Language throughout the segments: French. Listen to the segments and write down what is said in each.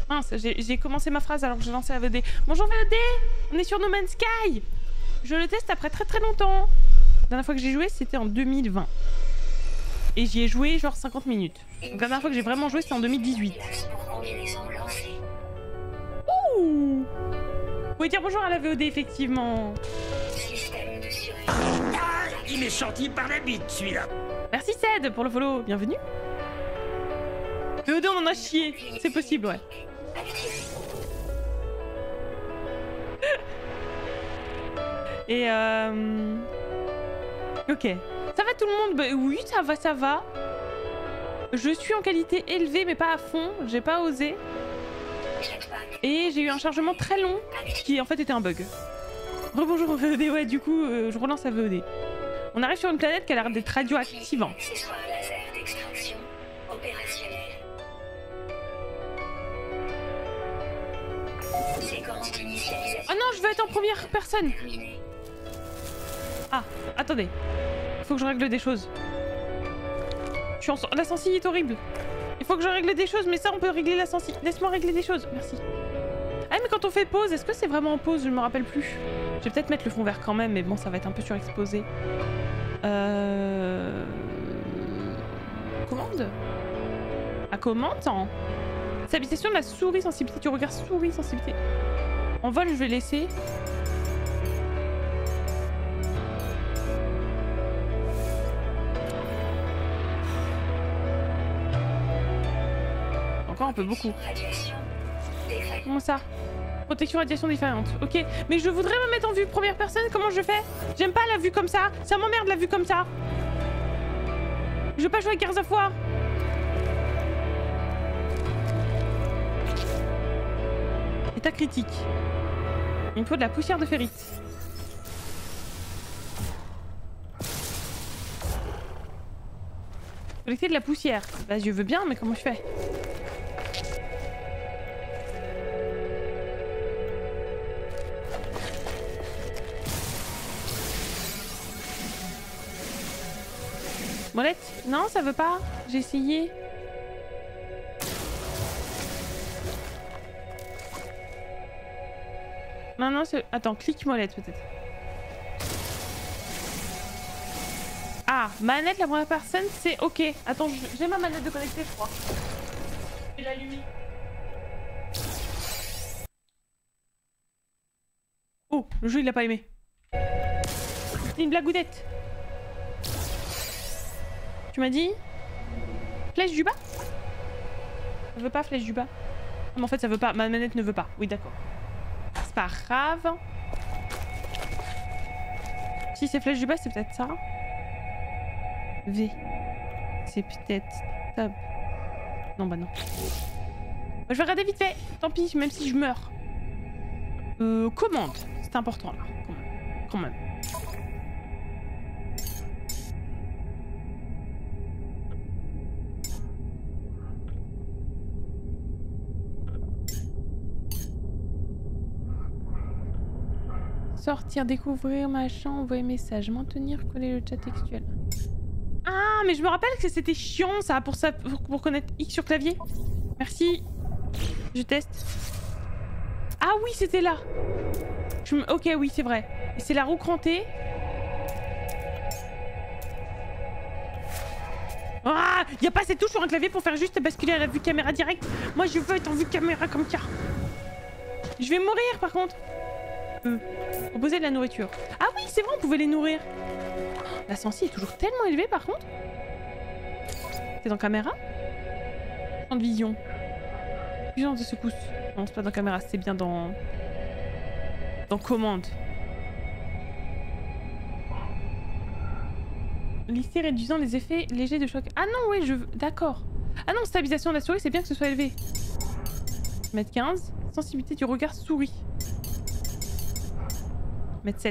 Mince, j'ai commencé ma phrase alors que j'ai lancé la VOD. Bonjour VOD, on est sur No Man's Sky. Je le teste après très longtemps. La dernière fois que j'ai joué, c'était en 2020. Et j'y ai joué genre 50 minutes. Donc la dernière fois que j'ai vraiment joué, c'était en 2018. Ouh! Vous pouvez dire bonjour à la VOD, effectivement. Ah, il est sorti par la bite, celui-là. Merci Ced pour le follow, bienvenue. VOD, on en a chié, c'est possible, ouais. Et ok. Ça va tout le monde? Bah, oui, ça va, ça va. Je suis en qualité élevée, mais pas à fond. J'ai pas osé. Et j'ai eu un chargement très long, qui en fait était un bug. Rebonjour VOD, ouais, du coup, je relance la VOD. On arrive sur une planète qui a l'air d'être radioactive. Oh non, je veux être en première personne. Ah, attendez. Il faut que je règle des choses. La sensi est horrible. Il faut que je règle des choses, mais ça, on peut régler la sensi. Laisse-moi régler des choses, merci. Ah, mais quand on fait pause, est-ce que c'est vraiment en pause? Je me rappelle plus. Je vais peut-être mettre le fond vert quand même, mais bon, ça va être un peu surexposé. Commande? La commande, hein. Stabilisation de la souris, sensibilité du regard, souris, sensibilité. En vol, je vais laisser. Encore un peu beaucoup. Comment ça? Protection radiation défaillante. Ok, mais je voudrais me mettre en vue première personne, comment je fais? J'aime pas la vue comme ça, ça m'emmerde la vue comme ça. Je veux pas jouer avec Gears of War. État critique. Il me faut de la poussière de ferrite. Collecter de la poussière. Bah je veux bien, mais comment je fais? Molette? Non, ça veut pas. J'ai essayé. Non, non, c'est... Attends, clique molette peut-être. Ah, manette la première personne, c'est ok. Attends, j'ai ma manette de connecter, je crois. Je vais l'allumer. Oh, le jeu il l'a pas aimé. C'est une blagoudette. Tu m'as dit flèche du bas? Ça veut pas flèche du bas? Non, mais en fait ça veut pas, ma manette ne veut pas. Oui d'accord. C'est pas grave. Si c'est flèche du bas c'est peut-être ça. V. C'est peut-être tab. Non bah non. Je vais regarder vite fait. Tant pis, même si je meurs. Commande. C'est important là. Quand même. Sortir, découvrir, machin, envoyer message, maintenir, coller le chat textuel. Ah, mais je me rappelle que c'était chiant ça, pour connaître X sur clavier. Merci. Je teste. Ah oui, c'était là. Ok, oui, c'est vrai. Et c'est la roue crantée. Ah, y a pas cette touche sur un clavier pour faire juste basculer à la vue caméra directe. Moi, je veux être en vue caméra comme ça. Je vais mourir par contre. Proposer de la nourriture. Ah oui, c'est vrai, on pouvait les nourrir. La sensi est toujours tellement élevée par contre. C'est dans caméra? Champ de vision. Puissance de secousse. Non, c'est pas dans caméra, c'est bien dans commande. Lycée réduisant les effets légers de choc. Ah non, ouais, d'accord. Ah non, stabilisation de la souris, c'est bien que ce soit élevé. 1m15. Sensibilité du regard souris. 1m7.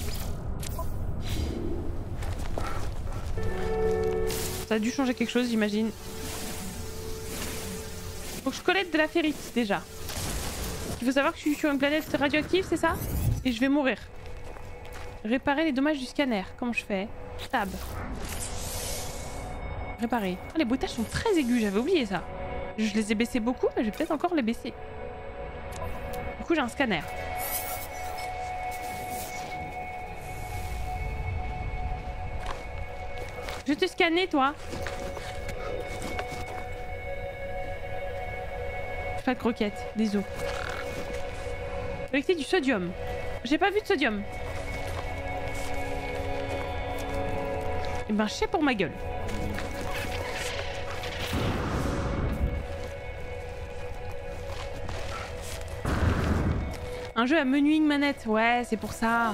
Ça a dû changer quelque chose, j'imagine. Faut que je collecte de la ferrite, déjà. Il faut savoir que je suis sur une planète radioactive, c'est ça? Et je vais mourir. Réparer les dommages du scanner. Comment je fais? Tab. Réparer. Oh, les bruitages sont très aigus, j'avais oublié ça. Je les ai baissés beaucoup, mais je vais peut-être encore les baisser. Du coup, j'ai un scanner. Je vais te scanner, toi. Pas de croquettes, des os. Collecter du sodium. J'ai pas vu de sodium. Et ben, je sais pour ma gueule. Un jeu à menuing manette, ouais, c'est pour ça.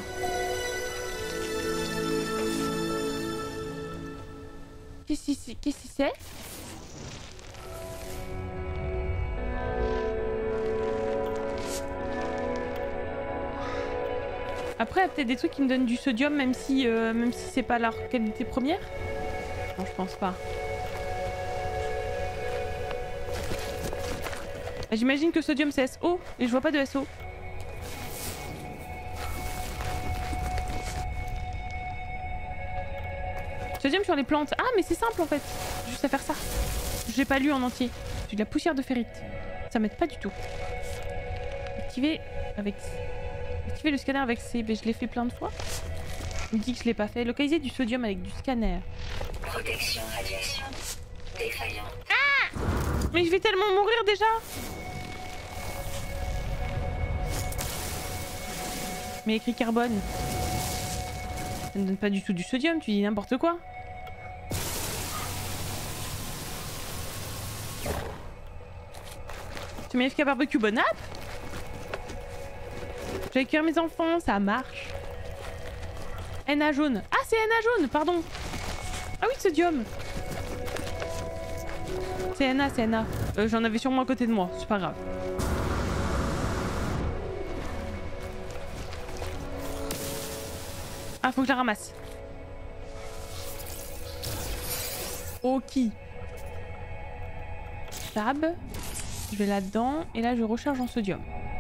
Qu'est-ce que c'est? Après, il y a peut-être des trucs qui me donnent du sodium, même si c'est pas leur qualité première. Non, je pense pas. J'imagine que sodium c'est SO, et je vois pas de SO. Sodium sur les plantes. Ah, mais c'est simple en fait. Juste à faire ça. Je l'ai pas lu en entier. C'est de la poussière de ferrite. Ça m'aide pas du tout. Activer le scanner avec C. Ben, je l'ai fait plein de fois. Il me dit que je l'ai pas fait. Localiser du sodium avec du scanner. Protection radiation défaillante. Ah! Mais je vais tellement mourir déjà. Mais écrit carbone. Ça ne donne pas du tout du sodium, tu dis n'importe quoi. Tu mets FK barbecue bon app. Je vais accueillir mes enfants, ça marche. NA jaune. Ah, c'est NA jaune, pardon. Ah oui, sodium. C'est NA, c'est NA. J'en avais sûrement à côté de moi, c'est pas grave. Ah, faut que je la ramasse. Ok. Tab. Je vais là-dedans. Et là, je recharge en sodium.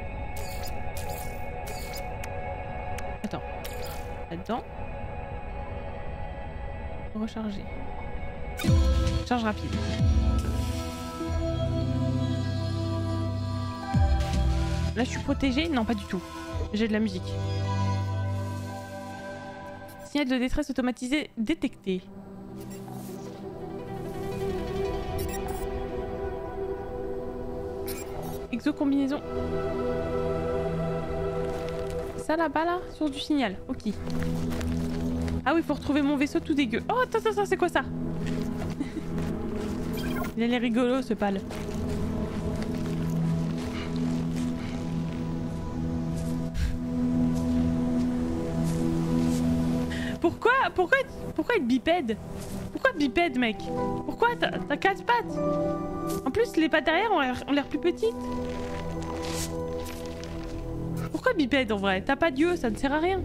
Attends. Là-dedans. Recharger. Charge rapide. Là, je suis protégée? Non, pas du tout. J'ai de la musique. Signal de détresse automatisé détecté. Exo combinaison. Ça là-bas là, source du signal. Ok. Ah oui, faut retrouver mon vaisseau tout dégueu. Oh, attends, c'est quoi ça? Il a l'air rigolo ce pal. Pourquoi être bipède? Pourquoi bipède, mec? Pourquoi t'as 4 pattes? En plus, les pattes derrière ont l'air plus petites. Pourquoi bipède en vrai? T'as pas d'yeux, ça ne sert à rien.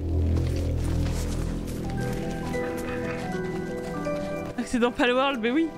C'est dans Palworld, mais oui.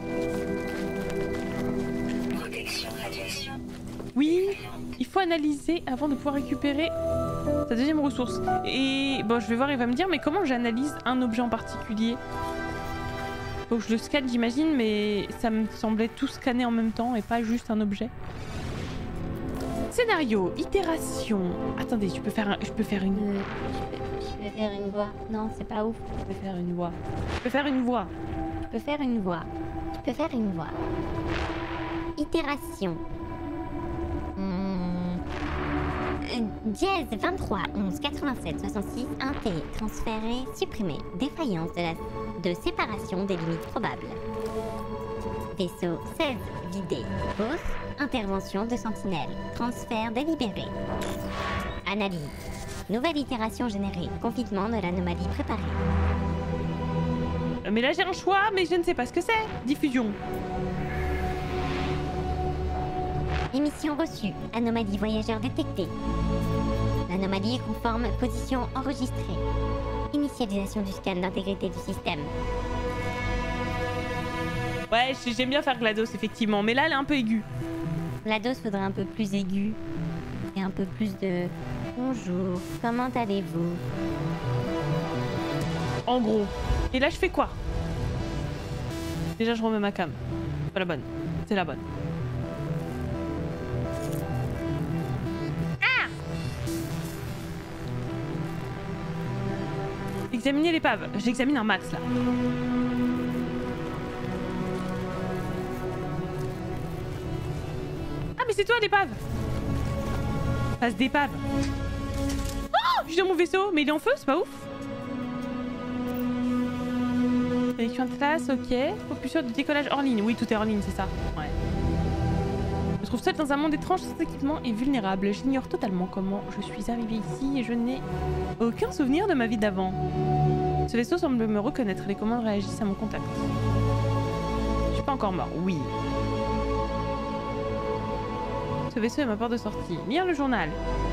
Protection radiation. Oui, il faut analyser avant de pouvoir récupérer sa deuxième ressource. Et bon, je vais voir, il va me dire, mais comment j'analyse un objet en particulier? Faut que je le scanne, j'imagine, mais ça me semblait tout scanner en même temps et pas juste un objet. Scénario, itération. Attendez, je peux faire une... Je peux faire une voix. Non, c'est pas ouf. Je peux faire une voix. Je peux faire une voix. Je peux faire une voix. Je peux faire une voix. Itération. Dièse 23 11 87 66 1T transféré supprimé défaillance de séparation des limites probables. Vaisseau 16 vidé. Pause. Intervention de sentinelle. Transfert délibéré. Analyse. Nouvelle itération générée. Confinement de l'anomalie préparée. Mais là j'ai un choix, mais je ne sais pas ce que c'est. Diffusion. Émission reçue. Anomalie voyageur détectée. L'anomalie est conforme. Position enregistrée. Initialisation du scan d'intégrité du système. Ouais, j'aime bien faire GLaDOS effectivement, mais là elle est un peu aiguë. La dose faudrait un peu plus aiguë. Et un peu plus de... Bonjour, comment allez-vous? En gros. Et là je fais quoi? Déjà je remets ma cam. Pas la bonne. C'est la bonne. Examinez l'épave. J'examine un max là. Ah mais c'est toi l'épave. Passe d'épave. Oh, je suis dans mon vaisseau, mais il est en feu, c'est pas ouf. Sélection de classe, ok. Propulseur de décollage hors ligne. Oui, tout est hors ligne, c'est ça. Ouais. Je me trouve seule dans un monde étrange, sans équipement et vulnérable. J'ignore totalement comment je suis arrivée ici et je n'ai aucun souvenir de ma vie d'avant. Ce vaisseau semble me reconnaître. Les commandes réagissent à mon contact. Je suis pas encore mort. Oui. Ce vaisseau est ma porte de sortie. Lire le journal.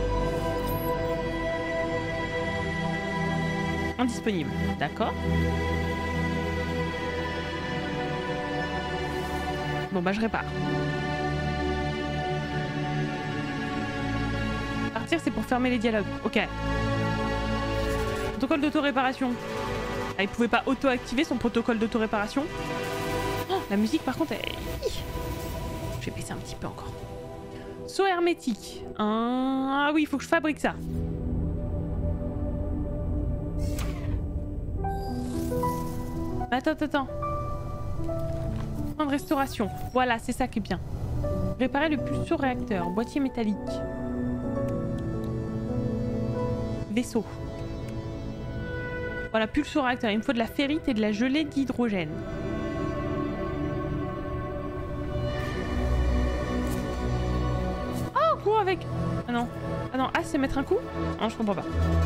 Indisponible. D'accord. Bon bah je répare. Partir c'est pour fermer les dialogues. Ok. Protocole d'auto-réparation. Ah, il pouvait pas auto-activer son protocole d'auto-réparation. Oh, la musique par contre elle... Je vais baisser un petit peu encore. Saut hermétique. Ah oui, il faut que je fabrique ça. Attends. Point de restauration. Voilà, c'est ça qui est bien. Réparer le pulso-réacteur. Boîtier métallique. Vaisseau. Voilà, pulso-réacteur. Il me faut de la ferrite et de la gelée d'hydrogène. Oh, cours avec... Ah non. Ah non, ah c'est mettre un coup? Non, je comprends pas.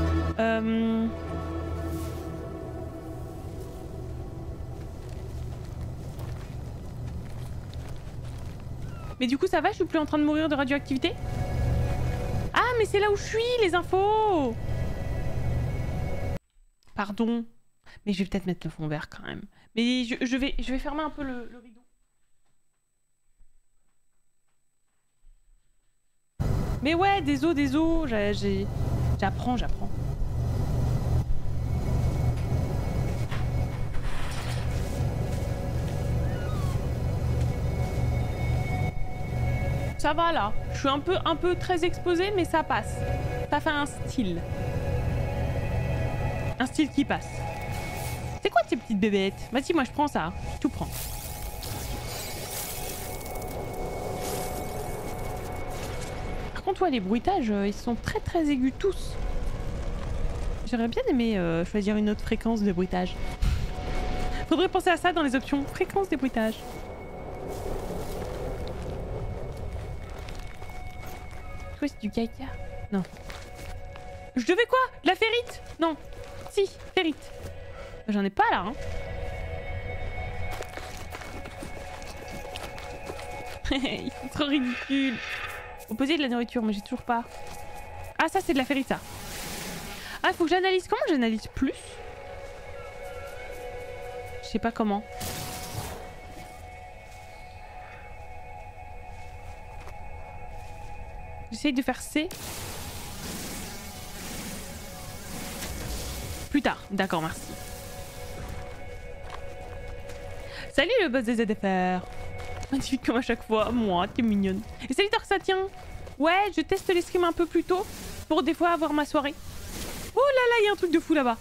Mais du coup ça va, je suis plus en train de mourir de radioactivité? Ah mais c'est là où je suis, les infos! Pardon. Mais je vais peut-être mettre le fond vert quand même. Mais je vais fermer un peu le rideau. Mais ouais, des os, j'apprends. Ça va là, je suis un peu très exposée mais ça passe. Ça fait un style. Un style qui passe. C'est quoi ces petites bébêtes? Vas-y, moi je prends ça, je tout prends. Par contre, ouais, les bruitages, ils sont très aigus tous. J'aurais bien aimé choisir une autre fréquence de bruitage. Faudrait penser à ça dans les options fréquence des bruitages. C'est du caca. Non. Je devais quoi? De la ferrite? Non. Si, ferrite. J'en ai pas là, hein. Ils sont trop ridicules. Opposer de la nourriture, mais j'ai toujours pas. Ah, ça c'est de la ferrite, ça. Ah, faut que j'analyse. Comment j'analyse plus? Je sais pas comment. J'essaye de faire C. Plus tard. D'accord, merci. Salut le boss des ZFR. Magnifique comme à chaque fois. Moi, t'es mignonne. Et salut Dorsatien. Ouais, je teste les streams un peu plus tôt pour des fois avoir ma soirée. Oh là là, il y a un truc de fou là-bas.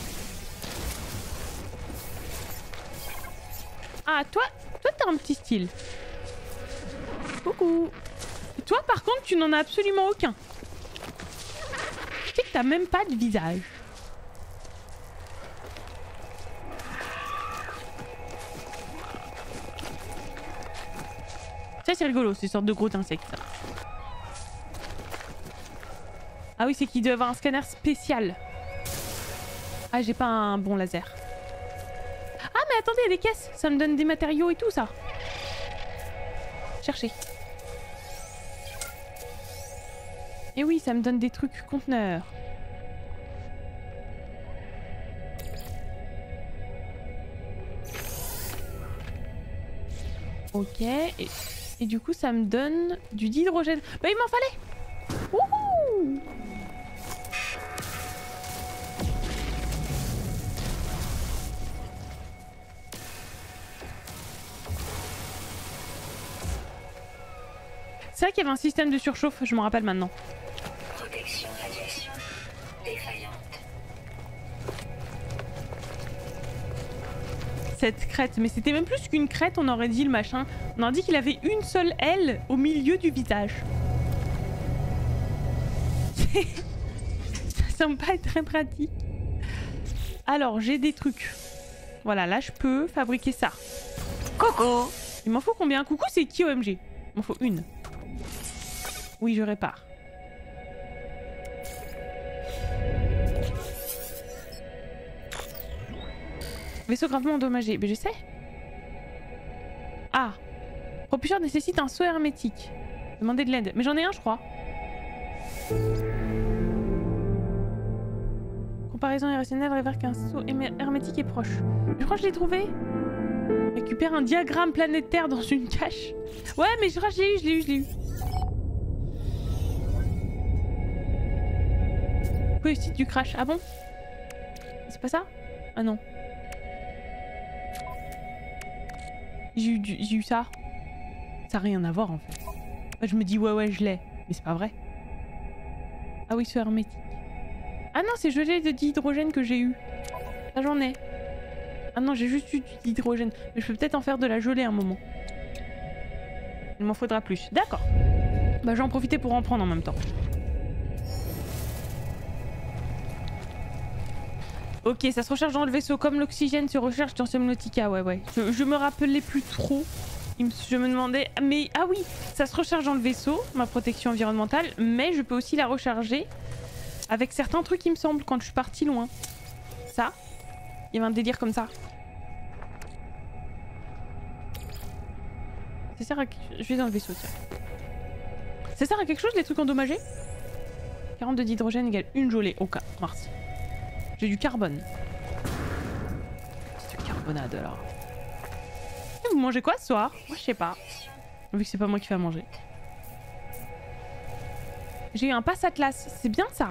Ah, toi t'as un petit style. Coucou. Et toi, par contre, tu n'en as absolument aucun. Tu sais que t'as même pas de visage. Ça, c'est rigolo, c'est une sorte de gros insecte, ça. Ah oui, c'est qu'il doit avoir un scanner spécial. Ah, j'ai pas un bon laser. Ah, mais attendez, il y a des caisses. Ça me donne des matériaux et tout, ça. Cherchez. Et oui, ça me donne des trucs conteneurs. Ok, et du coup ça me donne du d'hydrogène. Bah il m'en fallait. Wouhou! C'est vrai qu'il y avait un système de surchauffe, je m'en rappelle maintenant. Protection radiation défaillante. cette crête. Mais c'était même plus qu'une crête, on aurait dit le machin. On aurait dit qu'il avait une seule aile au milieu du visage. Ça semble pas être très pratique. Alors, j'ai des trucs. Voilà, là je peux fabriquer ça. Coucou. Il m'en faut combien? Coucou, c'est qui OMG? Il m'en faut une. Oui, je répare. Vaisseau gravement endommagé. Mais je sais. Ah. Propulseur nécessite un saut hermétique. Demandez de l'aide. Mais j'en ai un, je crois. Comparaison irrationnelle révèle qu'un saut hermétique est proche. Je crois que je l'ai trouvé. Récupère un diagramme planétaire dans une cache. Ouais, mais je crois que je l'ai eu. Oui, site du crash. Ah bon? C'est pas ça? Ah non. J'ai eu ça. Ça n'a rien à voir en fait. Moi, je me dis ouais je l'ai. Mais c'est pas vrai. Ah oui, ce hermétique. Ah non, c'est gelé d'hydrogène que j'ai eu. Ça j'en ai. Ah non, j'ai juste eu d'hydrogène. Mais je peux peut-être en faire de la gelée à un moment. Il m'en faudra plus. D'accord. Bah j'en profiter pour en prendre en même temps. Ok, ça se recharge dans le vaisseau comme l'oxygène se recharge dans Subnautica. Ouais. Je me rappelais plus trop. Je me demandais... Mais ah oui, ça se recharge dans le vaisseau, ma protection environnementale. Mais je peux aussi la recharger avec certains trucs, il me semble, quand je suis partie loin. Ça, il y avait un délire comme ça. Ça sert à... Je vais dans le vaisseau, tiens. Ça sert à quelque chose, les trucs endommagés? 42 d'hydrogène égale une gelée. Ok, merci. J'ai du carbone. C'est du carbonade alors. Et vous mangez quoi ce soir? Moi je sais pas. Vu que c'est pas moi qui fais à manger. J'ai eu un pass Atlas. C'est bien ça.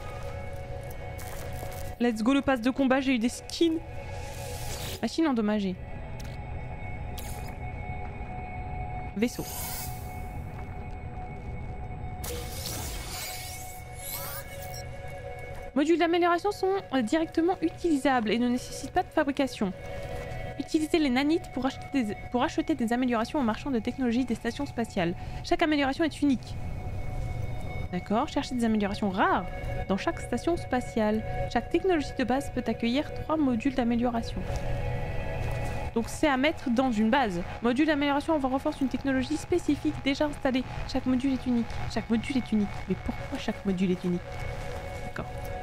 Let's go le pass de combat. J'ai eu des skins. Machine endommagée. Vaisseau. Modules d'amélioration sont directement utilisables et ne nécessitent pas de fabrication. Utilisez les nanites pour acheter des améliorations aux marchands de technologie des stations spatiales. Chaque amélioration est unique. D'accord, cherchez des améliorations rares dans chaque station spatiale. Chaque technologie de base peut accueillir 3 modules d'amélioration. Donc c'est à mettre dans une base. Module d'amélioration renforce une technologie spécifique déjà installée. Chaque module est unique. Chaque module est unique. Mais pourquoi chaque module est unique? D'accord.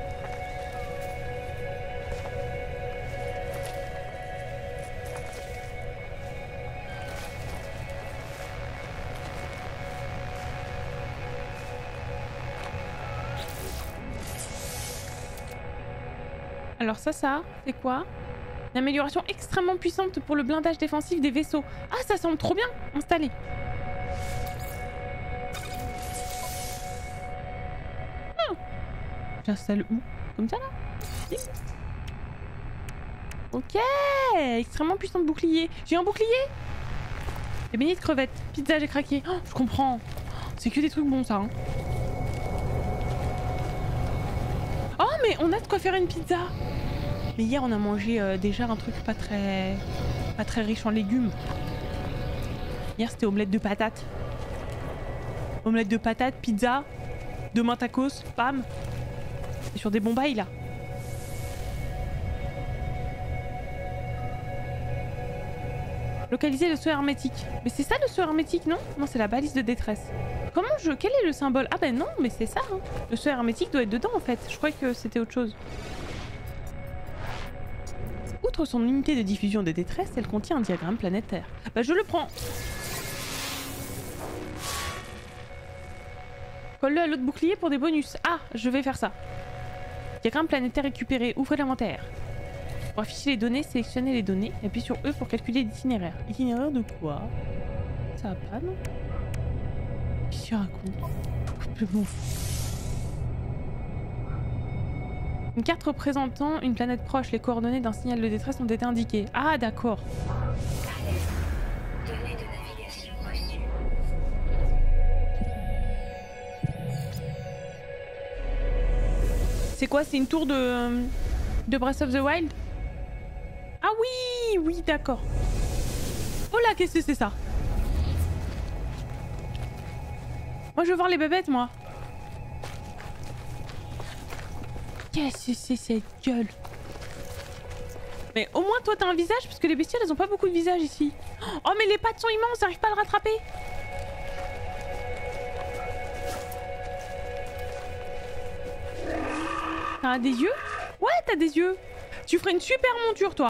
Alors ça, c'est quoi? Une amélioration extrêmement puissante pour le blindage défensif des vaisseaux. Ah, ça semble trop bien installé. J'installe où? Comme ça là? Oui. Ok. Extrêmement puissant de bouclier. J'ai un bouclier. Des beignets de crevettes. Pizza, j'ai craqué. Oh, je comprends. C'est que des trucs bons ça. Hein. Oh mais on a de quoi faire une pizza. Mais hier on a mangé déjà un truc pas très riche en légumes. Hier c'était omelette de patates. Omelette de patates, pizza, demain tacos, pam. Et sur des bons bails là. Localiser le saut hermétique. Mais c'est ça le saut hermétique, non? Non, c'est la balise de détresse. Comment je... Quel est le symbole? Ah ben non, mais c'est ça. Hein. Le saut hermétique doit être dedans en fait. Je croyais que c'était autre chose. Outre son unité de diffusion de détresse, elle contient un diagramme planétaire. Bah je le prends. Colle-le à l'autre bouclier pour des bonus. Ah, je vais faire ça. Diagramme planétaire récupéré. Ouvrez l'inventaire. Pour afficher les données, sélectionnez les données. Appuyez sur E pour calculer l'itinéraire. Itinéraire de quoi? Ça va pas, non? Qu'est-ce qu'il raconte? Complètement fou. Une carte représentant une planète proche. Les coordonnées d'un signal de détresse ont été indiquées. Ah, d'accord. Données de navigation reçues. C'est quoi? C'est une tour de Breath of the Wild? Ah oui, d'accord. Oh là, qu'est-ce que c'est ça? Moi, je veux voir les bébêtes, moi. Qu'est-ce que c'est cette gueule? Mais au moins, toi, t'as un visage, parce que les bestioles, elles ont pas beaucoup de visage ici. Oh, mais les pattes sont immenses, j'arrive pas à le rattraper. T'as des yeux? Ouais, t'as des yeux. Tu ferais une super monture, toi.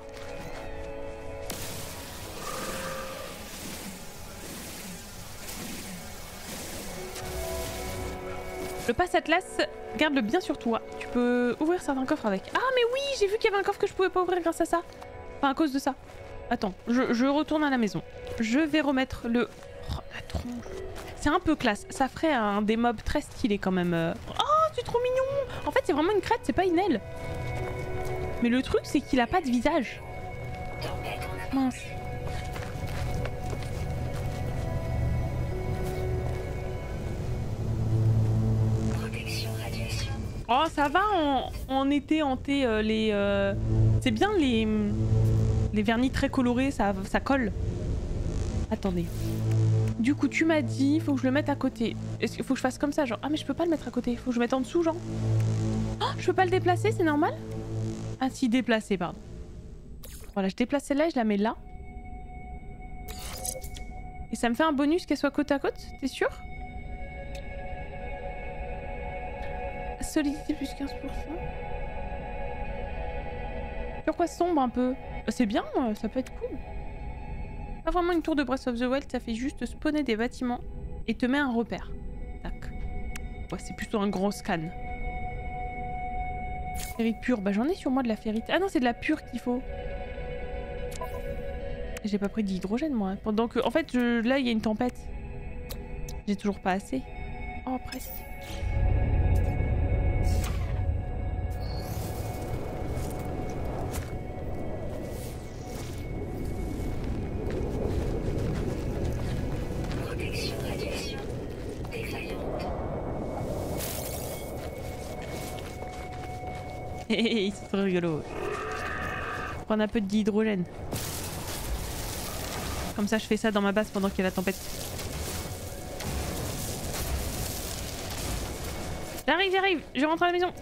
Le passe Atlas, garde-le bien sur toi. Tu peux ouvrir certains coffres avec. Ah mais oui, j'ai vu qu'il y avait un coffre que je pouvais pas ouvrir grâce à ça. Enfin à cause de ça. Attends, je retourne à la maison. Je vais remettre le... Oh la tronche. C'est un peu classe. Ça ferait un des mobs très stylé quand même. Oh c'est trop mignon. En fait c'est vraiment une crête, c'est pas une aile. Mais le truc c'est qu'il a pas de visage. Mince. Oh ça va en été hanté les... C'est bien les vernis très colorés, ça colle. Attendez. Du coup tu m'as dit, faut que je le mette à côté. Est-ce qu'il faut que je fasse comme ça genre? Ah mais je peux pas le mettre à côté, faut que je le mette en dessous genre. Oh, je peux pas le déplacer, c'est normal? Ah si, déplacer, pardon. Voilà, je déplace celle-là et je la mets là. Et ça me fait un bonus qu'elle soit côte à côte, t'es sûr? Solidité plus 15%. Pourquoi sombre un peu? C'est bien, ça peut être cool. Pas vraiment une tour de Breath of the Wild, ça fait juste spawner des bâtiments et te met un repère. Tac. Ouais, c'est plutôt un gros scan. Ferrite pure, bah j'en ai sur moi de la ferrite. Ah non, c'est de la pure qu'il faut. J'ai pas pris d'hydrogène moi. Pendant que, en fait, là il y a une tempête. J'ai toujours pas assez. Oh, presque. Ils sont trop rigolos. Prendre un peu d'hydrogène. Comme ça je fais ça dans ma base pendant qu'il y a la tempête. J'arrive, je rentre à la maison.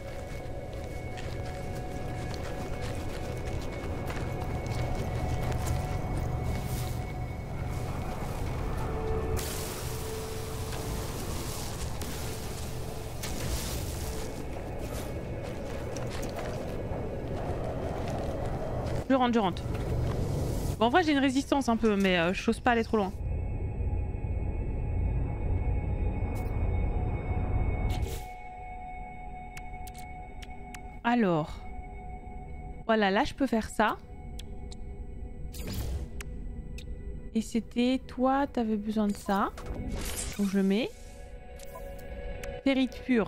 Je rentre. Bon, en vrai j'ai une résistance un peu, mais j'ose pas aller trop loin. Alors... Voilà, là je peux faire ça. Et c'était... Toi, t'avais besoin de ça. Donc je le mets. Ferrite pure.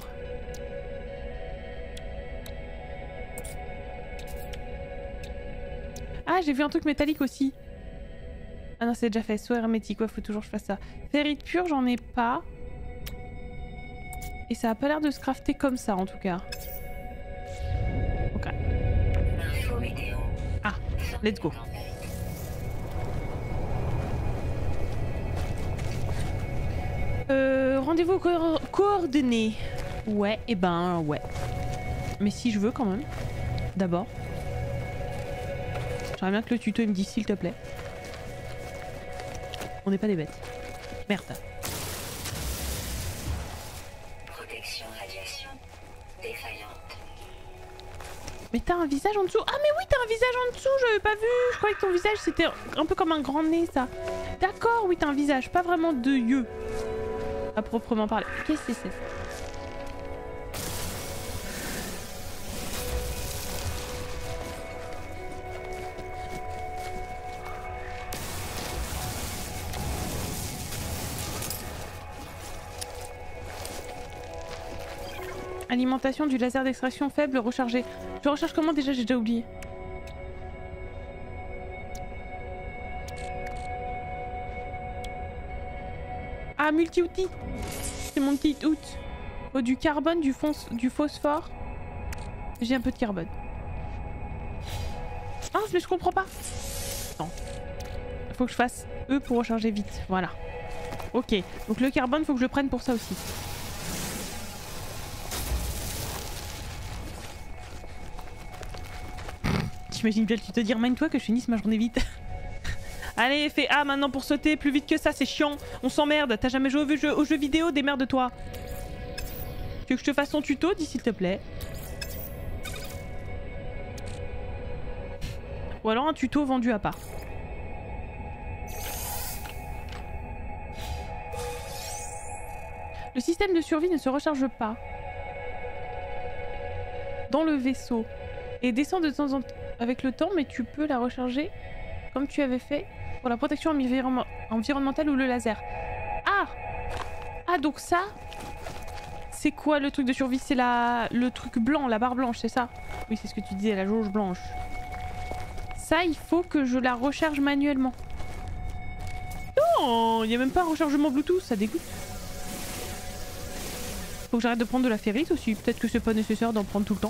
Ah, j'ai vu un truc métallique aussi. Ah non, c'est déjà fait. Soit hermétique. Ouais, faut toujours que je fasse ça. Ferrite pure, j'en ai pas. Et ça a pas l'air de se crafter comme ça, en tout cas. Ok. Ah, let's go. Rendez-vous coordonné. Ouais, et ben, ouais. Mais si je veux quand même. D'abord. J'aimerais bien que le tuto il me dise s'il te plaît. On n'est pas des bêtes. Merde. Protection radiation défaillante. Mais t'as un visage en dessous? Ah mais oui, t'as un visage en dessous, j'avais pas vu. Je croyais que ton visage c'était un peu comme un grand nez ça. D'accord, oui t'as un visage, pas vraiment de yeux. À proprement parler. Qu'est-ce que c'est? Alimentation du laser d'extraction faible rechargé. Je recharge comment déjà? J'ai déjà oublié. Ah, multi-outil. C'est mon petit outil. Oh, du carbone, du phosphore. J'ai un peu de carbone. Ah, mais je comprends pas. Attends. Faut que je fasse E pour recharger vite. Voilà. Ok. Donc le carbone, faut que je le prenne pour ça aussi. J'imagine bien le tuto dire mine-toi que je finisse ma journée vite. Allez, fais A maintenant pour sauter. Plus vite que ça, c'est chiant. On s'emmerde. T'as jamais joué aux jeux vidéo? Démerde-toi. Tu veux que je te fasse ton tuto? Dis s'il te plaît. Ou alors un tuto vendu à part. Le système de survie ne se recharge pas dans le vaisseau et descend de temps en temps avec le temps, mais tu peux la recharger comme tu avais fait pour la protection environnementale ou le laser. Ah! Ah, donc ça, c'est quoi le truc de survie? C'est le truc blanc, la barre blanche, c'est ça? Oui, c'est ce que tu disais, la jauge blanche. Ça, il faut que je la recharge manuellement. Non, il n'y a même pas un rechargement Bluetooth, ça dégoûte. Faut que j'arrête de prendre de la ferrite aussi. Peut-être que c'est pas nécessaire d'en prendre tout le temps.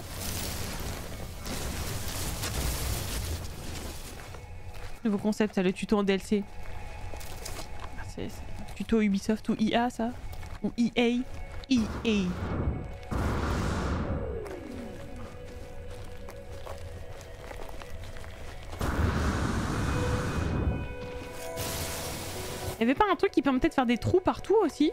Nouveau concept, ça, le tuto en DLC. C'est tuto Ubisoft ou IA, ça? Ou EA? EA. Y'avait pas un truc qui permettait de faire des trous partout aussi?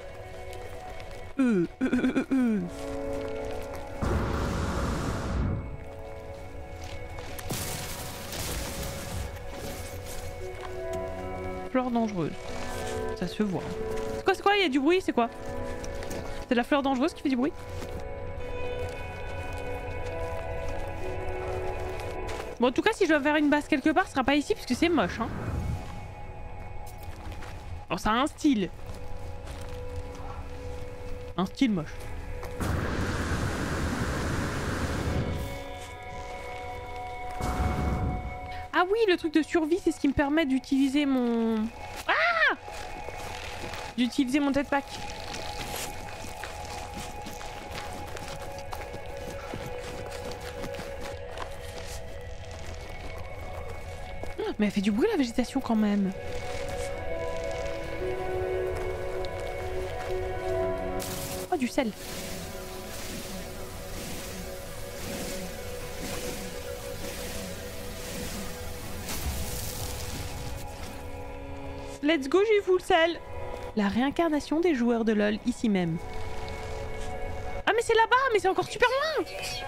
Fleur dangereuse. Ça se voit. C'est quoi? Il y a du bruit, c'est quoi? C'est la fleur dangereuse qui fait du bruit? Bon, en tout cas, si je dois faire une base quelque part, ce sera pas ici parce que c'est moche, hein. Alors, ça a un style. Un style moche. Ah oui, le truc de survie, c'est ce qui me permet d'utiliser mon... Ah! D'utiliser mon jetpack. Mais elle fait du bruit la végétation quand même. Oh, du sel. Let's go, j'ai full sel. La réincarnation des joueurs de LoL ici même. Ah mais c'est là-bas, mais c'est encore super loin.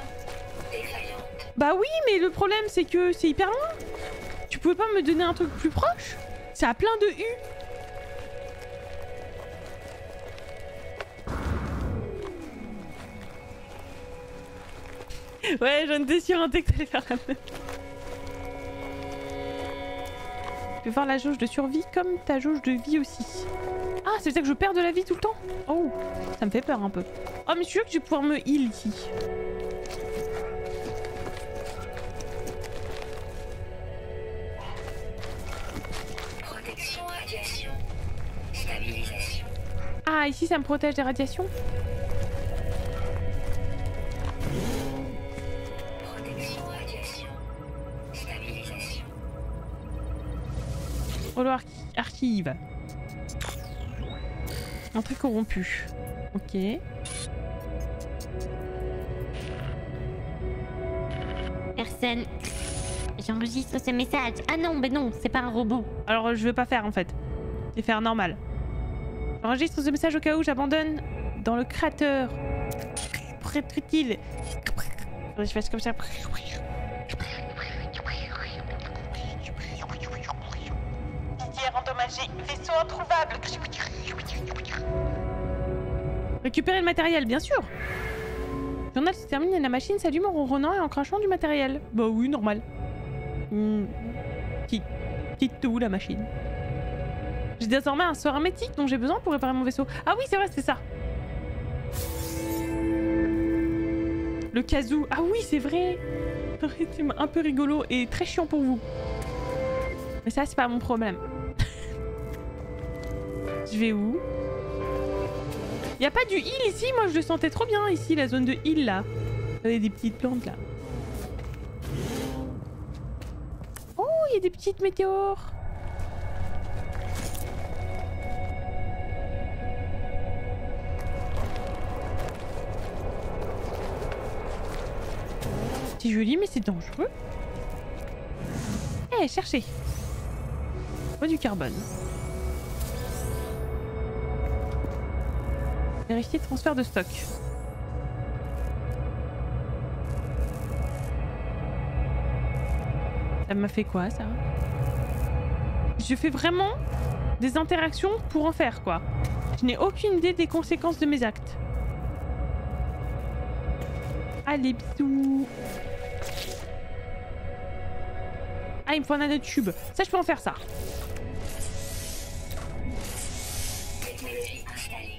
Bah oui, mais le problème c'est que c'est hyper loin. Tu pouvais pas me donner un truc plus proche? C'est à plein de U. Ouais, j'en étais sûre que t'allais faire la même. Tu peux voir la jauge de survie comme ta jauge de vie aussi. Ah, c'est ça que je perds de la vie tout le temps? Oh, ça me fait peur un peu. Oh, mais je suis sûre que je vais pouvoir me heal ici. Protection, radiation, stabilisation. Ah, ici ça me protège des radiations? Relo archive. Entrée corrompue. Ok. Personne. J'enregistre ce message. Ah non, mais non, c'est pas un robot. Alors je vais pas faire en fait. Je vais faire normal. J'enregistre ce message au cas où j'abandonne dans le cratère. Pour être utile. Je fais comme ça. Endommagé, vaisseau introuvable. Récupérer le matériel, bien sûr. Le journal se termine et la machine s'allume en ronronnant et en crachant du matériel. Bah oui, normal. Quitte où la machine? J'ai désormais un sort hermétique dont j'ai besoin pour réparer mon vaisseau. Ah oui, c'est vrai, c'est ça. Le kazoo. Ah oui, c'est vrai. C'est un peu rigolo et très chiant pour vous. Mais ça, c'est pas mon problème. Je vais où? Y a pas du heal ici? Moi je le sentais trop bien ici, la zone de heal là. Il y a des petites plantes là. Oh, il y a des petites météores. C'est joli, mais c'est dangereux. Eh, cherchez. Oh, du carbone. Vérifier transfert de stock. Ça m'a fait quoi, ça? Je fais vraiment des interactions pour en faire, quoi. Je n'ai aucune idée des conséquences de mes actes. Allez, bisous. Ah, il me faut un nanotube. Ça, je peux en faire, ça. Technologie installée.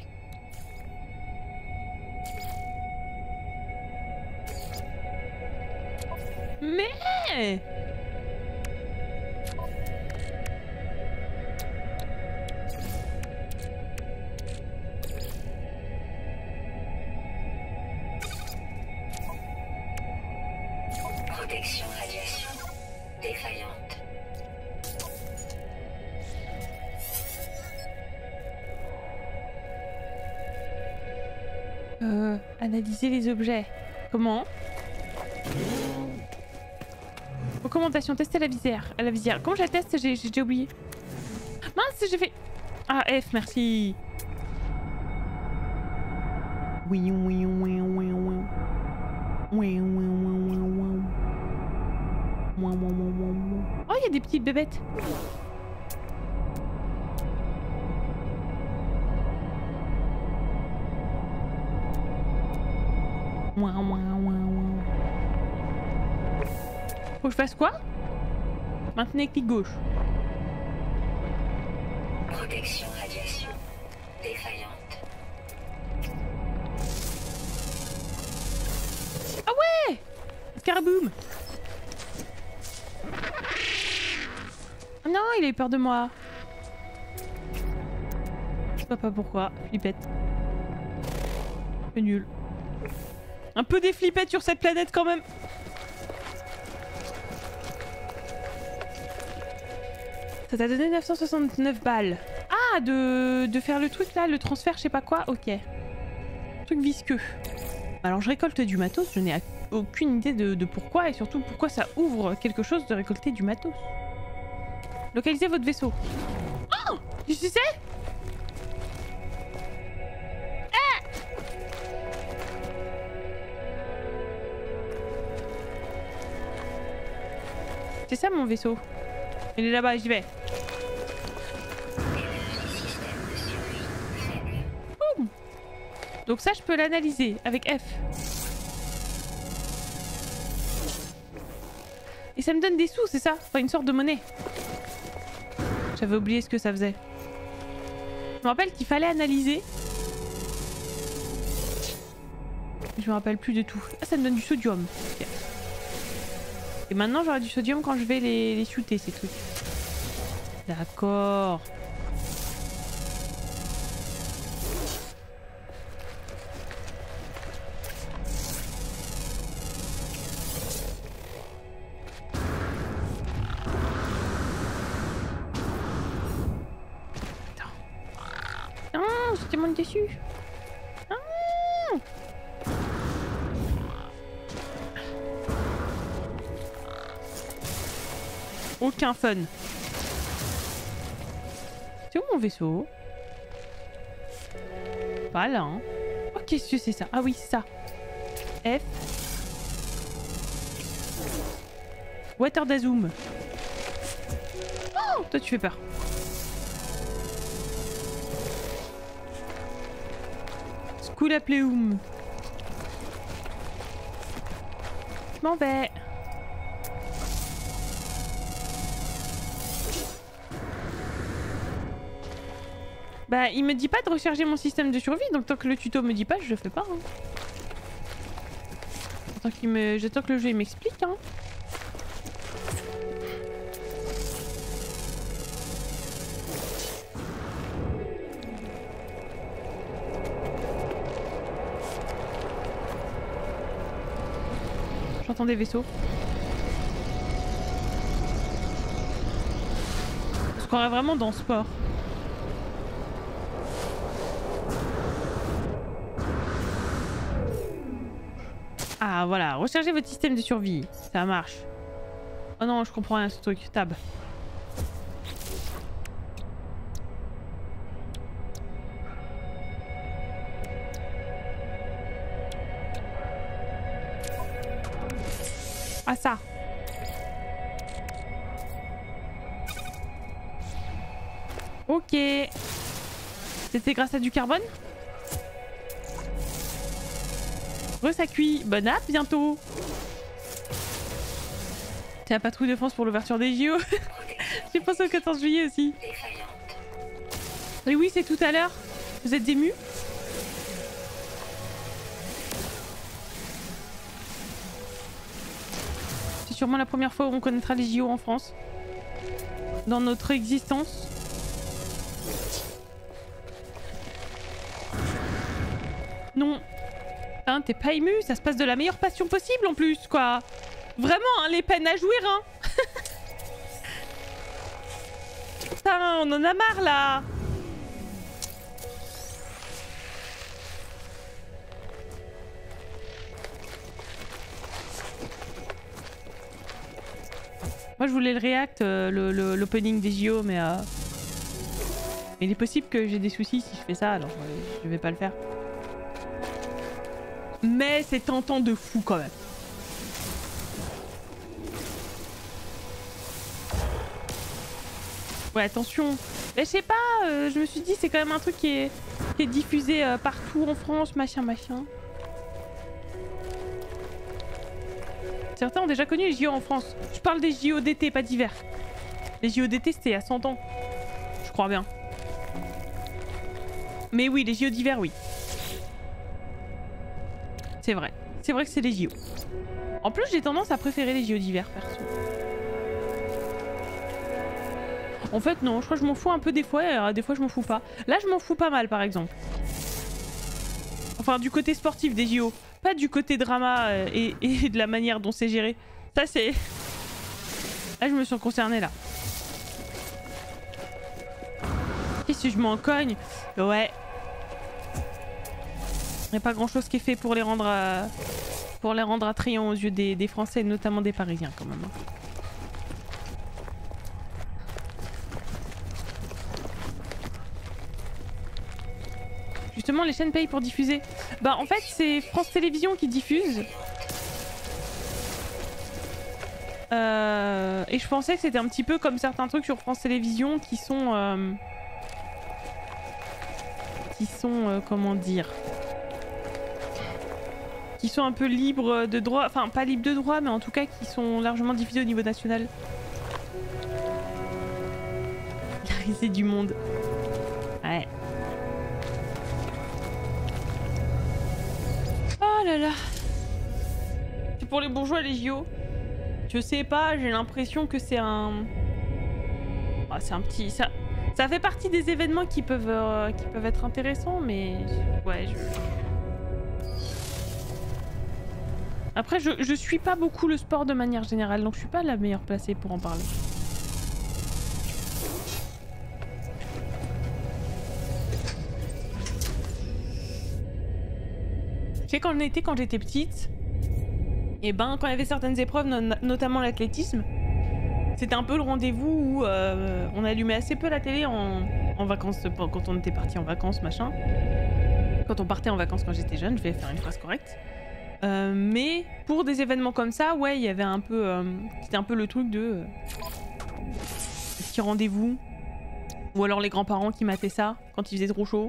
Mais... Protection radiation défaillante. Analyser les objets. Comment? Recommandation, tester la visière. La visière. Comment je la teste? J'ai déjà oublié. Mince, j'ai fait... Ah, F, merci. Oui, oui, oui, oui, oui. Oui, oui, oui, oui, oui. Oh, il y a des petites bébêtes. Faut que je fasse quoi? Maintenez clic gauche. Protection radiation défaillante. Ah ouais! Scaraboum! Oh non, il a eu peur de moi. Je sais pas pourquoi. Flippette. C'est nul. Un peu des flippettes sur cette planète quand même. Ça t'a donné 969 balles. Ah, de faire le truc là, le transfert, je sais pas quoi. Ok. Truc visqueux. Alors je récolte du matos, je n'ai aucune idée de pourquoi et surtout pourquoi ça ouvre quelque chose de récolter du matos. Localisez votre vaisseau. Oh! Tu sais? Ah! C'est ça mon vaisseau. Il est là-bas, j'y vais. Boum. Donc ça, je peux l'analyser avec F. Et ça me donne des sous, c'est ça? Enfin, une sorte de monnaie. J'avais oublié ce que ça faisait. Je me rappelle qu'il fallait analyser. Je me rappelle plus de tout. Ah, ça me donne du sodium. Okay. Et maintenant, j'aurai du sodium quand je vais les shooter, ces trucs. D'accord. Je te monte dessus. Ah, aucun fun. C'est où mon vaisseau? Pas là. Hein. Oh, qu'est-ce que c'est ça? Ah oui, c'est ça. F. Water Dazoom. Oh, toi tu fais peur. Scoulapléum. Je m'en vais. Bah, il me dit pas de recharger mon système de survie, donc tant que le tuto me dit pas, je le fais pas. Hein. J'attends que le jeu m'explique. Hein. J'entends des vaisseaux. croirais vraiment dans sport. Ah voilà, rechargez votre système de survie. Ça marche. Oh non, je comprends rien ce truc. Tab. Ah ça. Ok. C'était grâce à du carbone? Ça cuit. Bonne app bientôt. C'est la patrouille de France pour l'ouverture des JO. J'ai pensé au 14 juillet aussi. Et oui, c'est tout à l'heure. Vous êtes émus? C'est sûrement la première fois où on connaîtra les JO en France. Dans notre existence. Non. Hein, t'es pas ému, ça se passe de la meilleure passion possible en plus, quoi. Vraiment, hein, les peines à jouir, hein. Putain, on en a marre, là. Moi, je voulais le react, l'opening des JO, mais il est possible que j'ai des soucis si je fais ça, alors je vais pas le faire. Mais c'est tentant de fou quand même. Ouais, attention. Mais je sais pas, je me suis dit c'est quand même un truc qui est diffusé partout en France, machin. Certains ont déjà connu les JO en France. Je parle des JO d'été, pas d'hiver. Les JO d'été c'était à 100 ans. Je crois bien. Mais oui, les JO d'hiver, oui. C'est vrai que c'est les JO. En plus, j'ai tendance à préférer les JO d'hiver, perso. En fait, non, je crois que je m'en fous un peu des fois, et des fois je m'en fous pas. Là, je m'en fous pas mal, par exemple. Enfin, du côté sportif des JO. Pas du côté drama et de la manière dont c'est géré. Ça, c'est... Là, je me sens concernée, là. Qu'est-ce que je m'en cogne? Ouais. Il n'y a pas grand chose qui est fait pour les rendre attrayants aux yeux des Français, notamment des Parisiens quand même. Justement, les chaînes payent pour diffuser. Bah en fait, c'est France Télévisions qui diffuse. Et je pensais que c'était un petit peu comme certains trucs sur France Télévisions qui sont... comment dire, qui sont un peu libres de droit, enfin pas libres de droit, mais en tout cas qui sont largement diffusés au niveau national. La risée du monde. Ouais. Oh là là. C'est pour les bourgeois les JO. Je sais pas, j'ai l'impression que c'est un... Oh, c'est un petit... Ça fait partie des événements qui peuvent être intéressants, mais... Ouais, Après, je suis pas beaucoup le sport de manière générale, donc je suis pas la meilleure placée pour en parler. Je sais qu'en été, quand j'étais petite, et ben quand il y avait certaines épreuves, notamment l'athlétisme, c'était un peu le rendez-vous où on allumait assez peu la télé en vacances, quand on était parti en vacances, machin. Quand on partait en vacances quand j'étais jeune, je vais faire une phrase correcte. Mais pour des événements comme ça, ouais, il y avait un peu... c'était un peu le truc de... petit rendez-vous. Ou alors les grands-parents qui mataient ça quand il faisait trop chaud.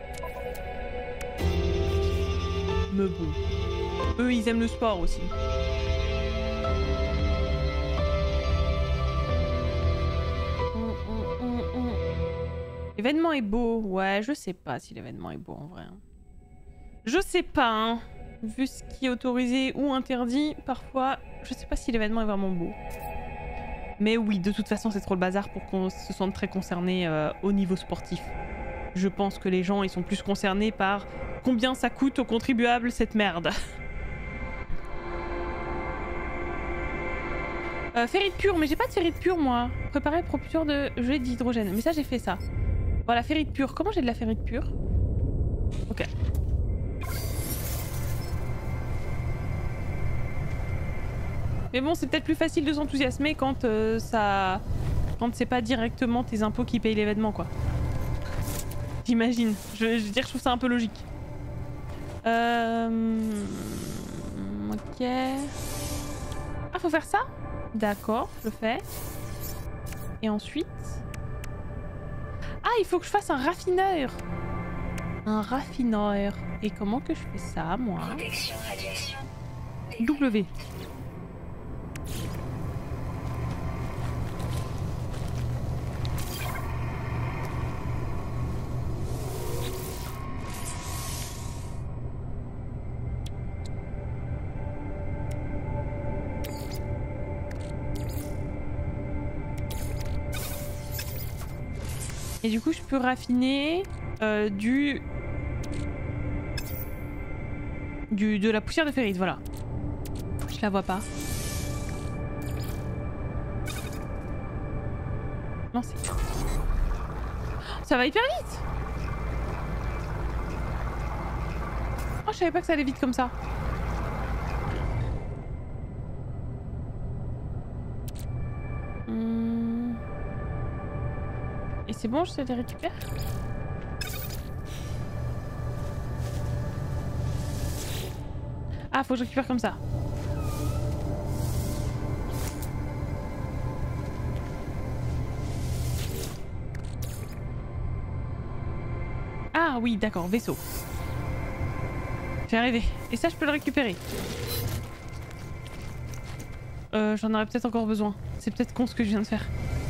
Mais bon. Eux, ils aiment le sport aussi. L'événement est beau. Ouais, je sais pas si l'événement est beau en vrai. Je sais pas, hein. Vu ce qui est autorisé ou interdit, parfois, je sais pas si l'événement est vraiment beau. Mais oui, de toute façon, c'est trop le bazar pour qu'on se sente très concerné au niveau sportif. Je pense que les gens, ils sont plus concernés par combien ça coûte aux contribuables cette merde. Ferrite pure, mais j'ai pas de ferrite pure moi. Préparer propulseur de jet d'hydrogène. Mais ça j'ai fait ça. Voilà, ferrite pure. Comment j'ai de la ferrite pure? Ok. Mais bon, c'est peut-être plus facile de s'enthousiasmer quand quand c'est pas directement tes impôts qui payent l'événement, quoi. J'imagine. Je veux dire, je trouve ça un peu logique. Ok. Ah, faut faire ça? D'accord, je le fais. Et ensuite... Ah, il faut que je fasse un raffineur. Un raffineur. Et comment que je fais ça, moi? Protection radiation. W. Et du coup, je peux raffiner de la poussière de ferrite, voilà. Je la vois pas. Non, c'est... Ça va hyper vite! Oh, je savais pas que ça allait vite comme ça. Et c'est bon, je les récupère? Ah, faut que je récupère comme ça. Ah oui, d'accord, vaisseau. J'ai arrivé. Et ça, je peux le récupérer. J'en aurais peut-être encore besoin. C'est peut-être con ce que je viens de faire.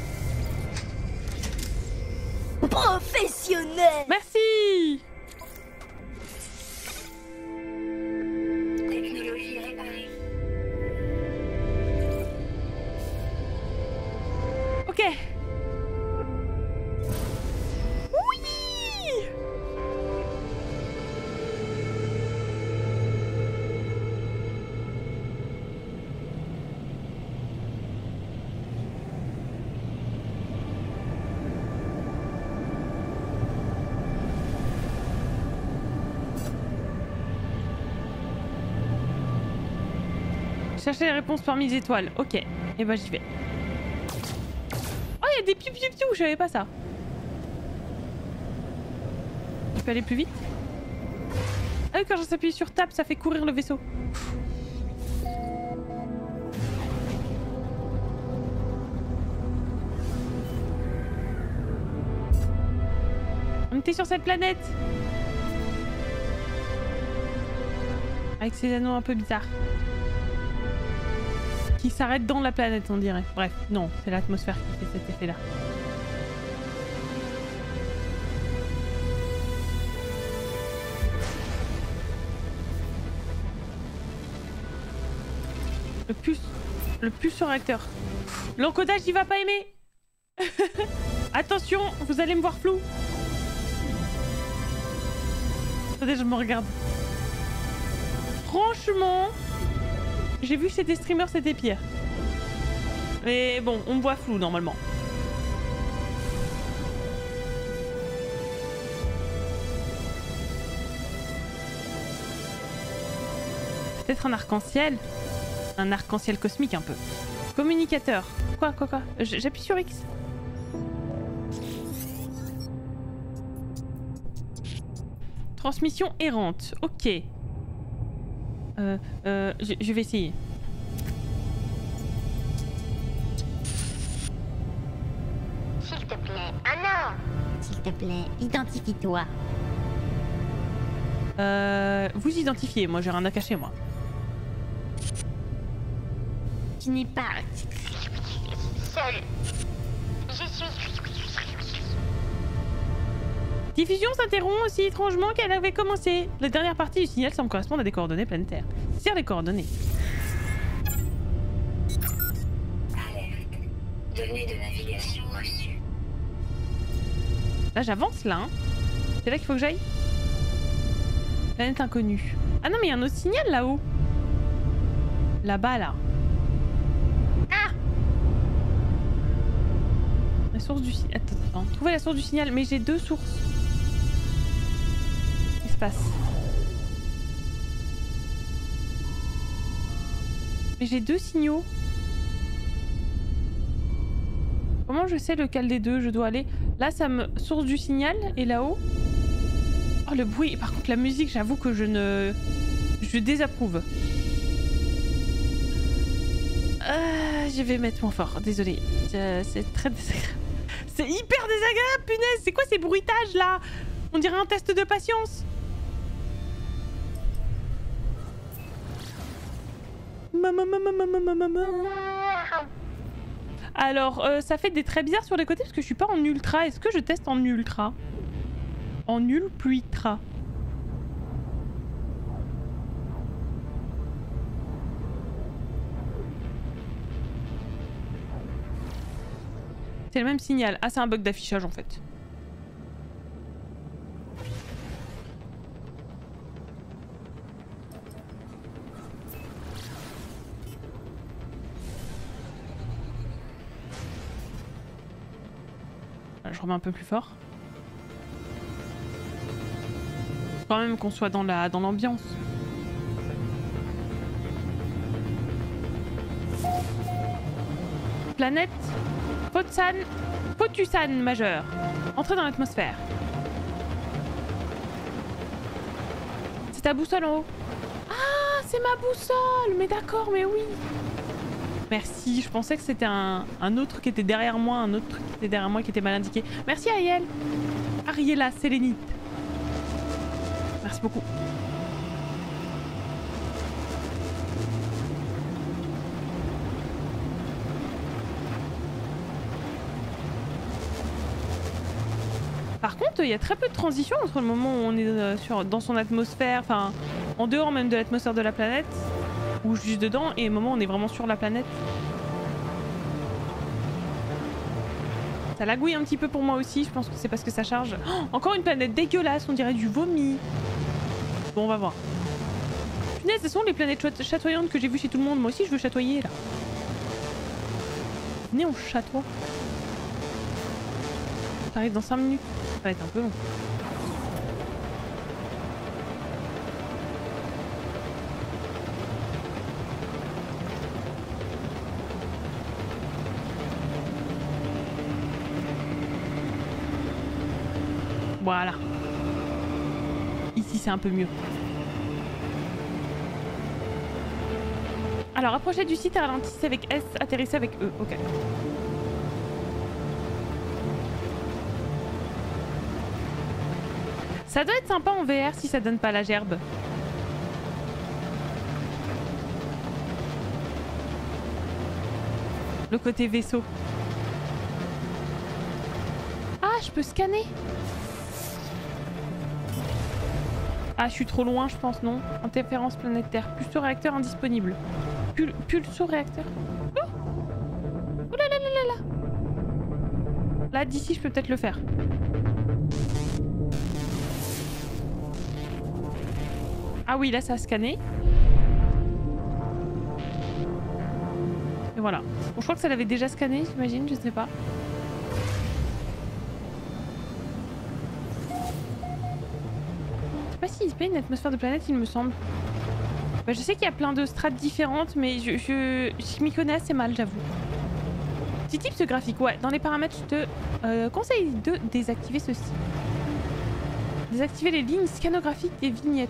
Professionnel! Merci! Technologie réparée. Ok. Oui! Chercher les réponses parmi les étoiles. Ok. Et bah j'y vais. Oh, il y a des piou-piou-piou, je savais pas ça. Je peux aller plus vite? Ah oui, quand je s'appuie sur Tab, ça fait courir le vaisseau. On était sur cette planète. Avec ces anneaux un peu bizarres. Qui s'arrête dans la planète, on dirait. Bref, non, c'est l'atmosphère qui fait cet effet-là. Le pulseur réacteur. L'encodage, il va pas aimer. Attention, vous allez me voir flou. Attendez, je me regarde. Franchement... J'ai vu que c'était streamer, c'était pire. Mais bon, on me voit flou normalement. Peut-être un arc-en-ciel. Un arc-en-ciel cosmique un peu. Communicateur. Quoi? J'appuie sur X. Transmission errante. Ok. Je vais essayer. S'il te plaît. Ah non! S'il te plaît, identifie-toi. Vous identifiez, moi j'ai rien à cacher, moi. Tu n'es pas seul. Je suis... Diffusion s'interrompt aussi étrangement qu'elle avait commencé. La dernière partie du signal semble correspondre à des coordonnées planétaires. Sert les coordonnées. Alerte. Données de navigation reçues. Là j'avance là. Hein. C'est là qu'il faut que j'aille. Planète inconnue. Ah non mais il y a un autre signal là-haut. Là-bas là. Ah! La source du signal. Attends. Trouver la source du signal. Mais j'ai 2 sources. Espace. Mais j'ai 2 signaux. Comment je sais lequel des deux je dois aller? Là, ça me... Source du signal. Et là-haut... Oh, le bruit. Par contre, la musique, j'avoue que je désapprouve. Je vais mettre moins fort. Désolée. C'est très désagréable. C'est hyper désagréable, punaise. C'est quoi ces bruitages, là? On dirait un test de patience. Alors, ça fait des traits bizarres sur les côtés parce que je suis pas en ultra. Est-ce que je teste en ultra? En nul plus ultra. C'est le même signal. Ah, c'est un bug d'affichage en fait. Je remets un peu plus fort. Faut quand même qu'on soit dans l'ambiance. Planète Photusan majeur. Entrez dans l'atmosphère. C'est ta boussole en haut. Ah, c'est ma boussole. Mais d'accord, mais oui. Merci, je pensais que c'était un autre qui était derrière moi, un autre qui était derrière moi qui était mal indiqué. Merci Ariel. Ariella Sélénite. Merci beaucoup. Par contre, il y a très peu de transition entre le moment où on est dans son atmosphère, enfin en dehors même de l'atmosphère de la planète, ou juste dedans, et le moment où on est vraiment sur la planète. Ça lagouille un petit peu pour moi aussi, je pense que c'est parce que ça charge. Oh, encore une planète dégueulasse, on dirait du vomi. Bon, on va voir. Punaise, ce sont les planètes chatoyantes que j'ai vues chez tout le monde. Moi aussi, je veux chatoyer, là. Venez, on chatoie. Ça arrive dans 5 minutes. Ça va être un peu long. Voilà. Ici, c'est un peu mieux. Alors, approchez du site et ralentissez avec S, atterrissez avec E. Ok. Ça doit être sympa en VR si ça donne pas la gerbe. Le côté vaisseau. Ah, je peux scanner. Ah, je suis trop loin, je pense, non? Interférence planétaire. Pulso-réacteur indisponible. Pulso-réacteur. Oh, oh là là là là là. Là, d'ici, je peux peut-être le faire. Ah oui, là, ça a scanné. Et voilà. Bon, je crois que ça l'avait déjà scanné, j'imagine, je sais pas. Je sais pas s'il se paye une atmosphère de planète, il me semble. Bah, je sais qu'il y a plein de strates différentes, mais je m'y connais assez mal, j'avoue. Petit tips graphique, ouais. Dans les paramètres, je te conseille de désactiver ceci. Désactiver les lignes scanographiques des vignettes.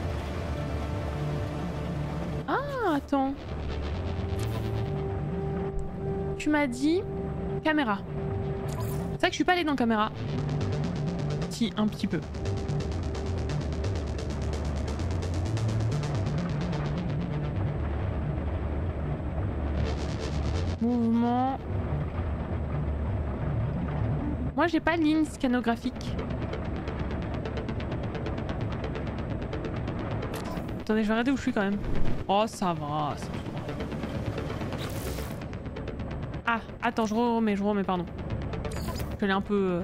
Ah, attends. Tu m'as dit caméra. C'est vrai que je suis pas allée dans caméra. Si, un petit peu. Mouvement. Moi, j'ai pas de ligne scanographique. Attendez, je vais regarder où je suis quand même. Oh, ça va. Ah, attends, je remets, pardon. Je l'ai un peu...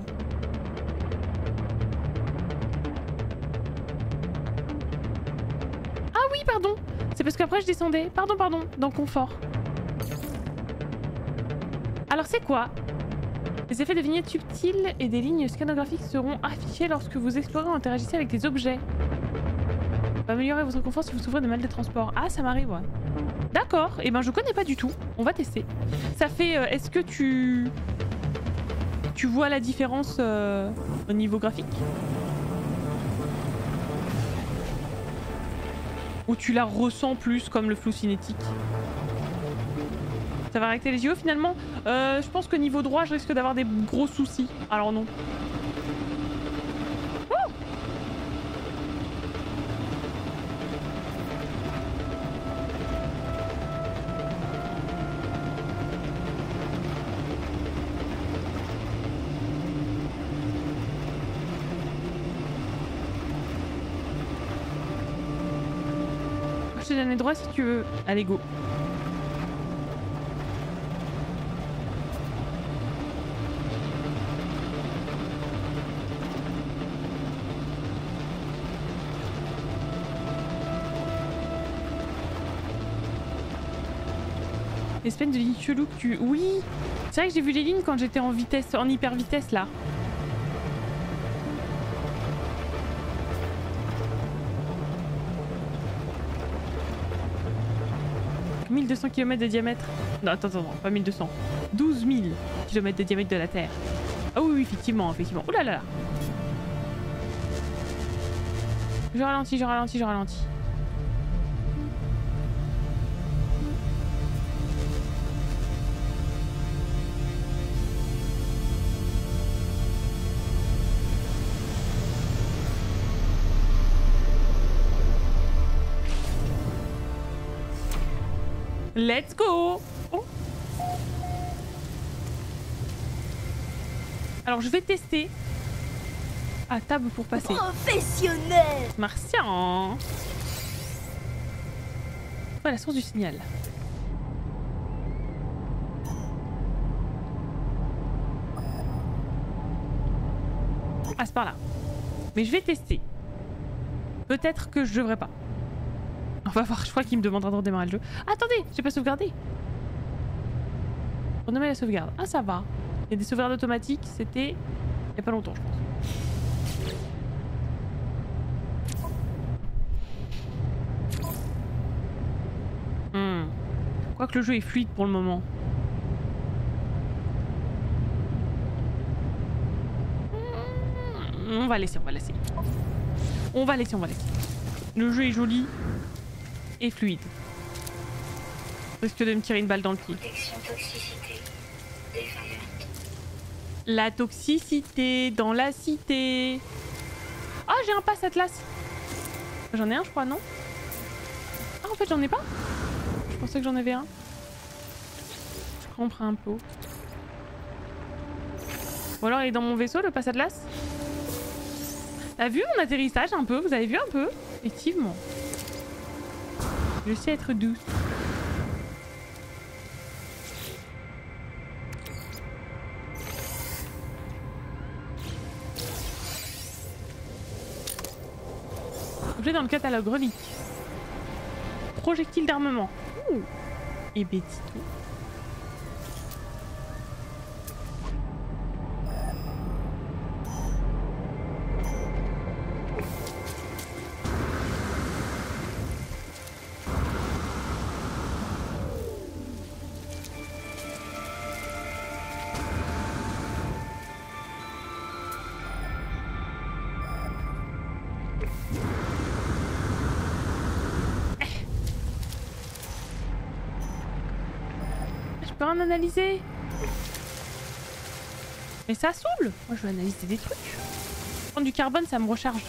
Ah oui, pardon. C'est parce qu'après je descendais. Pardon, dans confort. Alors c'est quoi? Les effets de vignettes subtiles et des lignes scanographiques seront affichés lorsque vous explorez ou interagissez avec des objets. Ça va améliorer votre confort si vous souffrez de mal de transport. Ah, ça m'arrive, ouais. D'accord, et ben je connais pas du tout. On va tester. Ça fait... Est-ce que tu vois la différence au niveau graphique? Ou tu la ressens plus comme le flou cinétique? Ça va arrêter les yeux finalement. Je pense que niveau droit, je risque d'avoir des gros soucis. Alors non. Oh, je te donne les droits si tu veux. Allez, go. Espèce de ligne chelou que tu... Oui, c'est vrai que j'ai vu les lignes quand j'étais en vitesse, en hyper vitesse là. « 1200 km de diamètre. » Non, attends, pas 1200. 12 000 km de diamètre de la Terre. Ah oui, effectivement, effectivement. Ouh là là là. Je ralentis. Let's go! Oh. Alors je vais tester. À table pour passer. Professionnel! Martien! Ouais, la source du signal. Ah, c'est par là. Mais je vais tester. Peut-être que je devrais pas. On va voir, je crois qu'il me demandera de redémarrer le jeu. Attendez, j'ai pas sauvegardé. Renommer la sauvegarde. Ah, ça va. Il y a des sauvegardes automatiques, c'était il y a pas longtemps, je pense. Quoique le jeu est fluide pour le moment. On va laisser. Le jeu est joli et fluide. Risque de me tirer une balle dans le pied. Toxicité défaillante. La toxicité dans la cité. Ah, j'ai un pass Atlas. J'en ai un, je crois, non? Ah, en fait, j'en ai pas. Je pensais que j'en avais un. Je comprends un peu. Ou alors, il est dans mon vaisseau, le pass Atlas. T'as vu mon atterrissage un peu? Vous avez vu un peu? Effectivement. Je sais être douce. Objet dans le catalogue, relique. Projectile d'armement. Et Bétito. Je peux en analyser. Mais ça saoule. Moi je veux analyser des trucs. Prendre du carbone, ça me recharge.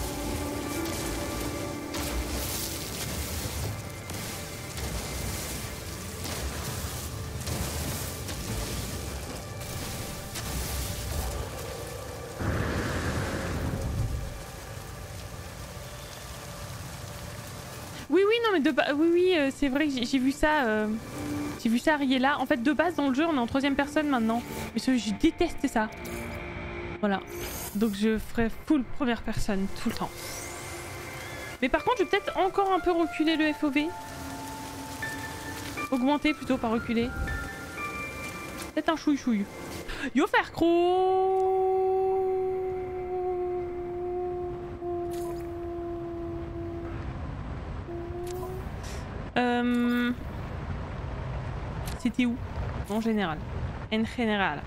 Oui, non mais c'est vrai que j'ai vu ça. J'ai vu ça arriver là. En fait, de base, dans le jeu, on est en troisième personne maintenant. Mais je déteste ça. Voilà. Donc je ferai full première personne tout le temps. Mais par contre, je vais peut-être encore un peu reculer le FOV. Augmenter plutôt, pas reculer. Peut-être un chouille-chouille. Yo faire C'était où? En général. En général.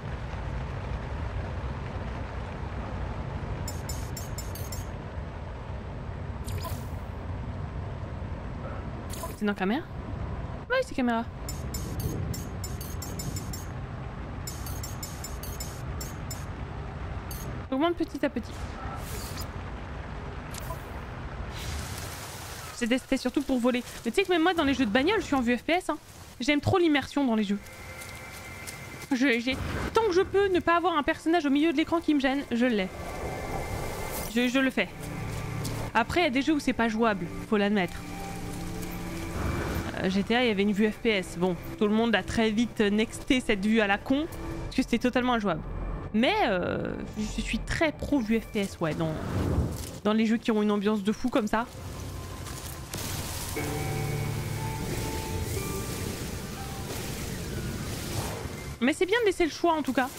C'est dans caméra? Oui, c'est caméra. J'augmente petit à petit. C'était surtout pour voler. Mais tu sais que même moi dans les jeux de bagnole, je suis en vue FPS. Hein. J'aime trop l'immersion dans les jeux. Tant que je peux ne pas avoir un personnage au milieu de l'écran qui me gêne, je l'ai. Je le fais. Après, il y a des jeux où c'est pas jouable, faut l'admettre. GTA, il y avait une vue FPS. Bon, tout le monde a très vite nexté cette vue à la con, parce que c'était totalement injouable. Mais je suis très pro vue FPS, ouais, dans les jeux qui ont une ambiance de fou comme ça. Mais c'est bien de laisser le choix en tout cas.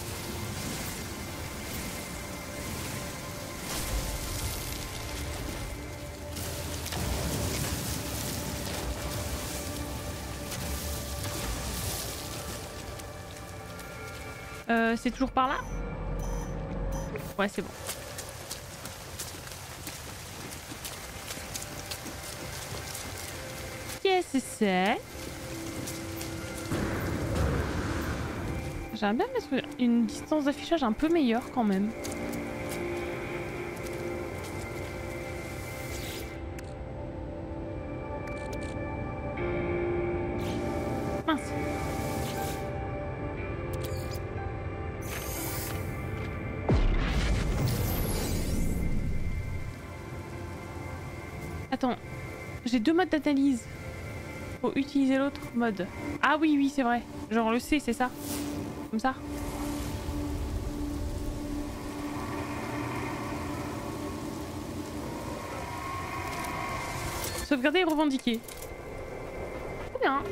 C'est toujours par là? Ouais, c'est bon. Qu'est-ce que c'est? J'aimerais bien mettre une distance d'affichage un peu meilleure quand même. Mince. Attends, j'ai deux modes d'analyse. Faut utiliser l'autre mode. Ah oui, oui, c'est vrai. Genre le C, c'est ça. Comme ça. Sauvegarder et revendiquer. Très bien.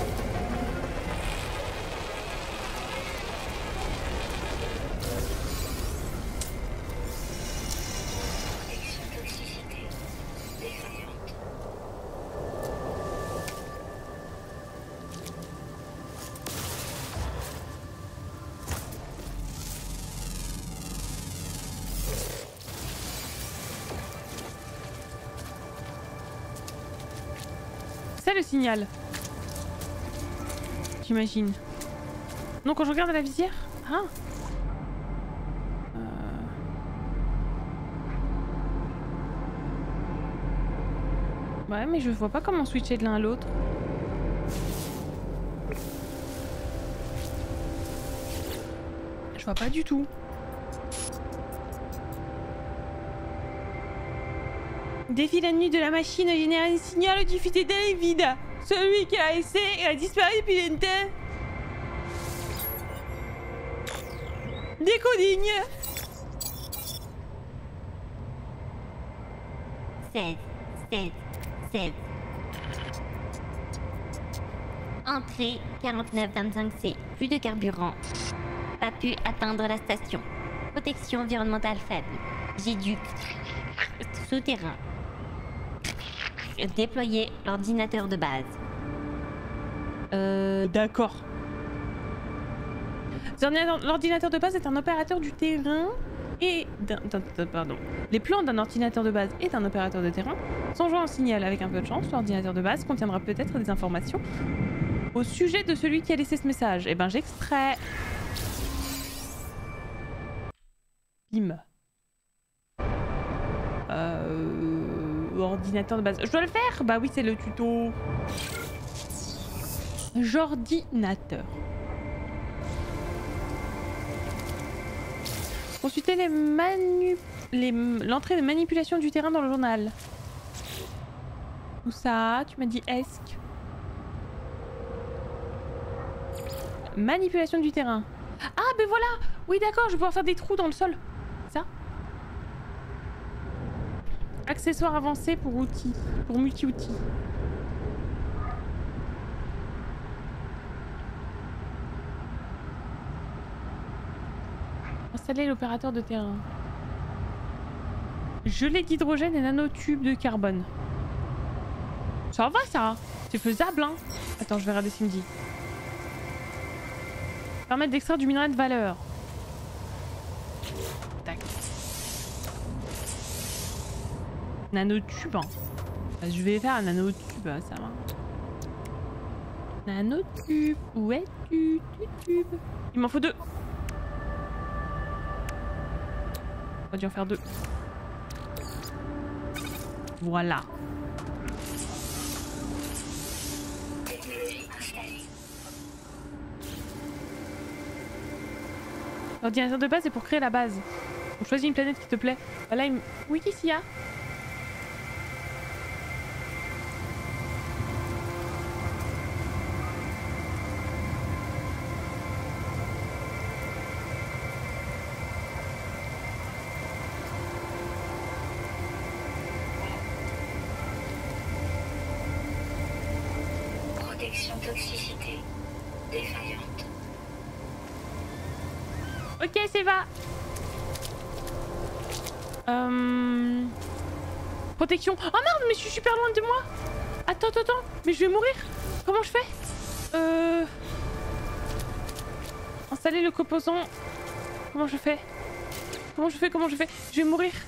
Le signal. J'imagine. Non, quand je regarde à la visière. Ah. Ouais, mais je vois pas comment switcher de l'un à l'autre. Je vois pas du tout. Défi la nuit de la machine a généré un signal diffusé dans les vides. Celui qui a laissé a disparu depuis longtemps. Décoding. 16. Entrée 4925C. Plus de carburant. Pas pu atteindre la station. Protection environnementale faible. J-Duc. Souterrain. Déployer l'ordinateur de base. D'accord. L'ordinateur de base est un opérateur du terrain et pardon. Les plans d'un ordinateur de base et d'un opérateur de terrain sont joués en signal. Avec un peu de chance, l'ordinateur de base contiendra peut-être des informations au sujet de celui qui a laissé ce message. Eh ben, j'extrais. Bim. Ordinateur de base. Je dois le faire? Bah oui, c'est le tuto. Jordinateur. Consultez l'entrée de manipulation du terrain dans le journal. Où ça? Tu m'as dit ESC. Manipulation du terrain. Ah, ben voilà! Oui, d'accord, je vais pouvoir faire des trous dans le sol. Ça? Accessoires avancés pour outils. Pour multi-outils. Installer l'opérateur de terrain. Gelée d'hydrogène et nanotubes de carbone. Ça va ça. C'est faisable hein. Attends, je vais regarder ce qu'il me dit. Permettre d'extraire du minerai de valeur. Tac. Nanotube. Hein. Bah, je vais faire un nanotube, ça va. Nanotube. Où es-tu? Tube. Il m'en faut 2. On va dû en faire 2. Voilà. Technologie installée. L'ordinateur de base est pour créer la base. On choisit une planète qui te plaît. Voilà, oui, qu'est-ce qu'il y a? Protection toxicité défaillante. Ok, c'est va. Protection. Oh merde, mais je suis super loin de moi. Attends, mais je vais mourir. Comment je fais? Installer le composant. Comment je fais? Comment je fais? Je vais mourir.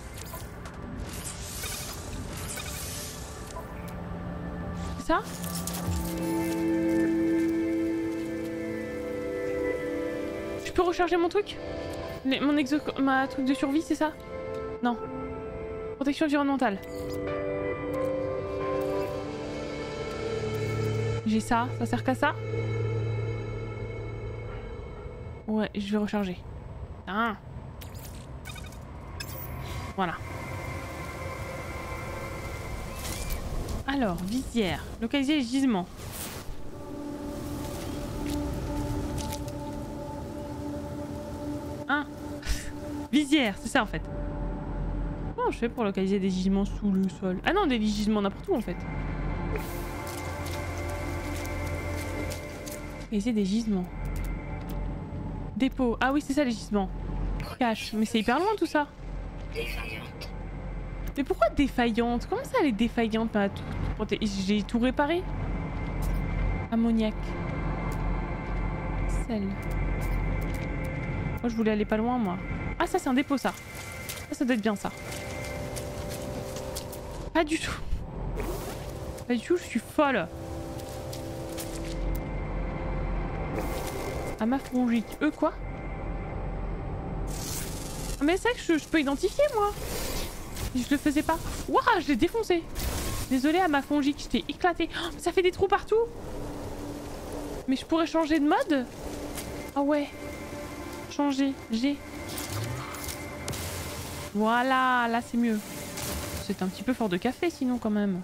C'est ça? Je peux recharger mon truc? Ma truc de survie, c'est ça? Non. Protection environnementale. J'ai ça, ça sert qu'à ça? Ouais, je vais recharger. Ah. Voilà. Alors, visière. Localiser les gisements. Visière, c'est ça en fait. Comment je fais pour localiser des gisements sous le sol? Ah non, des gisements n'importe où en fait. Localiser des gisements. Dépôt. Ah oui, c'est ça les gisements. Cache. Mais c'est hyper loin tout ça. Défaillante. Mais pourquoi défaillante? Comment ça elle est défaillante? J'ai tout réparé. Ammoniac. Sel. Moi je voulais aller pas loin moi. Ah ça c'est un dépôt ça. Ça doit être bien ça. Pas du tout. Pas du tout, je suis folle. Amafongique. Quoi? Ah, mais c'est vrai que je peux identifier moi. Je le faisais pas. Waouh, je l'ai défoncé. Désolé Amafongique, je t'ai éclaté. Oh, ça fait des trous partout. Mais je pourrais changer de mode? Ah ouais. Changer. G. Voilà, là c'est mieux. C'est un petit peu fort de café sinon quand même.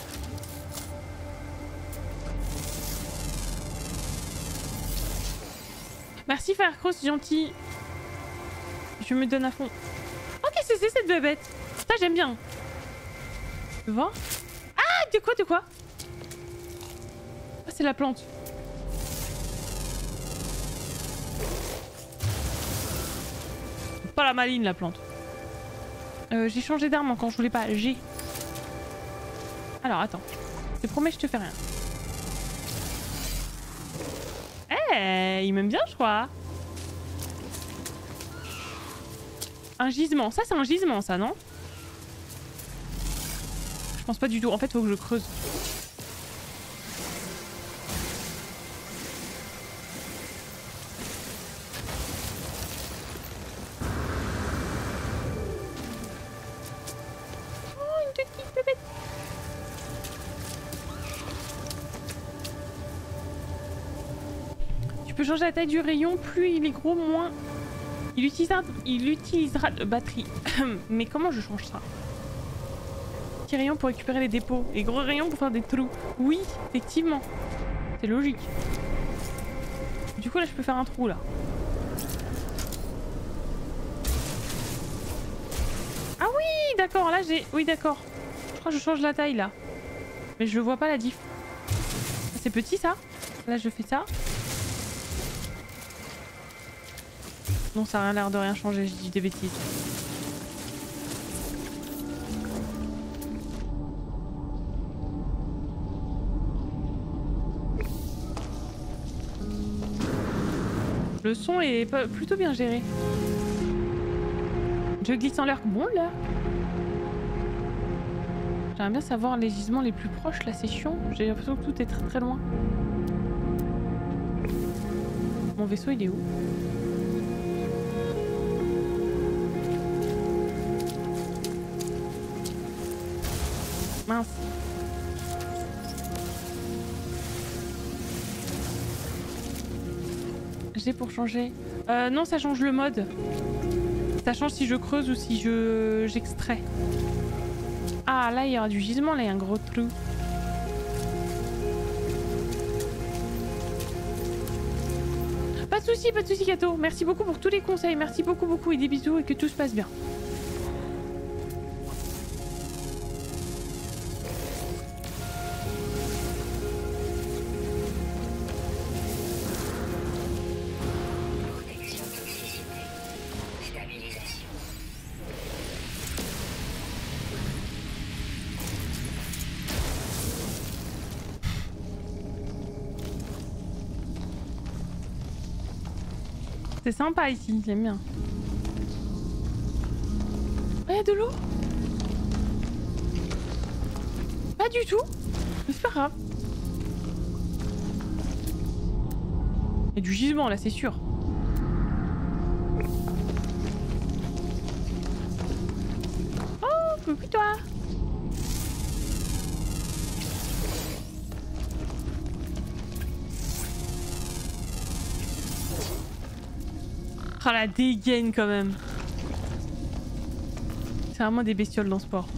Merci Firecross, c'est gentil. Je me donne à fond. Oh qu'est-ce que c'est cette bébête? Ça j'aime bien. Tu vois? Ah de quoi? Ah c'est la plante. Pas la maline la plante. J'ai changé d'arme quand je voulais pas. J'ai. Alors attends. Je te promets je te fais rien. Il m'aime bien je crois. Un gisement. Ça c'est un gisement ça non? Je pense pas du tout. En fait faut que je creuse. Tu peux changer la taille du rayon, plus il est gros, moins il utilisera de batterie. Mais comment je change ça? Petit rayon pour récupérer les dépôts, et gros rayon pour faire des trous. Oui, effectivement. C'est logique. Du coup là je peux faire un trou là. Ah oui, d'accord, là j'ai... Oui d'accord. Je crois que je change la taille là. Mais je vois pas la diff. C'est petit ça. Là je fais ça. Non, ça a rien l'air de rien changer, je dis des bêtises. Le son est plutôt bien géré. Je glisse en l'air. Bon là. J'aimerais bien savoir les gisements les plus proches là, c'est chiant. J'ai l'impression que tout est très très loin. Mon vaisseau il est où? Mince. J'ai pour changer. Non, ça change le mode. Ça change si je creuse ou si j'extrais. Ah, là, il y aura du gisement. Là, il y a un gros trou. Pas de soucis, Kato. Merci beaucoup pour tous les conseils. Merci beaucoup et des bisous et que tout se passe bien. Protection toxicité. Stabilisation. C'est sympa ici, j'aime bien. Oh, y a de l'eau? Pas du tout. Mais c'est pas grave. Il y a du gisement là, c'est sûr. Oh, coucou toi. Oh la dégaine quand même. C'est vraiment des bestioles dans ce port.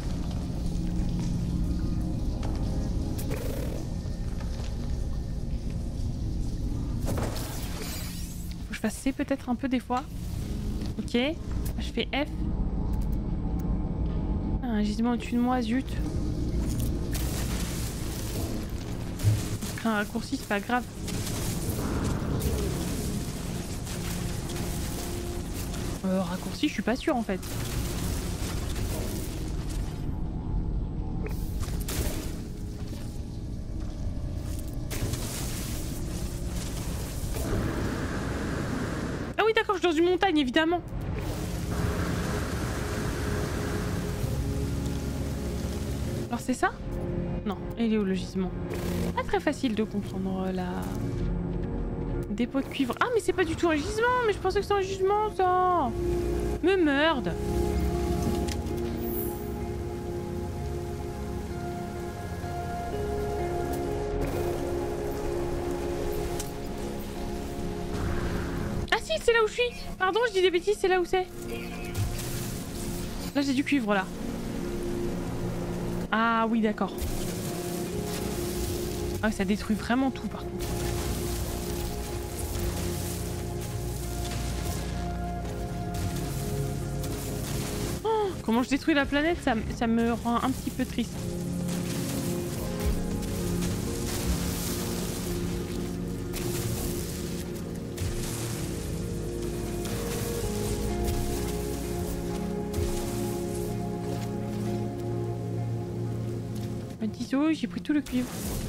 Faut que je fasse C peut-être un peu des fois. Ok. Je fais F. Ah, un gisement au-dessus de moi, zut. Un raccourci, c'est pas grave. Raccourci, je suis pas sûre en fait. Ah oui d'accord, je suis dans une montagne évidemment. Alors c'est ça? Non, il est où le gisement? Pas très facile de comprendre la... Dépôt de cuivre. Ah mais c'est pas du tout un gisement, mais je pensais que c'était un gisement ça. Me merde. Ah si, c'est là où je suis. Pardon, je dis des bêtises, c'est là où c'est. Là j'ai du cuivre là. Ah oui d'accord. Ah ça détruit vraiment tout par contre. Comment je détruis la planète, ça me rend un petit peu triste. Disons, j'ai pris tout le cuivre.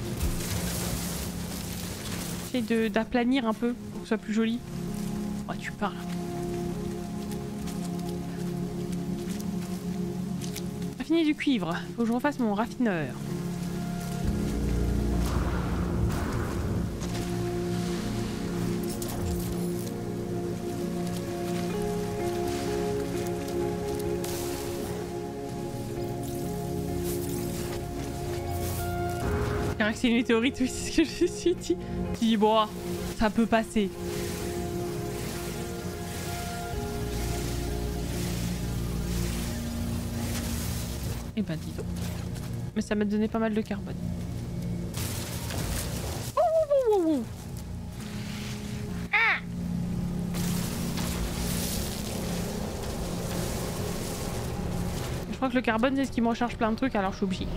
J'essaie d'aplanir un peu pour que ce soit plus joli. Oh, tu parles. Raffiner du cuivre. Faut que je refasse mon raffineur. Que c'est une météorite, oui, c'est ce que je me suis dit. Je dis, bon, ça peut passer. Eh ben, dis donc. Mais ça m'a donné pas mal de carbone. Oh, oh, oh, oh. Ah. Je crois que le carbone, c'est ce qui me recharge plein de trucs, alors je suis obligée.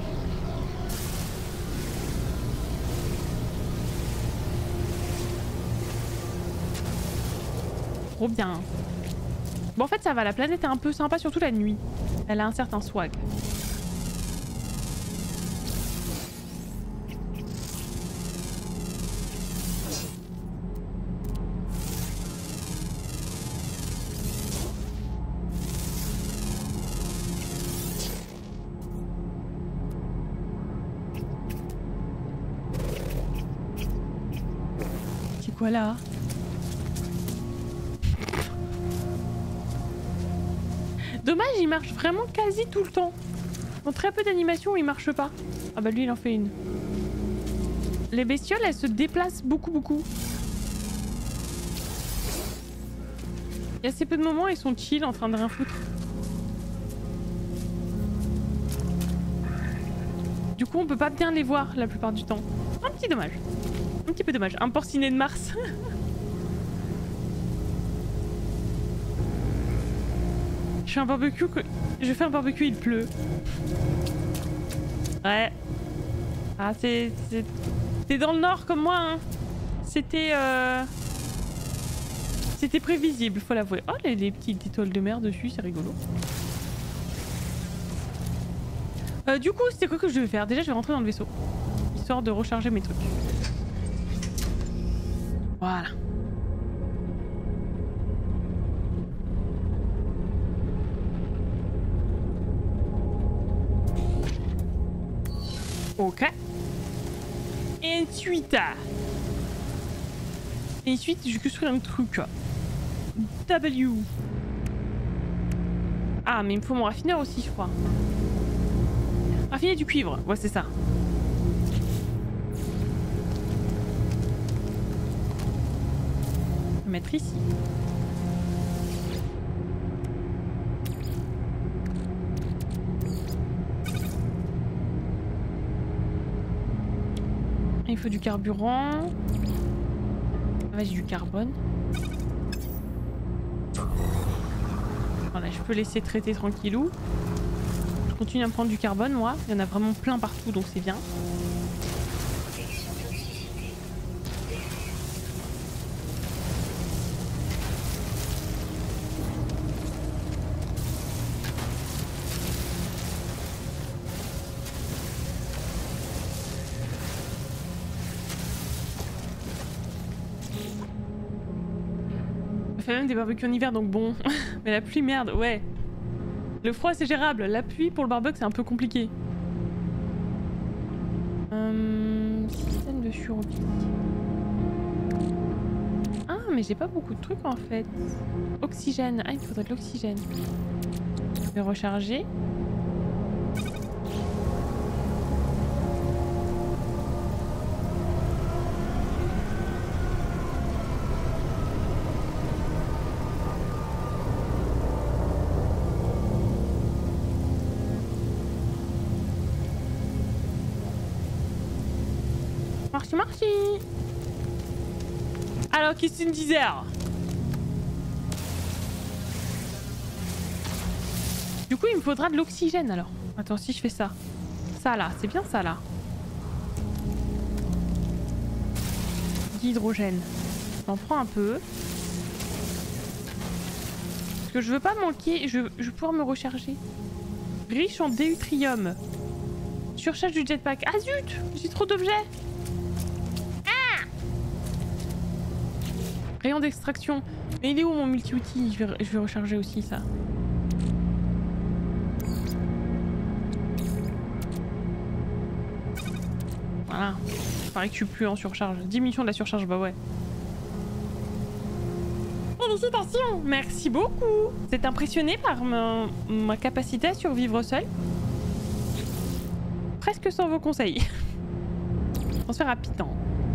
trop bien. Bon, en fait, ça va. La planète est un peu sympa, surtout la nuit. Elle a un certain swag. C'est quoi là? Dommage, il marche vraiment quasi tout le temps. Dans très peu d'animations où il marche pas. Ah bah lui il en fait une. Les bestioles elles se déplacent beaucoup. Il y a assez peu de moments où ils sont chill en train de rien foutre. Du coup on peut pas bien les voir la plupart du temps. Un petit dommage. Un petit peu dommage. Un porcinet de Mars. Je fais un barbecue, il pleut. Ouais. Ah, t'es dans le nord comme moi, hein. C'était prévisible, faut l'avouer. Oh, les petites étoiles de mer dessus, c'est rigolo. Du coup, c'était quoi que je devais faire? Déjà, je vais rentrer dans le vaisseau. Histoire de recharger mes trucs. Voilà. Ok. Et ensuite, je construis un truc. W. Ah, mais il me faut mon raffineur aussi, je crois. Raffiner du cuivre. Ouais, c'est ça. Je vais mettre ici. Il faut du carburant. Ah, j'ai du carbone. Voilà, je peux laisser traiter tranquillou. Je continue à me prendre du carbone, moi. Il y en a vraiment plein partout, donc c'est bien. Fait même des barbecues en hiver, donc bon. Mais la pluie, merde, ouais. Le froid, c'est gérable. La pluie, pour le barbecue, c'est un peu compliqué. Système de survie. Ah, mais j'ai pas beaucoup de trucs, en fait. Oxygène. Ah, il me faudrait de l'oxygène. Je vais recharger. Merci. Alors, qu'est-ce que tu me disais? Du coup, il me faudra de l'oxygène alors. Attends, si je fais ça. Ça là, c'est bien ça là. D'hydrogène. J'en prends un peu. Parce que je veux pas manquer, je veux pouvoir me recharger. Riche en deutérium. Surcharge du jetpack. Ah zut, j'ai trop d'objets. Rayon d'extraction. Mais il est où mon multi-outil? Je vais recharger aussi ça. Voilà. Il paraît que je suis plus en surcharge. Diminution de la surcharge, bah ouais. Félicitations! Merci beaucoup! Vous êtes impressionné par ma capacité à survivre seule? Presque sans vos conseils. Transfert à Pitan.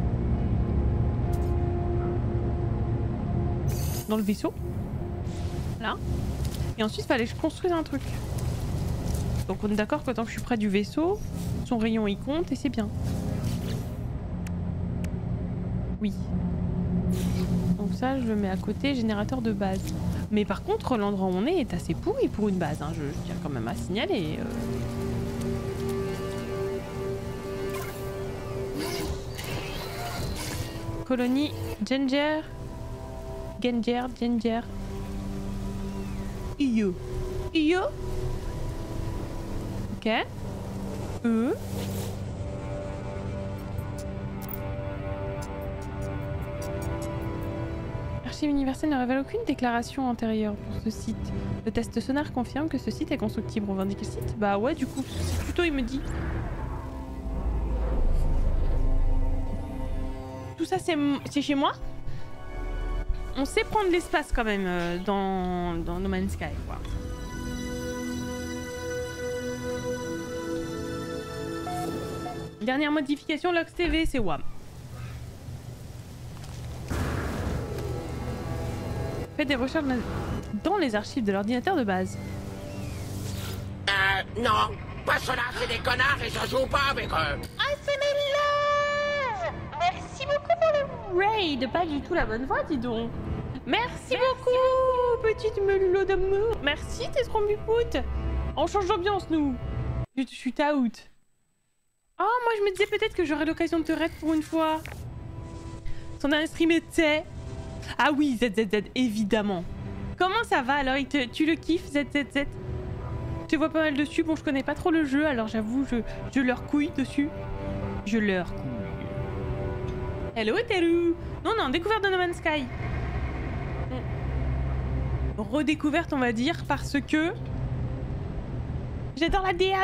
Dans le vaisseau. Là. Et ensuite, il fallait que je construise un truc. Donc on est d'accord que tant que je suis près du vaisseau, son rayon il compte et c'est bien. Oui. Donc ça, je le mets à côté, générateur de base. Mais par contre, l'endroit où on est assez pourri pour une base. Hein. Je tiens quand même à signaler. Colonie Ginger Ginger. Iyo. Ok. Archive universelle ne révèle aucune déclaration antérieure pour ce site. Le test sonar confirme que ce site est constructible. On va indiquer le site? Bah ouais, du coup, c'est plutôt il me dit. Tout ça, c'est chez moi? On sait prendre l'espace quand même dans No Man's Sky, quoi. Dernière modification, Lox TV, c'est WAM. Faites des recherches dans les archives de l'ordinateur de base. Non, pas cela, c'est des connards et je joue pas avec eux. Ah, c'est mes loves! Merci beaucoup pour le raid. Pas du tout la bonne voie, dis donc. Merci beaucoup, petite mello d'amour. Merci, t'es trop mipoute. On change d'ambiance, nous. Je suis out. Oh, moi je me disais peut-être que j'aurais l'occasion de te raid pour une fois. Son dernier stream était... Ah oui, ZZZ, évidemment. Comment ça va alors? Tu le kiffes, ZZZ? Je te vois pas mal dessus. Bon, je connais pas trop le jeu, alors j'avoue, je leur couille dessus. Je leur couille. Hello, Teru. Non, non, découverte de No Man's Sky. Redécouverte, on va dire, parce que... J'adore la DA.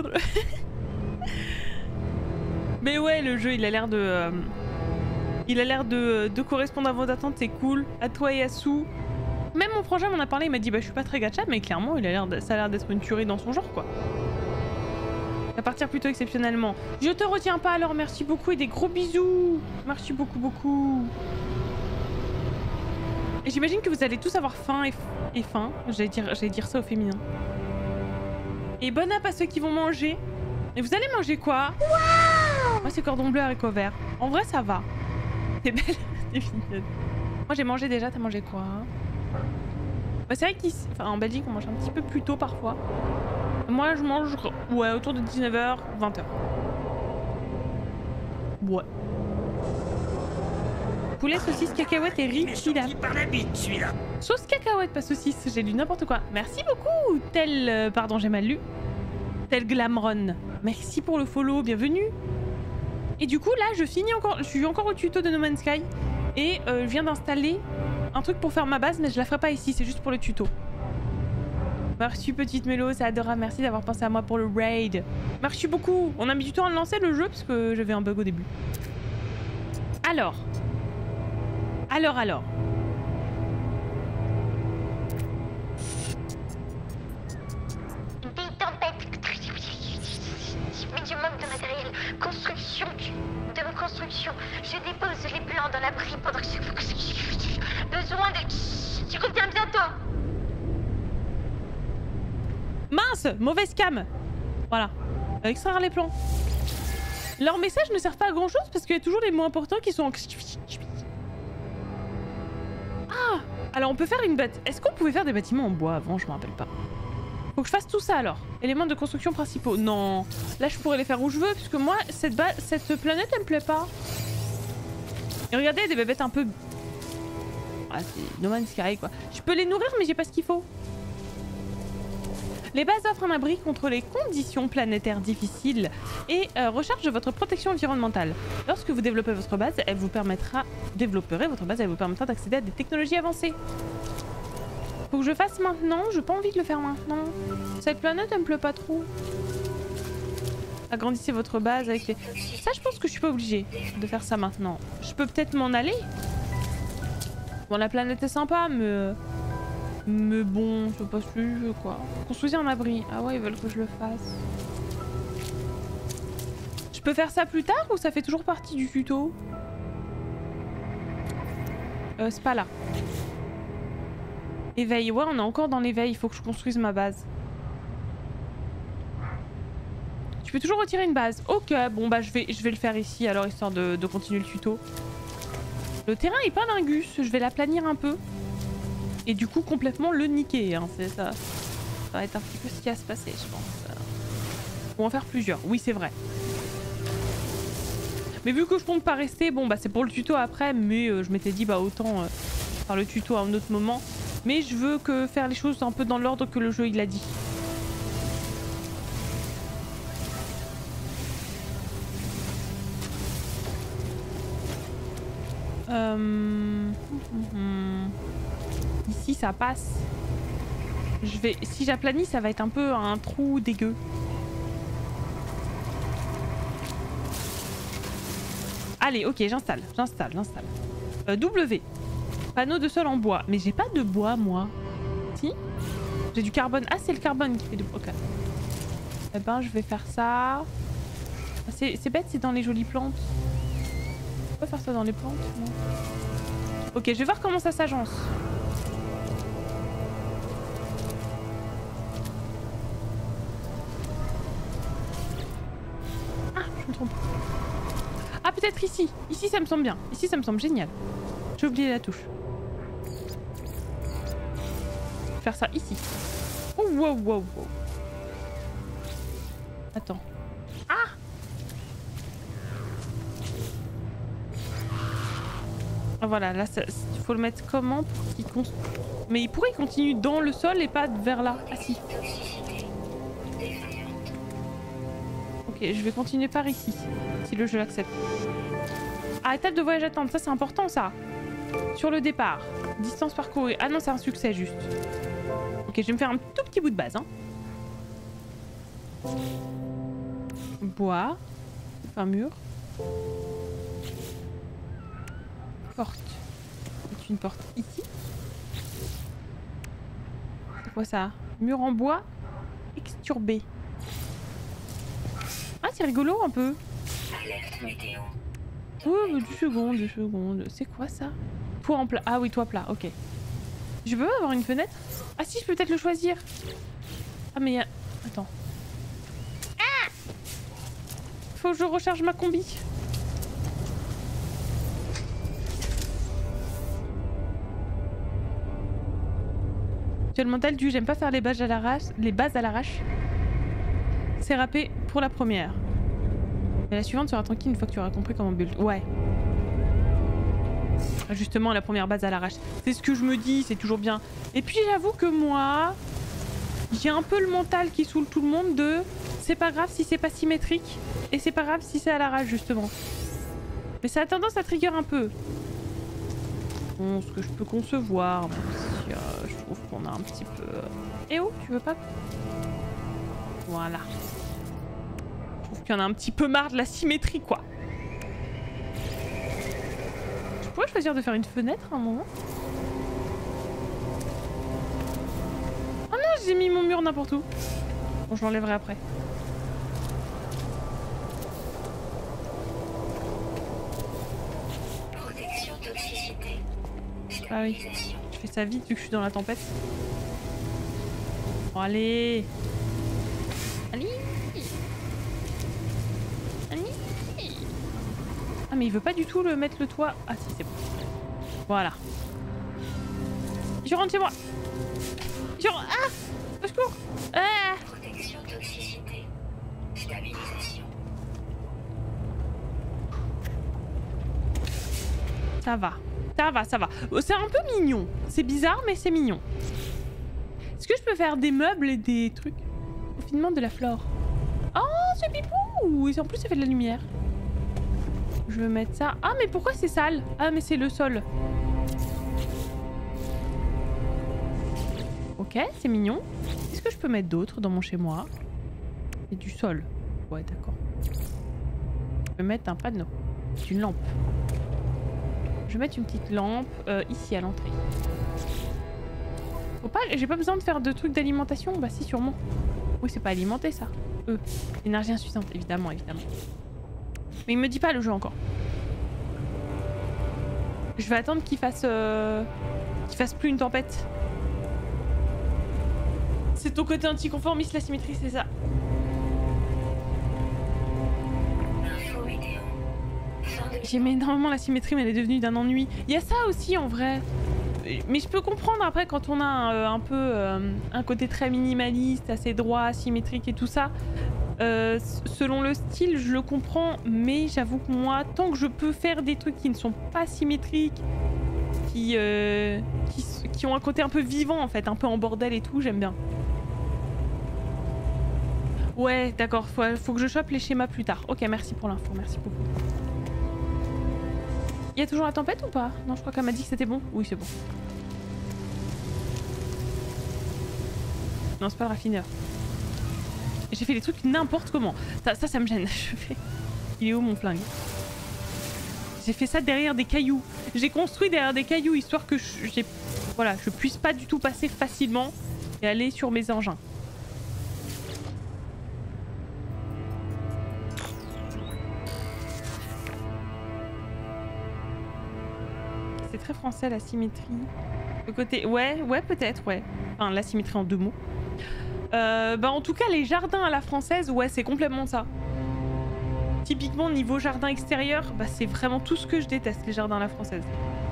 Mais ouais, le jeu, il a l'air de... Il a l'air de correspondre à vos attentes, c'est cool. À toi et à Sou. Même mon frangin m'en a parlé, il m'a dit bah je suis pas très gacha, mais clairement ça a l'air d'être une tuerie dans son genre, quoi. À partir plutôt exceptionnellement. Je te retiens pas alors, merci beaucoup et des gros bisous. Merci beaucoup, beaucoup. Et j'imagine que vous allez tous avoir faim et faim. J'allais dire ça au féminin. Et bon app à ceux qui vont manger. Et vous allez manger quoi? Wow. Moi c'est cordon bleu haricots verts. En vrai ça va. C'est belle, c'est mignonne. Moi j'ai mangé déjà, t'as mangé quoi? Bah, c'est vrai qu'en Belgique on mange un petit peu plus tôt parfois. Moi je mange ouais, autour de 19h, 20h. Ouais. Poulet, saucisse, cacahuète et riz. Il est sorti par la bite, celui-là. Sauce cacahuète, pas saucisse, j'ai lu n'importe quoi. Merci beaucoup, tel... pardon, j'ai mal lu. Tel Glamron. Merci pour le follow, bienvenue. Et du coup, là, je suis encore au tuto de No Man's Sky. Et je viens d'installer un truc pour faire ma base, mais je la ferai pas ici, c'est juste pour le tuto. Merci petite Mélo, c'est adorable, merci d'avoir pensé à moi pour le raid. Merci beaucoup. On a mis du temps à lancer le jeu parce que j'avais un bug au début. Alors. Des tempêtes. Mais du manque de matériel. Construction. Je dépose les plans dans l'abri pendant que besoin de... Je reviens bientôt. Mince, mauvaise cam. Voilà. Extraire les plans. Leurs messages ne servent pas à grand chose parce qu'il y a toujours les mots importants qui sont en... Ah, alors on peut faire une bête. Est-ce qu'on pouvait faire des bâtiments en bois avant? Je me rappelle pas. Faut que je fasse tout ça alors. Éléments de construction principaux. Non. Là je pourrais les faire où je veux puisque moi cette planète elle me plaît pas. Et regardez des bébêtes un peu... Ah c'est No Man's Sky quoi. Je peux les nourrir mais j'ai pas ce qu'il faut. Les bases offrent un abri contre les conditions planétaires difficiles et recharge de votre protection environnementale. Lorsque vous développez votre base, elle vous permettra d'accéder à des technologies avancées. Faut que je fasse maintenant, j'ai pas envie de le faire maintenant. Cette planète elle me plaît pas trop. Agrandissez votre base avec les... Ça je pense que je suis pas obligée de faire ça maintenant. Je peux peut-être m'en aller. Bon la planète est sympa mais bon, je sais pas ce que je veux quoi. Construisez un abri. Ah ouais, ils veulent que je le fasse. Je peux faire ça plus tard ou ça fait toujours partie du tuto? C'est pas là. Éveil. Ouais, on est encore dans l'éveil. Il faut que je construise ma base. Tu peux toujours retirer une base. Ok, bon bah je vais le faire ici alors histoire de continuer le tuto. Le terrain est pas dingus. Je vais l'aplanir un peu. Et du coup complètement le niquer, hein. C'est ça. Ça va être un petit peu ce qui va se passer, je pense. On va en faire plusieurs, oui c'est vrai. Mais vu que je compte pas rester, bon bah c'est pour le tuto après, mais je m'étais dit bah autant faire le tuto à un autre moment. Mais je veux faire les choses un peu dans l'ordre que le jeu il a dit. Ici ça passe. Si j'aplanis, ça va être un peu un trou dégueu. Allez, ok, j'installe. W. Panneau de sol en bois. Mais j'ai pas de bois, moi. Si? J'ai du carbone. Ah, c'est le carbone qui fait du bois. Ok. Eh ben, je vais faire ça. C'est bête, c'est dans les jolies plantes. On peut faire ça dans les plantes? Non. Ok, je vais voir comment ça s'agence. Ah, je me trompe. Ah, peut-être ici. Ici, ça me semble bien. Ici, ça me semble génial. J'ai oublié la touche. Faire ça ici. Oh, wow, wow, wow. Attends. Ah! Ah, voilà, là, il faut le mettre comment pour qu'il Mais il pourrait continuer dans le sol et pas vers là. Ah si. Ok, je vais continuer par ici, si le jeu l'accepte. Ah, étape de voyage attente, ça c'est important ça. Sur le départ, distance parcourue. Ah non, c'est un succès juste. Ok, je vais me faire un tout petit bout de base. Hein. Bois. Enfin, mur. Porte. C'est une porte ici. C'est quoi ça? Mur en bois exturbé. Ah, c'est rigolo un peu. Oh, 2 secondes. C'est quoi ça? Toit en plat. Ah oui, toit plat, ok. Je veux avoir une fenêtre? Ah si, je peux peut-être le choisir. Ah mais attends. Ah! Faut que je recharge ma combi. J'ai le mental du j'aime pas faire les bases à l'arrache. C'est râpé pour la première. Mais la suivante sera tranquille une fois que tu auras compris comment build. Ouais. Justement, la première base à l'arrache. C'est ce que je me dis, c'est toujours bien. Et puis j'avoue que moi, j'ai un peu le mental qui saoule tout le monde de c'est pas grave si c'est pas symétrique et c'est pas grave si c'est à l'arrache justement. Mais ça a tendance à trigger un peu. Bon, ce que je peux concevoir, même si je trouve qu'on a un petit peu... Eh oh, tu veux pas? Voilà. Je trouve qu'il y en a un petit peu marre de la symétrie, quoi. Je pourrais choisir de faire une fenêtre à un moment. Oh non, j'ai mis mon mur n'importe où. Bon, je l'enlèverai après. Protection toxicité. Ah oui, je fais ça vite vu que je suis dans la tempête. Bon, allez. Allez. Ah mais il veut pas du tout mettre le toit. Ah si, c'est bon. Voilà. Je rentre chez moi. Ah, au secours. Ah. Protection toxicité. Stabilisation. Ça va. C'est un peu mignon. C'est bizarre mais c'est mignon. Est-ce que je peux faire des meubles et des trucs? Confinement de la flore. Oh, c'est pipou. Et en plus ça fait de la lumière. Je vais mettre ça. Ah mais pourquoi c'est sale? Ah mais c'est le sol. Ok, c'est mignon. Qu'est-ce que je peux mettre d'autre dans mon chez-moi? C'est du sol. Ouais, d'accord. Je vais mettre un panneau. C'est une lampe. Je vais mettre une petite lampe ici à l'entrée. Faut pas... J'ai pas besoin de faire de trucs d'alimentation? Bah si, sûrement. Oui, c'est pas alimenté ça. Énergie insuffisante, évidemment. Mais il me dit pas le jeu encore. Je vais attendre qu'il fasse plus une tempête. C'est ton côté anticonformiste, la symétrie, c'est ça. J'aimais énormément la symétrie, mais elle est devenue d'un ennui. Il y a ça aussi en vrai. Mais je peux comprendre après quand on a un peu un côté très minimaliste, assez droit, symétrique et tout ça. Selon le style, je le comprends, mais j'avoue que moi, tant que je peux faire des trucs qui ne sont pas symétriques qui ont un côté un peu vivant en fait, un peu en bordel et tout, j'aime bien. Ouais, d'accord, faut que je chope les schémas plus tard. Ok, merci pour l'info, merci beaucoup. Il y a toujours la tempête ou pas? Non, je crois qu'elle m'a dit que c'était bon. Oui, c'est bon. Non, c'est pas le raffineur. J'ai fait des trucs n'importe comment. Ça me gêne. Je fais... Il est où mon flingue? J'ai fait ça derrière des cailloux. J'ai construit derrière des cailloux histoire que je puisse pas du tout passer facilement et aller sur mes engins. C'est très français la symétrie. Le côté... Ouais, peut-être, ouais. Enfin, la symétrie en 2 mots. Bah en tout cas, les jardins à la française, ouais, c'est complètement ça. Typiquement, niveau jardin extérieur, bah c'est vraiment tout ce que je déteste, les jardins à la française.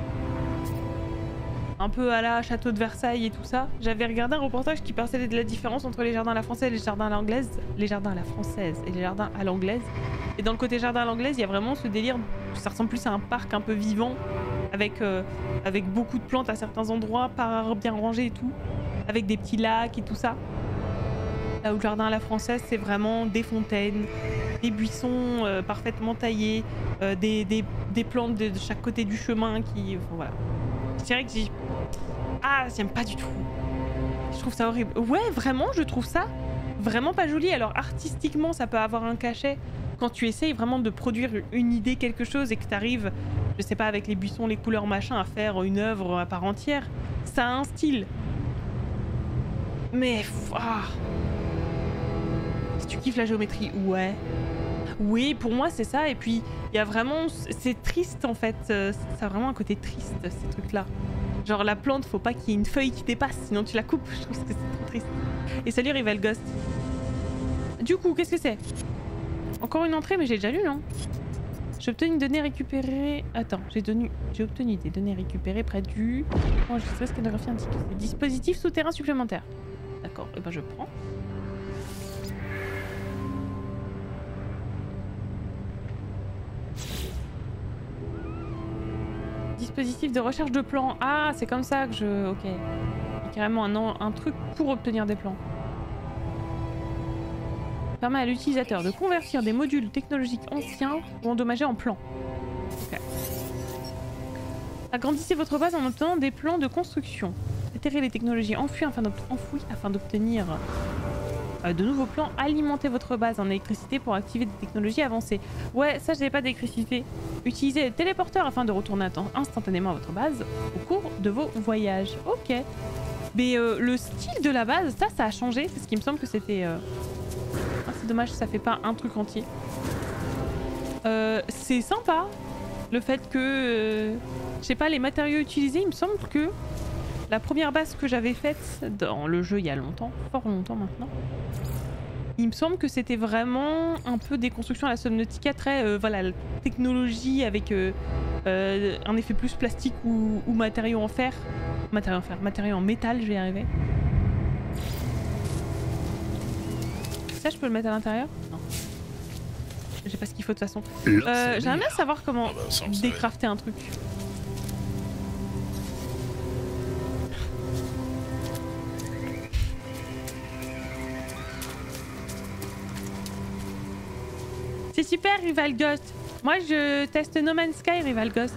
Un peu à la château de Versailles et tout ça. J'avais regardé un reportage qui parlait de la différence entre les jardins à la française et les jardins à l'anglaise. Les jardins à la française et les jardins à l'anglaise. Et dans le côté jardin à l'anglaise, il y a vraiment ce délire, ça ressemble plus à un parc un peu vivant, avec beaucoup de plantes à certains endroits, par bien rangées et tout, avec des petits lacs et tout ça. Là où le jardin à la française, c'est vraiment des fontaines, des buissons parfaitement taillés, des plantes de chaque côté du chemin qui... Enfin, voilà. Je dirais que j'aime pas du tout. Je trouve ça horrible. Ouais, vraiment, je trouve ça vraiment pas joli. Alors artistiquement, ça peut avoir un cachet quand tu essayes vraiment de produire une idée, quelque chose, et que t'arrives, je sais pas, avec les buissons, les couleurs, machin, à faire une œuvre à part entière. Ça a un style. Mais... Si tu kiffes la géométrie, ouais. Oui, pour moi c'est ça. Et puis il y a vraiment, c'est triste en fait. Ça a vraiment un côté triste ces trucs-là. Genre la plante, faut pas qu'il y ait une feuille qui dépasse, sinon tu la coupes. Je trouve que c'est trop triste. Et salut Rival Ghost. Du coup, qu'est-ce que c'est? Encore une entrée, mais j'ai déjà lu, non? J'ai obtenu une donnée récupérée. Attends, j'ai obtenu des données récupérées près du. Enregistrer scénographie indiquée. Dispositif souterrain supplémentaire. D'accord, et ben je prends. Dispositif de recherche de plans. Ah, c'est comme ça que je... Ok. Carrément un truc pour obtenir des plans. Permet à l'utilisateur de convertir des modules technologiques anciens ou endommagés en plans. Ok. Agrandissez votre base en obtenant des plans de construction. Déterrez les technologies enfouies afin d'obtenir de nouveaux plans. Alimentez votre base en électricité pour activer des technologies avancées. Ouais, ça j'ai pas d'électricité. Utilisez les téléporteurs afin de retourner instantanément à votre base au cours de vos voyages. Ok. Mais le style de la base, ça a changé. C'est ce qui me semble que c'était... Ah, c'est dommage, ça fait pas un truc entier. C'est sympa. Le fait que... je sais pas, les matériaux utilisés, il me semble que... La première base que j'avais faite dans le jeu il y a longtemps, fort longtemps maintenant, il me semble que c'était vraiment un peu des constructions à la Subnautica, très voilà, technologie avec un effet plus plastique ou matériaux en fer. Matériaux en métal, je vais y arriver. Ça, je peux le mettre à l'intérieur? Non. J'ai pas ce qu'il faut de toute façon. J'aimerais bien savoir comment décrafter un truc. C'est super, Rival Ghost. Moi, je teste No Man's Sky, Rival Ghost.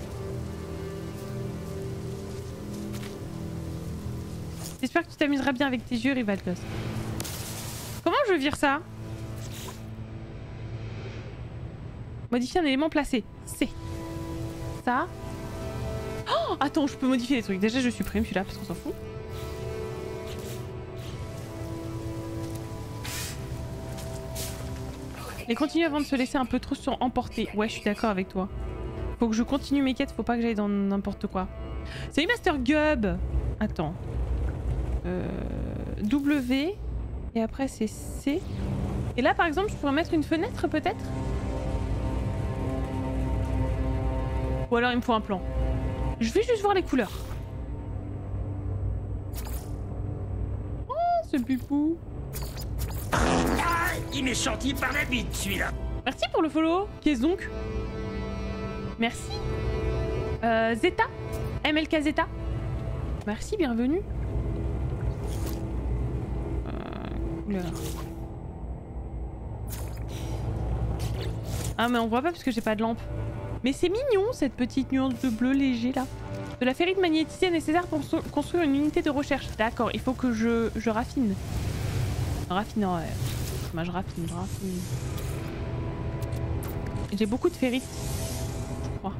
J'espère que tu t'amuseras bien avec tes yeux, Rival Ghost. Comment je vire ça? Modifier un élément placé. C'est ça. Oh, attends, je peux modifier les trucs. Déjà, je supprime celui-là parce qu'on s'en fout. Et continue avant de se laisser un peu trop emporter. Ouais, je suis d'accord avec toi. Faut que je continue mes quêtes, faut pas que j'aille dans n'importe quoi. Salut Master Gub. Attends. W. Et après c'est C. Et là par exemple, je pourrais mettre une fenêtre peut-être? Ou alors il me faut un plan. Je vais juste voir les couleurs. Oh, ce pupou. Ah, il m'est sorti par la bite, celui-là. Merci pour le follow. Qu'est-ce donc? Merci. Zeta, MLK Zeta. Merci, bienvenue. Couleur. Ah mais on voit pas parce que j'ai pas de lampe. Mais c'est mignon cette petite nuance de bleu léger là. De la ferrite magnétisée nécessaire pour construire une unité de recherche. D'accord, il faut que je raffine. Raffineur. Moi je raffine. J'ai beaucoup de ferrite. Je crois.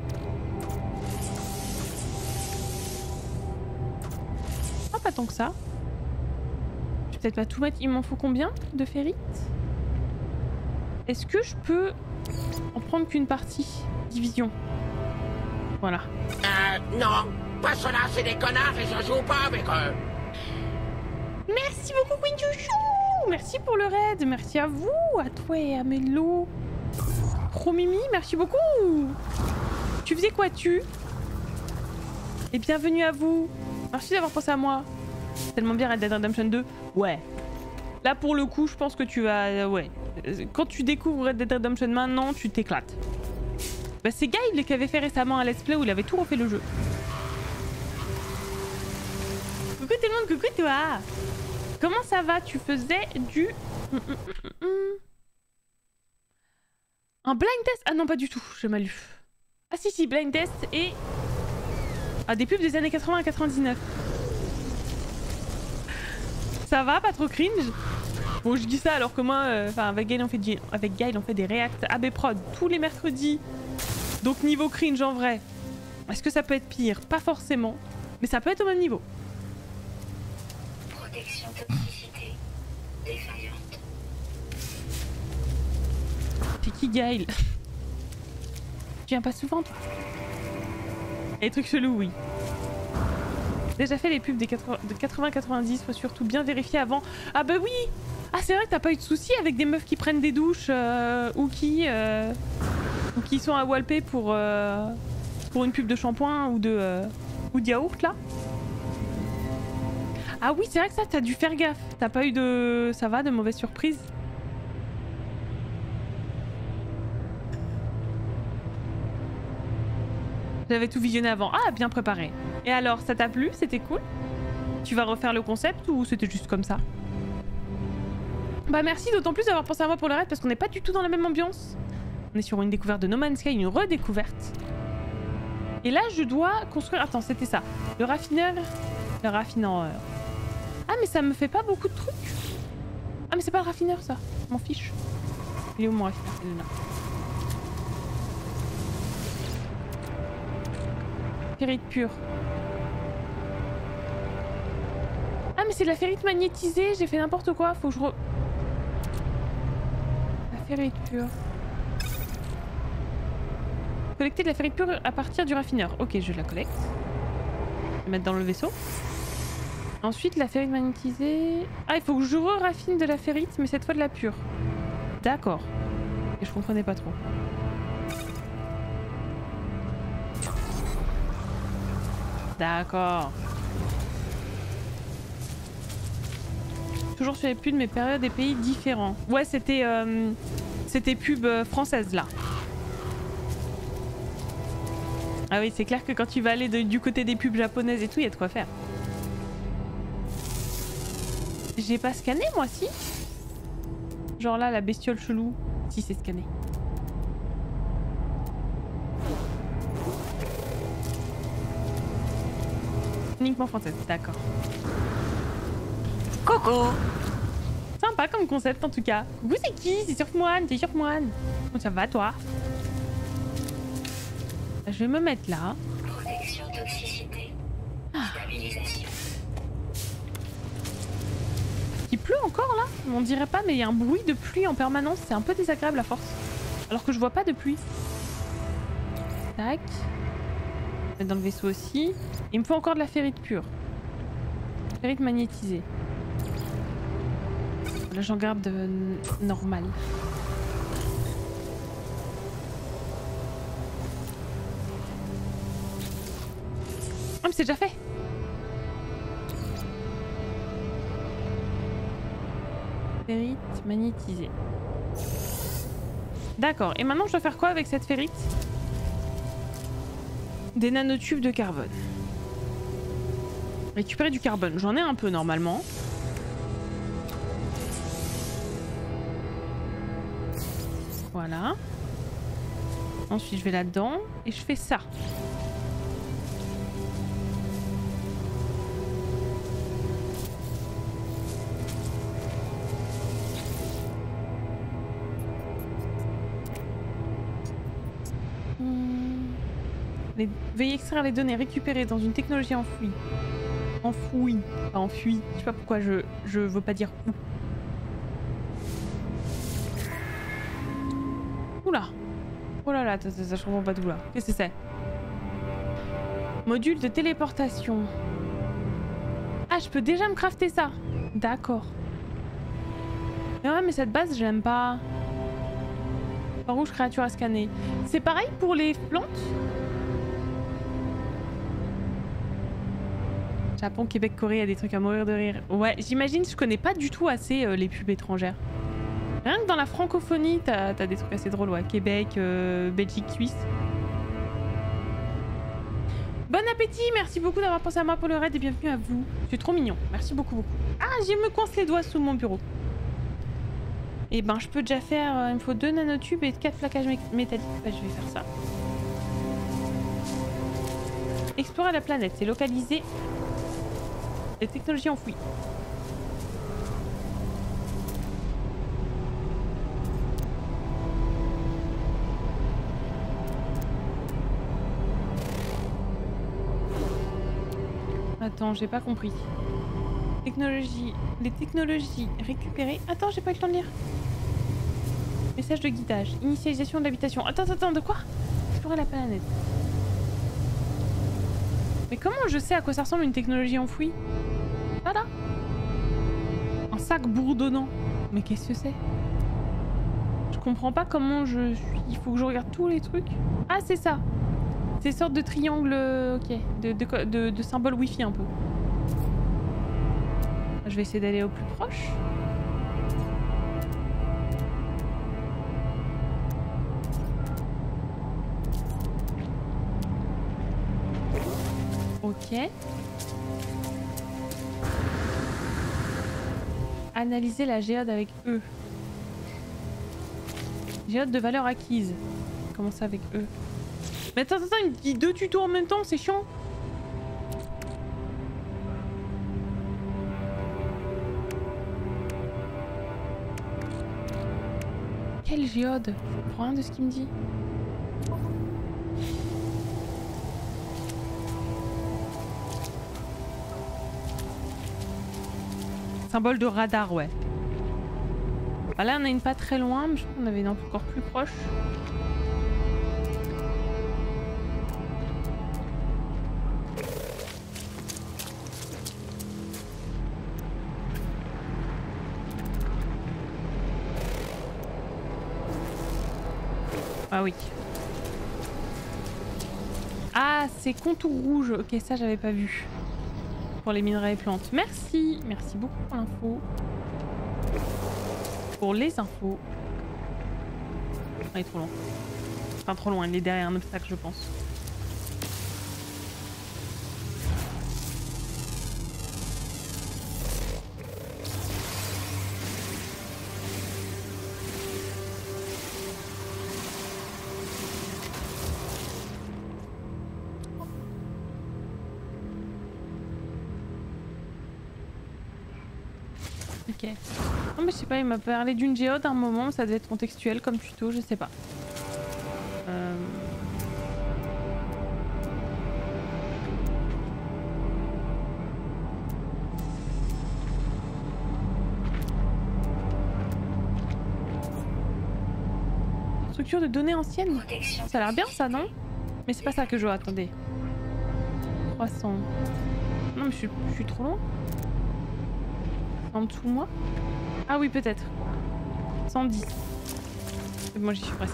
Ah pas tant que ça. Je vais peut-être pas tout mettre. Il m'en faut combien de ferrite? Est-ce que je peux en prendre qu'une partie? Division. Voilà. Non, pas cela, c'est des connards et je joue pas avec eux. Merci beaucoup, Queen Chouchou. Merci pour le raid. Merci à vous, à toi et à Mélo. Pro Mimi, merci beaucoup. Tu faisais quoi, tu? Et bienvenue à vous. Merci d'avoir pensé à moi. Tellement bien Red Dead Redemption 2. Ouais. Là, pour le coup, je pense que tu vas... ouais. Quand tu découvres Red Dead Redemption maintenant, tu t'éclates. Bah, c'est Gail qui avait fait récemment un let's play où il avait tout refait le jeu. Coucou tout le monde, coucou toi. Comment ça va? Tu faisais du... Un blind test? Ah non, pas du tout, j'ai mal lu. Ah si, blind test et... Ah, des pubs des années 80 à 99. Ça va, pas trop cringe? Bon, je dis ça alors que moi, avec Gail, on fait des reacts AB Prod tous les mercredis. Donc niveau cringe en vrai. Est-ce que ça peut être pire? Pas forcément. Mais ça peut être au même niveau. Protection toxicité défaillante. C'est qui Gail? Tu viens pas souvent toi? Et les trucs chelous, oui. Déjà fait les pubs des 80-90, faut surtout bien vérifier avant. Ah bah oui! Ah c'est vrai que t'as pas eu de soucis avec des meufs qui prennent des douches ou qui sont à Walpé pour une pub de shampoing ou de yaourt là? Ah oui c'est vrai que ça t'as dû faire gaffe. T'as pas eu de... ça va, de mauvaises surprises? J'avais tout visionné avant. Ah, bien préparé. Et alors, ça t'a plu? C'était cool? Tu vas refaire le concept ou c'était juste comme ça? Bah merci d'autant plus d'avoir pensé à moi pour le raid parce qu'on n'est pas du tout dans la même ambiance. On est sur une découverte de No Man's Sky, une redécouverte. Et là, je dois construire... Attends, c'était ça. Le raffineur... Le raffineur... Ah, mais ça me fait pas beaucoup de trucs. Ah, mais c'est pas le raffineur, ça. Je m'en fiche. Il est où mon raffineur? Il est là. Ferrite pure. Ah mais c'est de la ferrite magnétisée, j'ai fait n'importe quoi, faut que je La ferrite pure. Collecter de la ferrite pure à partir du raffineur. Ok, je la collecte. Je vais mettre dans le vaisseau. Ensuite la ferrite magnétisée... Ah il faut que je raffine de la ferrite mais cette fois de la pure. D'accord. Et je comprenais pas trop. D'accord. Toujours sur les pubs mais périodes et pays différents. Ouais c'était pub française là. Ah oui c'est clair que quand tu vas aller du côté des pubs japonaises et tout, il y a de quoi faire. J'ai pas scanné moi si? Genre là la bestiole chelou. Si c'est scanné. Uniquement française, d'accord. Coucou. Sympa comme concept en tout cas. Coucou c'est qui? C'est Surfmoine, c'est Surfmoine. Comment ça va toi? Je vais me mettre là. Protection toxicité. Stabilisation. Il pleut encore là? On dirait pas mais il y a un bruit de pluie en permanence. C'est un peu désagréable à force. Alors que je vois pas de pluie. Tac. Mettre dans le vaisseau aussi. Il me faut encore de la ferrite pure. Ferrite magnétisée. Là j'en garde normal. Ah mais c'est déjà fait. Ferrite magnétisée. D'accord. Et maintenant je dois faire quoi avec cette ferrite? Des nanotubes de carbone. Récupérer du carbone. J'en ai un peu normalement. Voilà. Ensuite je vais là-dedans et je fais ça. Veuillez extraire les données récupérées dans une technologie enfouie. Enfouie, pas enfuie. Je sais pas pourquoi je veux pas dire où. Oula. Oh là là, je comprends pas d'où là. Qu'est-ce que c'est? Module de téléportation. Ah, je peux déjà me crafter ça. D'accord. Mais ouais, mais cette base, je l'aime pas. Rouge, créature à scanner. C'est pareil pour les plantes? Japon, Québec, Corée, il y a des trucs à mourir de rire. Ouais, j'imagine, je connais pas du tout assez les pubs étrangères. Rien que dans la francophonie, t'as des trucs assez drôles, ouais. Québec, Belgique, Suisse. Bon appétit, merci beaucoup d'avoir pensé à moi pour le raid et bienvenue à vous. C'est trop mignon, merci beaucoup, beaucoup. Ah, je me coince les doigts sous mon bureau. Et ben, je peux déjà faire... il me faut 2 nanotubes et 4 plaquages métalliques. Bah, je vais faire ça. Explorer la planète, c'est localiser les technologies enfouies. Attends, j'ai pas compris. Technologie... Les technologies récupérées... Attends, j'ai pas eu le temps de lire. Message de guidage. Initialisation de l'habitation. Attends, de quoi? Explorer la planète. Mais comment je sais à quoi ça ressemble une technologie enfouie? Voilà. Un sac bourdonnant. Mais qu'est-ce que c'est? Je comprends pas comment je suis... Il faut que je regarde tous les trucs. Ah, c'est ça. C'est une sorte de triangle... Ok. De symbole wifi un peu. Je vais essayer d'aller au plus proche. Ok. Analyser la géode avec E. Géode de valeur acquise. Comment ça avec E? Mais attends, il me dit 2 tutos en même temps, c'est chiant. Quelle géode? Je comprends rien de ce qu'il me dit. Symbole de radar, ouais. Bah là, on a une pas très loin, mais je crois qu'on avait une encore plus proche. Ah oui. Ah, c'est contour rouge. Ok, ça, j'avais pas vu. Pour les minerais et plantes. Merci. Merci beaucoup pour l'info. Pour les infos. Ah, il est trop loin. Enfin, trop loin. Il est derrière un obstacle, je pense. Ok. Non mais je sais pas, il m'a parlé d'une géode à un moment, ça devait être contextuel comme tuto, je sais pas. Structure de données anciennes. Ça a l'air bien ça, non? Mais c'est pas ça que je vois, attendez. 300. Non mais je suis trop loin. En dessous de moi? Ah oui, peut-être. 110. Moi, j'y suis presque.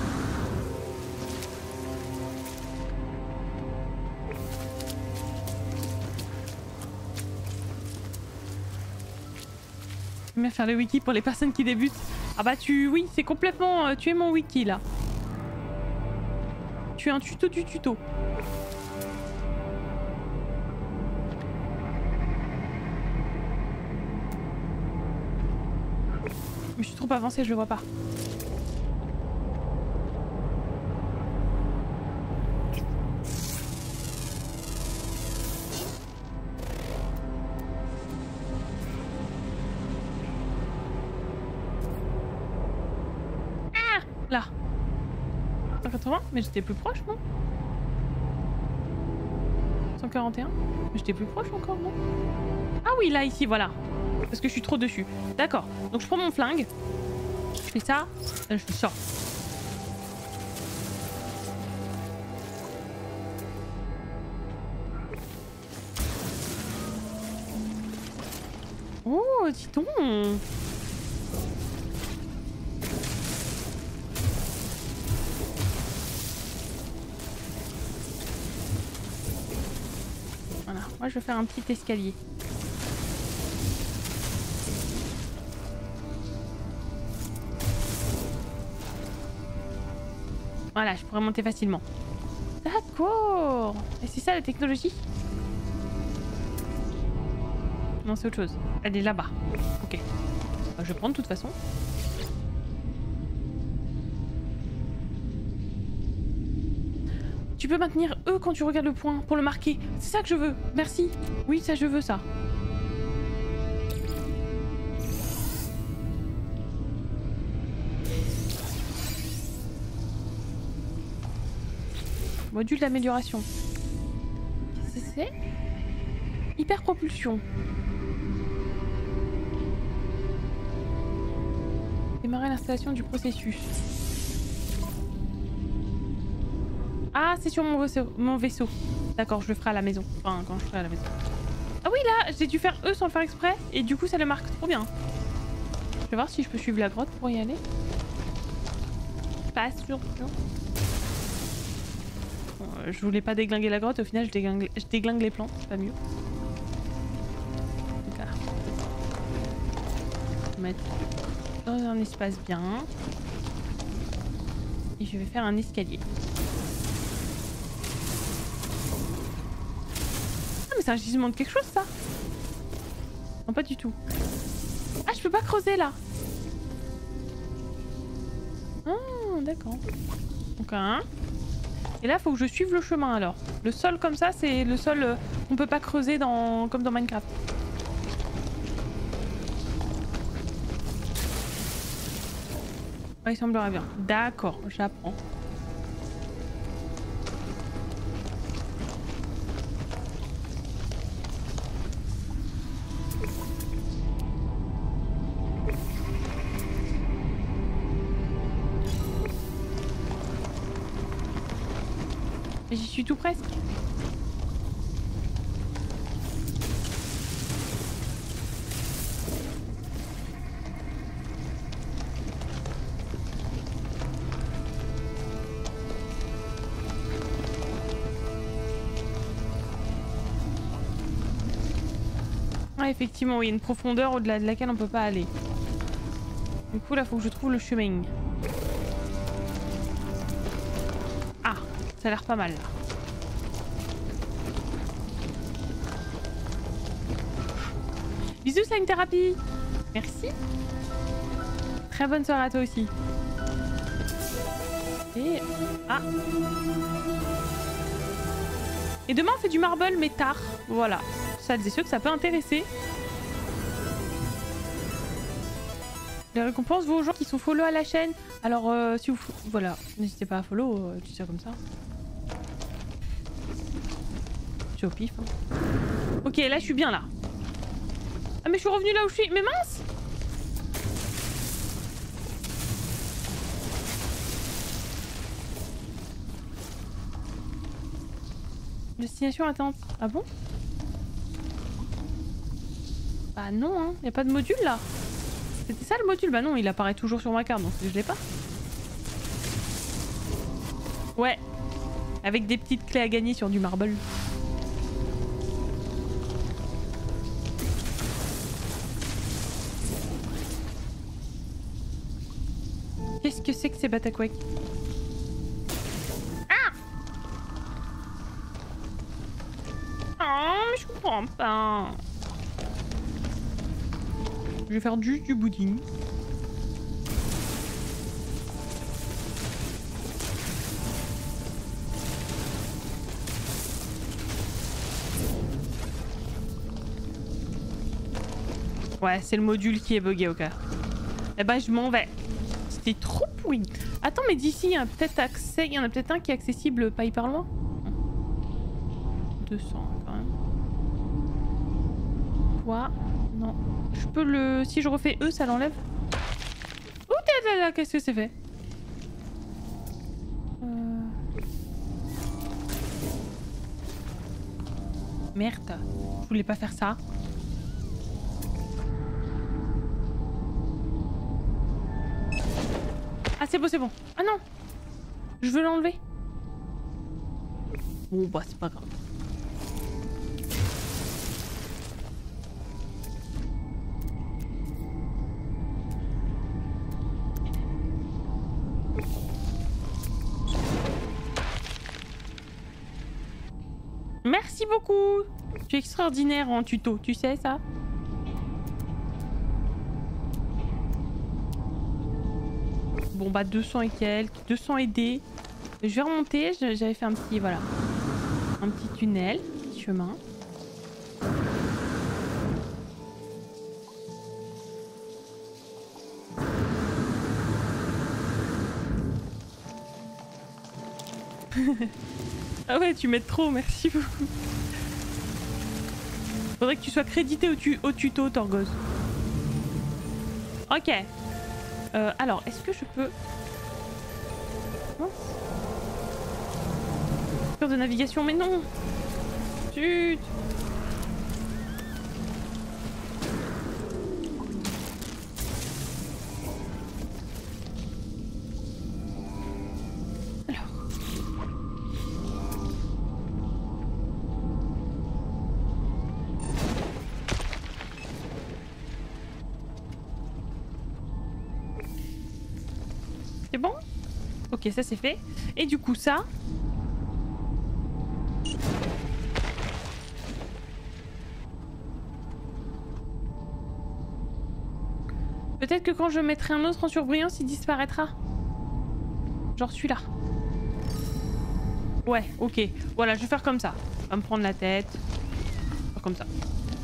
J'aime bien faire le wiki pour les personnes qui débutent. Ah bah oui, c'est complètement... tu es mon wiki, là. Tu es un tuto du tuto. suis trop avancée, je le vois pas. Ah, là. 180, mais j'étais plus proche, non? 141, mais j'étais plus proche encore, non? Ah oui, là, ici, voilà. Parce que je suis trop dessus. D'accord. Donc je prends mon flingue. Je fais ça. Je fais ça. Oh, dis donc. Voilà. Moi, je vais faire un petit escalier. Voilà, je pourrais monter facilement. D'accord. Et c'est ça la technologie? Non, c'est autre chose. Elle est là-bas. Ok. Bah, je vais prendre de toute façon. Tu peux maintenir E quand tu regardes le point pour le marquer. C'est ça que je veux. Merci. Oui, ça, je veux ça. Module d'amélioration. Qu'est-ce que c'est? Hyper propulsion. Démarrer l'installation du processus. Ah, c'est sur mon vaisseau. D'accord, je le ferai à la maison. Enfin, quand je serai à la maison. Ah oui, là, j'ai dû faire E sans le faire exprès. Et du coup, ça le marque trop bien. Je vais voir si je peux suivre la grotte pour y aller. Pas sûr. Je voulais pas déglinguer la grotte, au final je déglingue les plantes, c'est pas mieux. Voilà. Je vais mettre dans un espace bien. Et je vais faire un escalier. Ah mais c'est un gisement de quelque chose ça? Non pas du tout. Ah je peux pas creuser là. Ah d'accord. Donc un. Et là, faut que je suive le chemin alors. Le sol comme ça, c'est le sol qu'on peut pas creuser comme dans Minecraft. Ouais, il semblerait bien. D'accord, j'apprends. J'y suis tout presque. Ah effectivement, il y a une profondeur au-delà de laquelle on peut pas aller. Du coup là, faut que je trouve le chemin. Ça a l'air pas mal là. Bisous Slime Thérapie. Merci. Très bonne soirée à toi aussi. Et... Ah. Et demain on fait du marble mais tard. Voilà. Ça et ceux que ça peut intéresser. Les récompenses vont aux gens qui sont follow à la chaîne. Alors si vous... Voilà. N'hésitez pas à follow. Tu sais comme ça. C'est au pif. Hein. Ok, là je suis bien là. Ah mais je suis revenue là où je suis. Mais mince! Destination attente. Ah bon? Bah non, hein. Y a pas de module là. C'était ça le module? Bah non, il apparaît toujours sur ma carte donc je l'ai pas. Ouais. Avec des petites clés à gagner sur du marble. Qu'est-ce que c'est que ces bataquacs? Ah! Oh, mais je comprends pas. Je vais faire juste du pudding. Ouais, c'est le module qui est bugué, ok. Eh ben, je m'en vais. C'était trop pourri. Attends, mais d'ici, il y a peut-être accès... Il y en a peut-être un qui est accessible pas hyper loin. 200, quand même. Quoi? Non. Je peux le... Si je refais E, ça l'enlève? Ouh, là, qu'est-ce que c'est fait? Merde. Je voulais pas faire ça. Ah, c'est bon, c'est bon. Ah non! Je veux l'enlever. Bon, bah, c'est pas grave. Merci beaucoup! Tu es extraordinaire en tuto, tu sais ça? Bon bah 200 et quelques, 200 et des. Je vais remonter, j'avais fait un petit, voilà. Un petit tunnel, un petit chemin. Ah ouais, tu m'aides trop, merci beaucoup. Faudrait que tu sois crédité au tuto, Torgoz. Ok. Alors, est-ce que je peux... Cœur de navigation, mais non. Chut. C'est bon? Ok, ça c'est fait. Et du coup ça... Peut-être que quand je mettrai un autre en surbrillance, il disparaîtra. Genre celui-là. Ouais, ok. Voilà, je vais faire comme ça. Va me prendre la tête. Faire comme ça.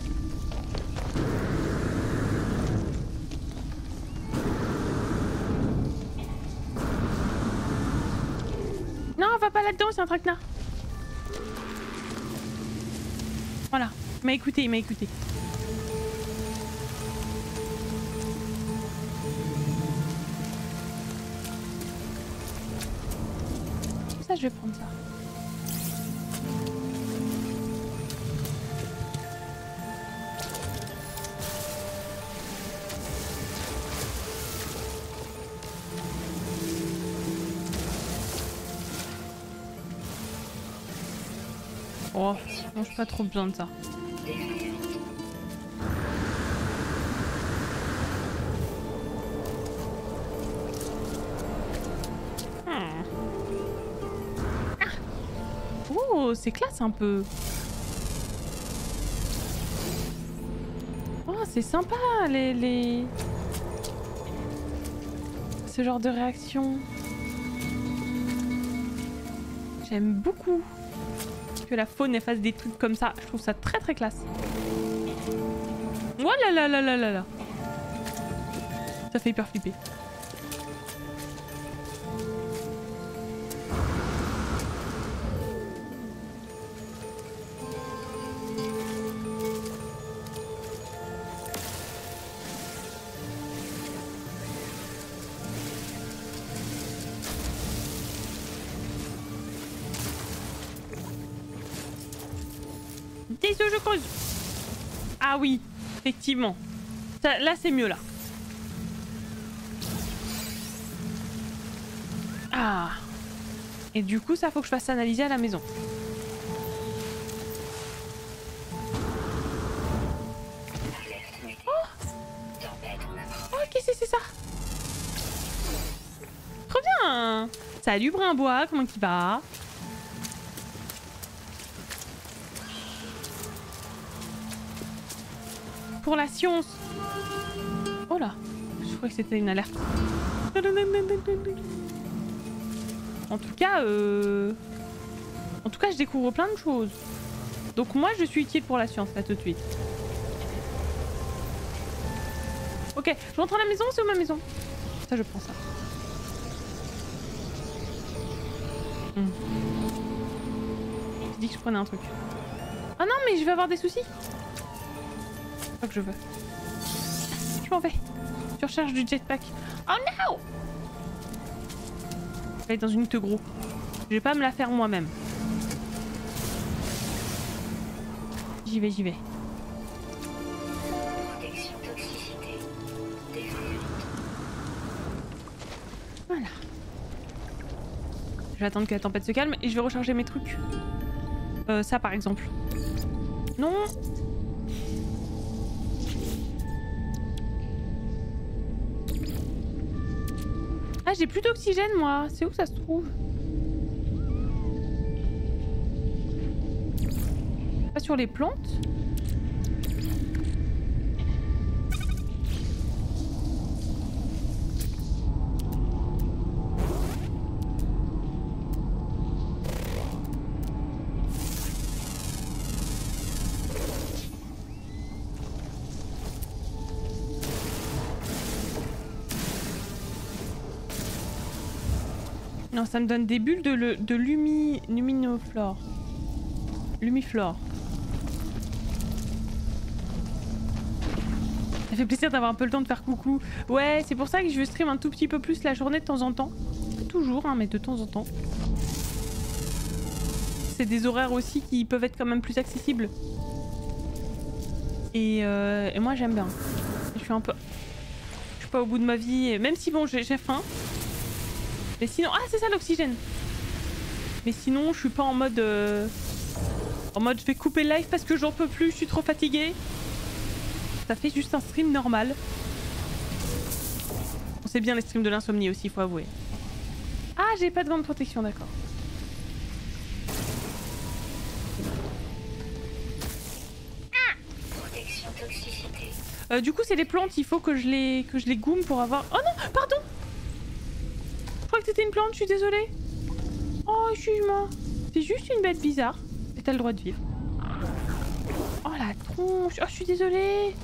Non, va pas là-dedans, c'est un traquenard. Voilà, il m'a écouté, il m'a écouté. Ça, je vais prendre ça. Oh, non, j'ai pas trop besoin de ça. Oh, c'est classe un peu. Oh, c'est sympa les... Ce genre de réaction. J'aime beaucoup que la faune elle fasse des trucs comme ça. Je trouve ça très très classe. Oh là là là là là là. Ça fait hyper flipper. Des œufs, je creuse. Ah oui, effectivement. Ça, là, c'est mieux, là. Ah. Et du coup, ça, faut que je fasse analyser à la maison. Oh, oh qu'est-ce que c'est ça? Trop bien. Salut, Brimbois, comment tu vas? Pour la science. Oh là, je crois que c'était une alerte. En tout cas, je découvre plein de choses. Donc moi, je suis utile pour la science là tout de suite. Ok, je rentre à la maison, c'est où ma maison? Ça, je prends ça. J'ai dit que je prenais un truc. Ah non, mais je vais avoir des soucis. C'est pas que je veux. Je m'en vais. Tu recherches du jetpack. Oh non! Je vais aller dans une te gros. Je vais pas me la faire moi-même. J'y vais, j'y vais. Protection toxicité défaillante. Voilà. Je vais attendre que la tempête se calme et je vais recharger mes trucs. Ça par exemple. Non. Ah, j'ai plus d'oxygène moi. C'est où ça se trouve? Pas sur les plantes? Non, ça me donne des bulles de luminoflore. Lumiflore. Ça fait plaisir d'avoir un peu le temps de faire coucou. Ouais, c'est pour ça que je stream un tout petit peu plus la journée de temps en temps. Pas toujours, hein, mais de temps en temps. C'est des horaires aussi qui peuvent être quand même plus accessibles. Et moi j'aime bien. Je suis un peu... Je suis pas au bout de ma vie, même si bon j'ai faim. Mais sinon... Ah, c'est ça l'oxygène. Mais sinon, je suis pas en mode... En mode, je vais couper le live parce que j'en peux plus, je suis trop fatiguée. Ça fait juste un stream normal. On sait bien les streams de l'insomnie aussi, faut avouer. Ah, j'ai pas de gants de protection, d'accord. Protection toxicité. Du coup, c'est les plantes, il faut que je les goume pour avoir... Oh non, pardon! Je crois que c'était une plante, je suis désolée. Oh, excuse-moi. C'est juste une bête bizarre. Et t'as le droit de vivre. Oh la tronche. Oh, je suis désolée.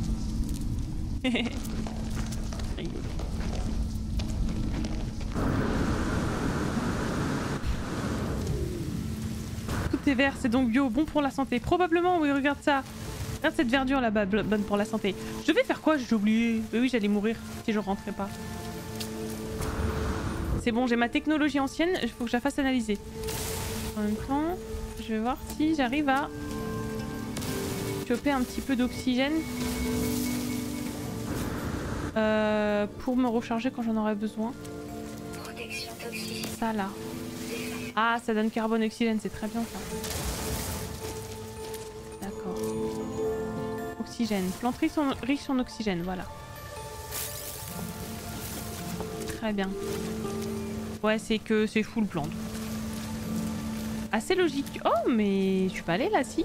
Tout est vert, c'est donc bio, bon pour la santé. Probablement, oui, regarde ça. Regarde cette verdure là-bas, bonne pour la santé. Je devais faire quoi? J'ai oublié. Mais oui, j'allais mourir si je rentrais pas. C'est bon, j'ai ma technologie ancienne, il faut que je la fasse analyser. En même temps, je vais voir si j'arrive à choper un petit peu d'oxygène pour me recharger quand j'en aurai besoin. Protection toxicité. Ça là. Ah, ça donne carbone oxygène, c'est très bien ça. D'accord. Oxygène. Plante riche en oxygène, voilà. Très bien. Ouais, c'est que c'est full plante. Assez logique. Oh, mais je suis pas allée là, si.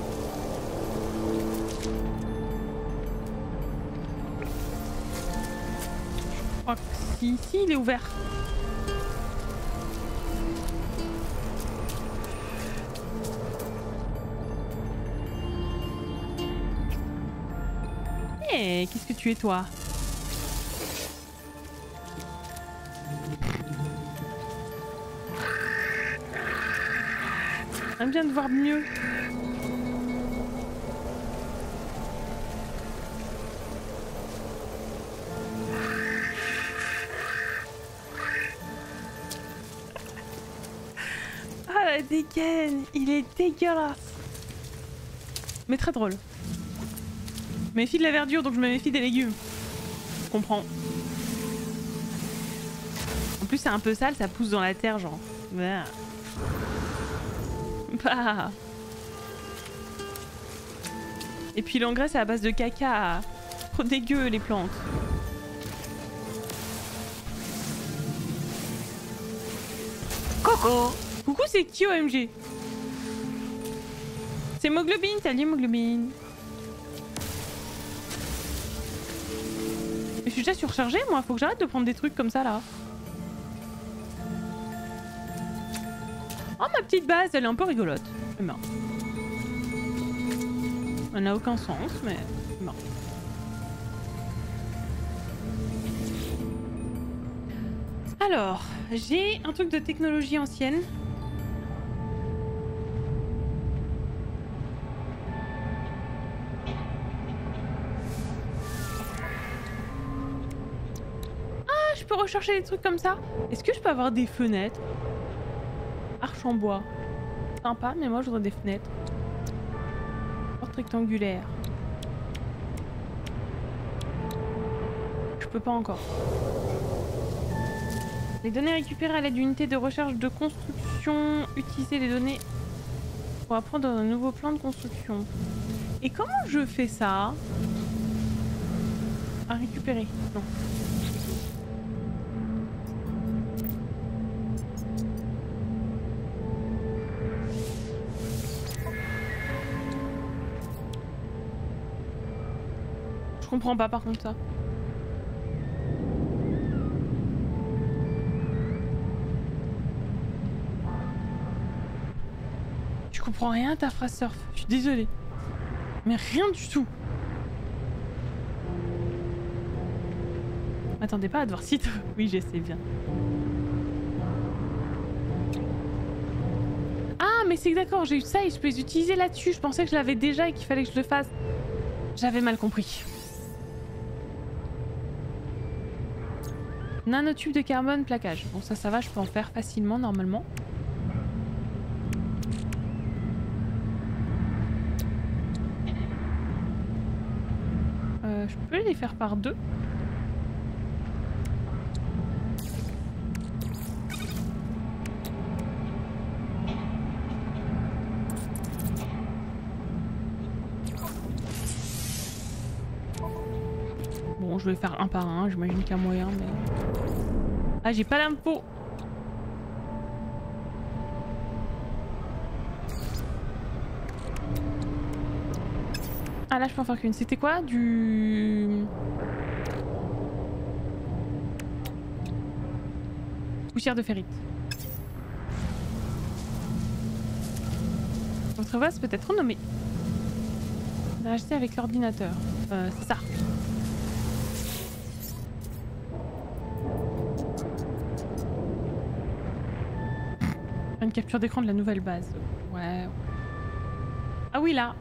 Je crois que si, il est ouvert. Eh, qu'est-ce que tu es, toi? J'aime bien de voir mieux. Ah la dégaine, il est dégueulasse. Mais très drôle. Je me méfie de la verdure donc je me méfie des légumes. Je comprends. En plus c'est un peu sale, ça pousse dans la terre genre. Bah. Bah. Et puis l'engrais c'est à base de caca. Trop dégueu les plantes. Coucou. Coucou, c'est qui OMG? C'est Moglobine, salut Moglobine. Mais je suis déjà surchargée moi, faut que j'arrête de prendre des trucs comme ça là. Oh ma petite base, elle est un peu rigolote. C'est marrant. Ça n'a aucun sens, mais c'est marrant. Alors, j'ai un truc de technologie ancienne. Ah, je peux rechercher des trucs comme ça. Est-ce que je peux avoir des fenêtres? Arche en bois. Sympa, mais moi je voudrais des fenêtres. Porte rectangulaire. Je peux pas encore. Les données récupérées à l'aide d'unités de recherche de construction. Utiliser les données pour apprendre un nouveau plan de construction. Et comment je fais ça? À récupérer? Non. Je comprends pas par contre ça. Je comprends rien à ta phrase surf. Je suis désolée. Mais rien du tout. M'attendez pas à devoir site. Oui, je sais bien. Ah, mais c'est d'accord, j'ai eu ça et je peux les utiliser là-dessus. Je pensais que je l'avais déjà et qu'il fallait que je le fasse. J'avais mal compris. Nanotube de carbone plaquage. Bon, ça va, je peux en faire facilement normalement. Je peux les faire par deux. Bon, je vais faire un par un, j'imagine qu'il y a moyen, mais... Ah, j'ai pas l'info. Ah là je peux en faire qu'une. C'était quoi? Du... Poussière de ferrite. Votre vase peut être renommé. Acheter avec l'ordinateur. C'est ça. Une capture d'écran de la nouvelle base. Ouais. Ah oui là.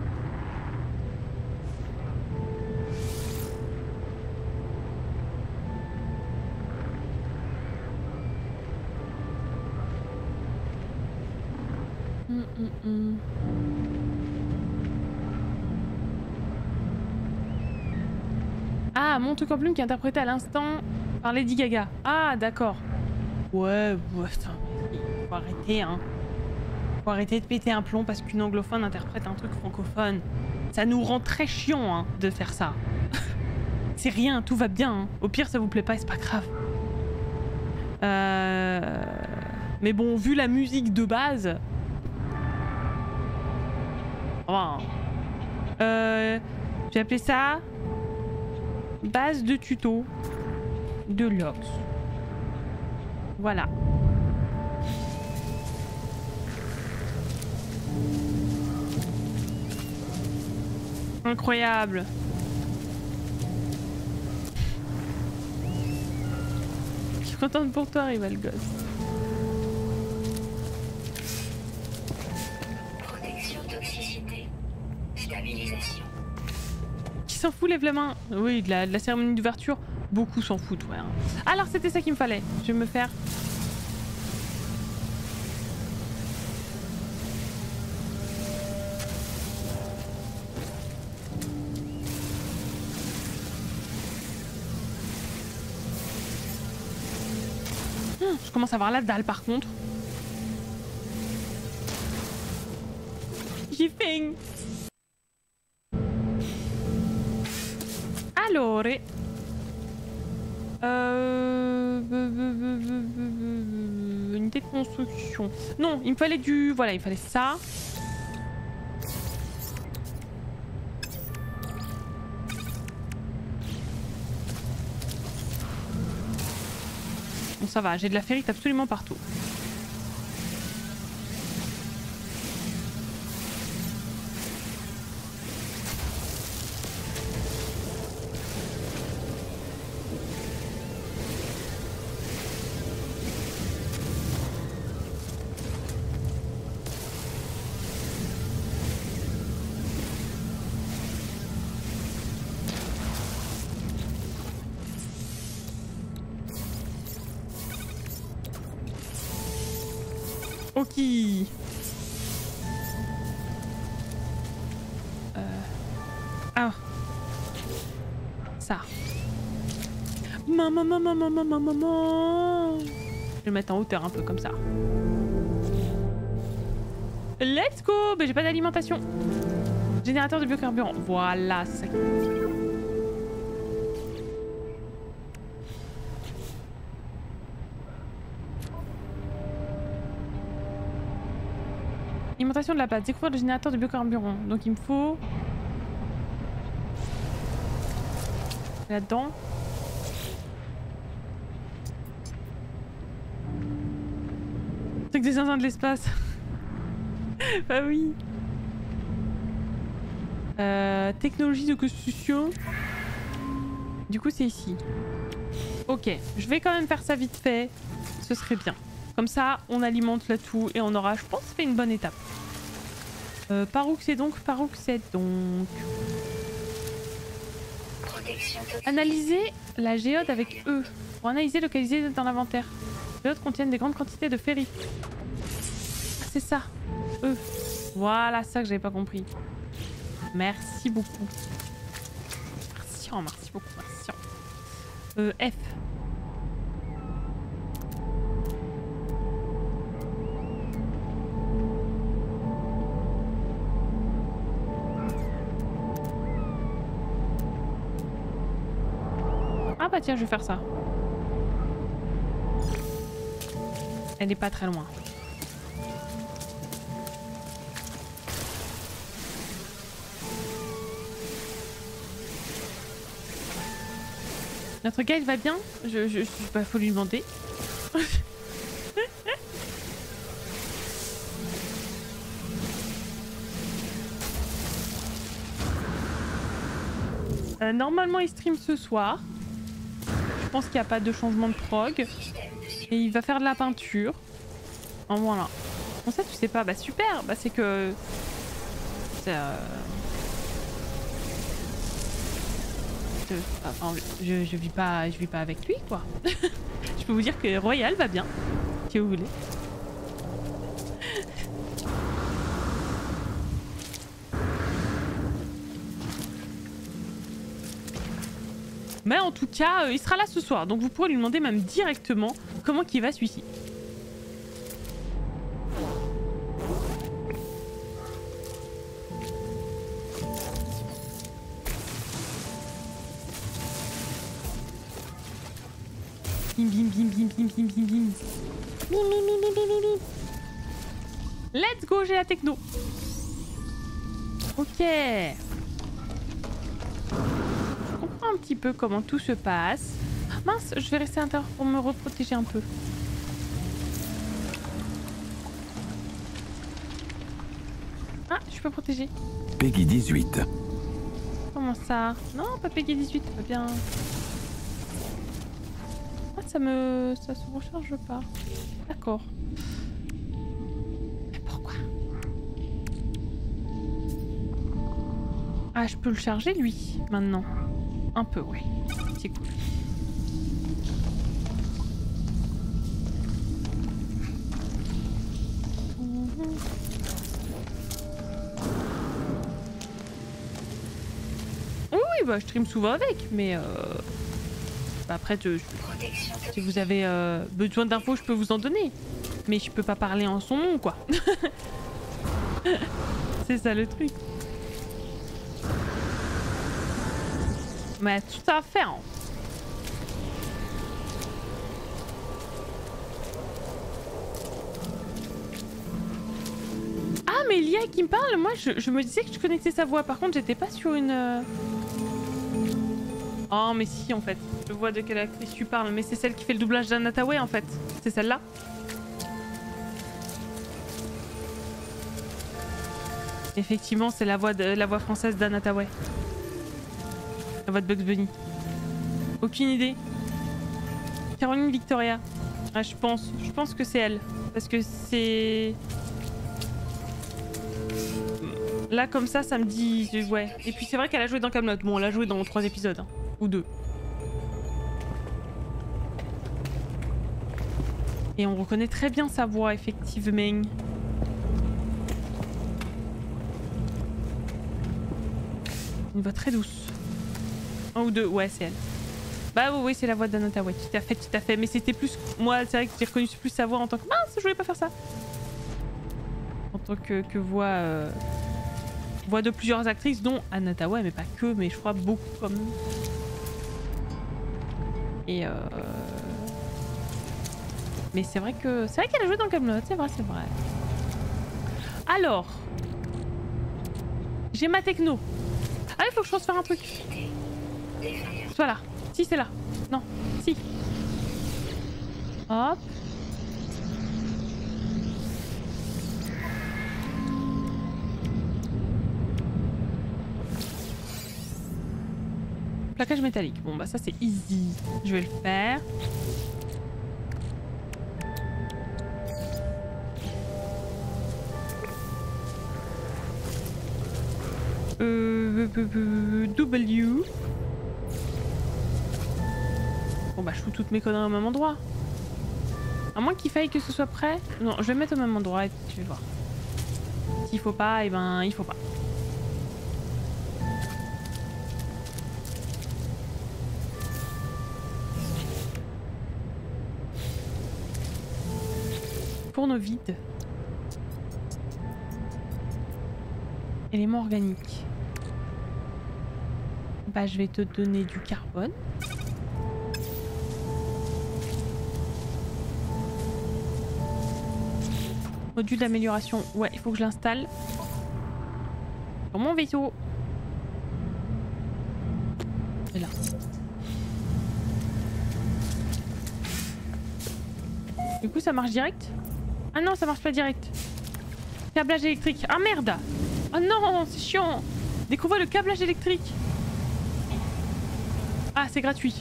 Ah, mon truc en plume qui est interprété à l'instant par Lady Gaga. Ah, d'accord. Ouais, putain, faut arrêter, hein. Faut arrêter de péter un plomb parce qu'une anglophone interprète un truc francophone. Ça nous rend très chiant, hein, de faire ça. C'est rien, tout va bien, hein. Au pire, ça vous plaît pas, c'est pas grave. Mais bon, vu la musique de base... Enfin, j'ai appelé ça base de tuto de Lox. Voilà. Incroyable. Je suis contente pour toi, Rival Ghost. Protection toxicité. Stabilisation. Qui s'en fout, lève la main. Oui, de la cérémonie d'ouverture, beaucoup s'en foutent, ouais. Alors c'était ça qu'il me fallait. Je vais me faire... Je commence à avoir la dalle par contre. J'ai faim. Alors... unité de construction. Non, il me fallait du... Voilà, il me fallait ça. Bon, ça va, j'ai de la ferrite absolument partout. Ok. Ah. Ça. Maman. Je vais le mettre en hauteur un peu comme ça. Let's go. Mais j'ai pas d'alimentation. Générateur de biocarburant. Voilà, c'est ça. Alimentation de la base. Découvrir le générateur de biocarburant. Donc il me faut... Là-dedans. C'est que des zinzins de l'espace. Bah oui. Technologie de construction. Du coup c'est ici. Ok, je vais quand même faire ça vite fait. Ce serait bien. Comme ça, on alimente là tout et on aura, je pense, fait une bonne étape. Par où c'est donc? Analyser la géode avec E. Pour analyser, localiser dans l'inventaire. Les géodes contiennent des grandes quantités de ferrite. Ah, c'est ça. E. Voilà, ça que j'avais pas compris. Merci beaucoup. Merci beaucoup. F. Ah bah tiens, je vais faire ça. Elle est pas très loin. Notre gars, il va bien? Bah, faut lui demander. Normalement, il stream ce soir. Je pense qu'il n'y a pas de changement de prog. Et il va faire de la peinture. Oh, voilà. Bon, ça, tu sais pas. Bah, super. Bah, c'est que... Enfin, je vis pas avec lui, quoi. Je peux vous dire que Royal va bien, si vous voulez. Mais en tout cas, il sera là ce soir, donc vous pourrez lui demander même directement comment qu'il va celui-ci. Bim. Let's go, j'ai la techno. Ok. Je comprends un petit peu comment tout se passe. Mince, je vais rester à l'intérieur pour me reprotéger un peu. Ah, je peux protéger. Peggy 18. Comment ça? Non, pas Peggy 18, pas bien. Ça se recharge pas. D'accord. Mais pourquoi? Ah, je peux le charger lui maintenant. Un peu, ouais. C'est cool. Oui, bah je stream souvent avec, mais après, si vous avez besoin d'infos, je peux vous en donner. Mais je peux pas parler en son nom, quoi. C'est ça le truc. Mais tout à fait. Hein. Ah, mais Lia qui me parle, moi je me disais que je connaissais sa voix. Par contre, j'étais pas sur une... Oh, mais si, en fait. Je vois de quelle actrice tu parles, mais c'est celle qui fait le doublage d'Anna Tawai, en fait. C'est celle-là. Effectivement, c'est la voix française d'Anna Tawai. La voix de Bugs Bunny. Aucune idée. Caroline Victoria. Ah, je pense que c'est elle. Parce que c'est... Là, comme ça me dit... Ouais. Et puis c'est vrai qu'elle a joué dans Kaamelott. Bon, elle a joué dans 3 épisodes. Hein. Ou 2. Et on reconnaît très bien sa voix, effectivement. Une voix très douce. Un ou deux, ouais, c'est elle. Bah oui, c'est la voix d'Anata, ouais, tout à fait. Mais c'était plus... Moi, c'est vrai que j'ai reconnu plus sa voix en tant que... Mince, je voulais pas faire ça. En tant que voix... Voix de plusieurs actrices, dont Anata, ouais, mais pas que, mais je crois beaucoup quand même. Et mais c'est vrai que... C'est vrai qu'elle a joué dans Camelot, c'est vrai. Alors... J'ai ma techno. Ah, il faut que je transfère un truc. Soit là. Si, c'est là. Non. Si. Hop. Plaquage métallique. Bon, bah ça, c'est easy. Je vais le faire. W. Bon bah je fous toutes mes conneries au même endroit. À moins qu'il faille que ce soit prêt. Non, je vais mettre au même endroit et tu vas voir. S'il faut pas, et ben il faut pas. Fourneau vide. Élément organique. Bah je vais te donner du carbone. Module d'amélioration. Ouais, il faut que je l'installe. Sur mon vaisseau. Et là. Du coup ça marche direct? Ah non, ça marche pas direct. Câblage électrique. Ah merde! Ah non, c'est chiant! Découvre le câblage électrique. Ah, c'est gratuit.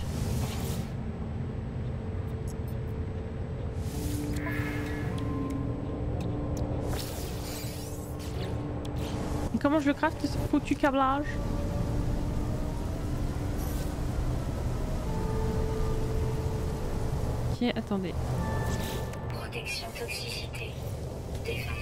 Et comment je le craft, ce foutu câblage? Ok, attendez. Protection toxicité défaillante.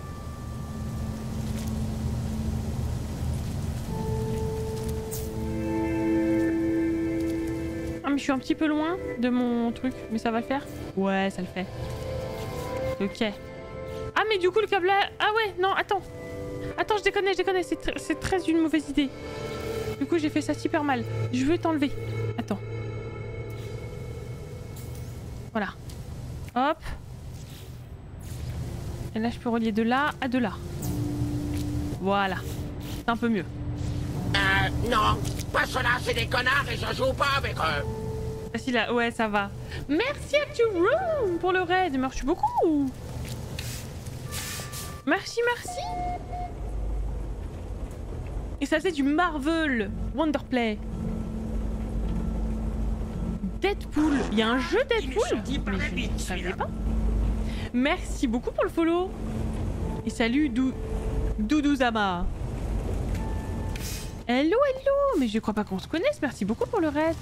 Ah mais je suis un petit peu loin de mon truc, mais ça va le faire? Ouais, ça le fait. Ok. Ah mais du coup le câblage... Ah ouais, non, attends. Attends, je déconne, c'est très une mauvaise idée. Du coup j'ai fait ça super mal. Je veux t'enlever. Attends. Voilà. Hop. Et là je peux relier de là à de là. Voilà. C'est un peu mieux. Non, pas cela, c'est des connards et je joue pas avec eux. Facile là, ouais, ça va. Merci à tu Room pour le raid, merci beaucoup. Merci. Et ça faisait du Marvel Wonderplay. Deadpool, il y a un jeu Deadpool? Mais je ne savais pas. Merci beaucoup pour le follow. Et salut Doudouzama. Hello, mais je crois pas qu'on se connaisse, merci beaucoup pour le raid.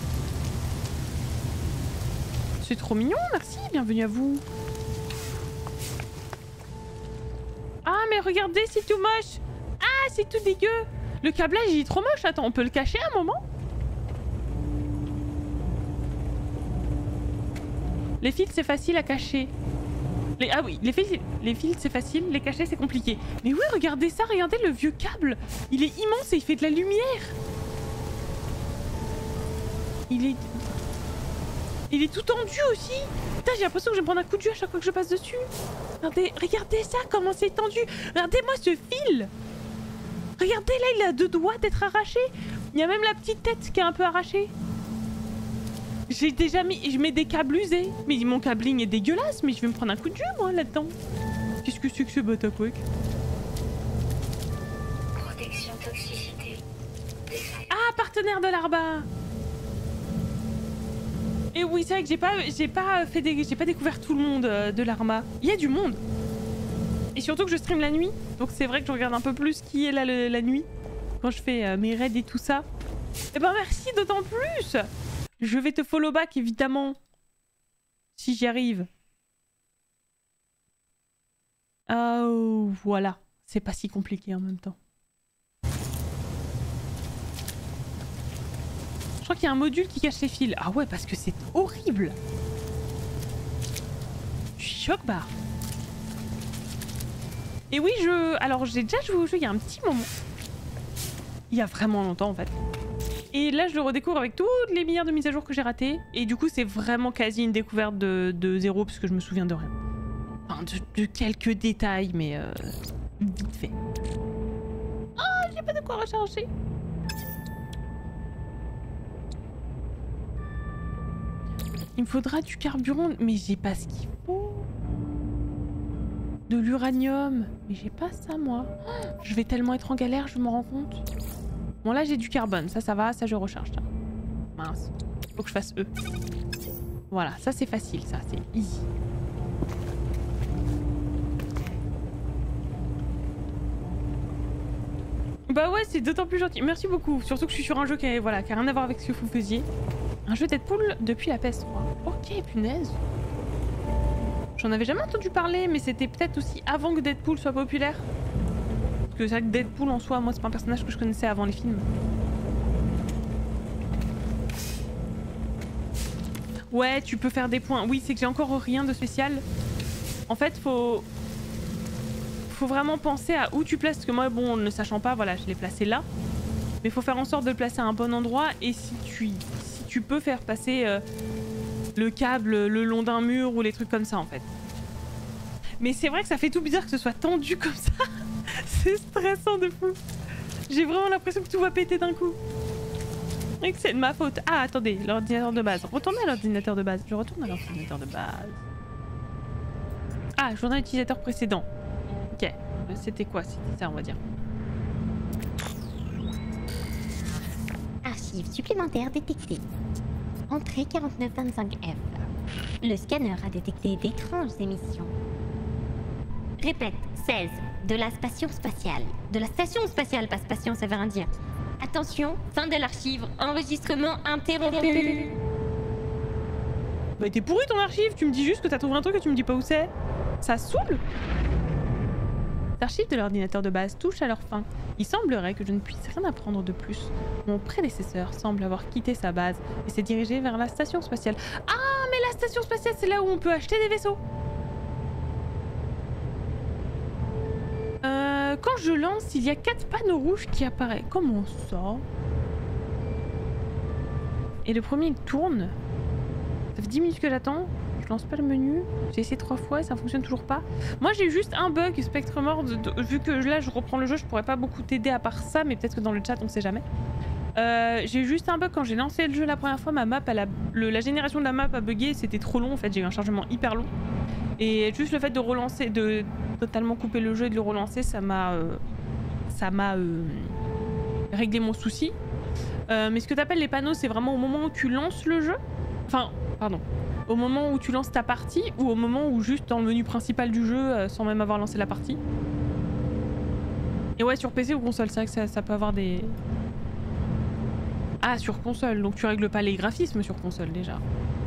C'est trop mignon, merci, bienvenue à vous. Ah mais regardez, c'est tout moche. Ah, c'est tout dégueu. Le câblage il est trop moche, attends, on peut le cacher un moment? Les fils c'est facile à cacher. Ah oui, les fils c'est facile, les cacher c'est compliqué. Mais oui, regardez ça, regardez le vieux câble. Il est immense et il fait de la lumière. Il est tout tendu aussi. Putain, j'ai l'impression que je vais me prendre un coup de jus à chaque fois que je passe dessus. Regardez ça, comment c'est tendu. Regardez-moi ce fil. Regardez là, il a 2 doigts d'être arraché. Il y a même la petite tête qui est un peu arrachée. J'ai déjà mis... Je mets des câbles usés. Mais mon câbling est dégueulasse, mais je vais me prendre un coup de jus, moi, là-dedans. Qu'est-ce que c'est que ce bataquouec? Protection toxicité défaillante. Ah, partenaire de l'Arba. Et oui, c'est vrai que j'ai pas découvert tout le monde de l'Arma. Il y a du monde. Et surtout que je stream la nuit. Donc c'est vrai que je regarde un peu plus qui est là la nuit. Quand je fais mes raids et tout ça. Et ben merci d'autant plus. Je vais te follow back évidemment. Si j'y arrive. Oh, voilà. C'est pas si compliqué en même temps. Je crois qu'il y a un module qui cache les fils. Ah ouais, parce que c'est horrible. Je suis choc-barre. Et oui, alors j'ai déjà joué au jeu il y a un petit moment. Il y a vraiment longtemps en fait. Et là je le redécouvre avec toutes les milliards de mises à jour que j'ai ratées. Et du coup c'est vraiment quasi une découverte de zéro parce que je me souviens de rien. Enfin de quelques détails mais vite fait. Oh, j'ai pas de quoi recharger. Il me faudra du carburant, mais j'ai pas ce qu'il faut. De l'uranium, mais j'ai pas ça moi. Je vais tellement être en galère, je me rends compte. Bon là j'ai du carbone, ça va, ça je recharge. Ça. Mince, faut que je fasse E. Voilà, ça c'est facile, ça c'est easy. Bah ouais, c'est d'autant plus gentil. Merci beaucoup, surtout que je suis sur un jeu qui a rien à voir avec ce que vous faisiez. Un jeu Deadpool depuis la PS3. Ok, punaise. J'en avais jamais entendu parler, mais c'était peut-être aussi avant que Deadpool soit populaire. Parce que c'est vrai que Deadpool en soi, moi c'est pas un personnage que je connaissais avant les films. Ouais, tu peux faire des points. Oui, c'est que j'ai encore rien de spécial. En fait, faut vraiment penser à où tu places. Parce que moi, bon, ne sachant pas, voilà, je l'ai placé là. Mais faut faire en sorte de le placer à un bon endroit. Et si tu peux faire passer le câble le long d'un mur ou les trucs comme ça en fait. Mais c'est vrai que ça fait tout bizarre que ce soit tendu comme ça. C'est stressant de fou. J'ai vraiment l'impression que tout va péter d'un coup. Et que c'est de ma faute. Ah attendez, l'ordinateur de base. Retournez à l'ordinateur de base. Je retourne à l'ordinateur de base. Ah, journal utilisateur précédent. Ok. C'était quoi? C'était ça on va dire. Archives supplémentaires détectées. Entrée 4925F. Le scanner a détecté d'étranges émissions. Répète, 16. De la station spatiale. De la station spatiale, pas station, ça veut rien dire. Attention, fin de l'archive, enregistrement interrompu. Bah t'es pourri ton archive, tu me dis juste que t'as trouvé un truc et tu me dis pas où c'est. Ça saoule. Les archives de l'ordinateur de base touchent à leur fin. Il semblerait que je ne puisse rien apprendre de plus. Mon prédécesseur semble avoir quitté sa base et s'est dirigé vers la station spatiale. Ah, mais la station spatiale, c'est là où on peut acheter des vaisseaux. Quand je lance, il y a 4 panneaux rouges qui apparaissent. Comment ça? Et le premier, il tourne. Ça fait 10 minutes que j'attends. Je lance pas le menu. J'ai essayé 3 fois et ça fonctionne toujours pas. Moi j'ai juste un bug, Spectre Mort. Vu que là je reprends le jeu, je pourrais pas beaucoup t'aider à part ça, mais peut-être que dans le chat on sait jamais. J'ai juste un bug quand j'ai lancé le jeu la première fois. Ma map, la génération de la map a bugué. C'était trop long en fait. J'ai eu un chargement hyper long. Et juste le fait de relancer, de totalement couper le jeu et de le relancer, ça m'a réglé mon souci. Mais ce que t'appelles les panneaux, c'est vraiment au moment où tu lances le jeu. Enfin, pardon. Au moment où tu lances ta partie ou au moment où juste dans le menu principal du jeu sans même avoir lancé la partie. Et ouais, sur PC ou console, c'est vrai que ça peut avoir des... Ah, sur console, donc tu règles pas les graphismes sur console déjà.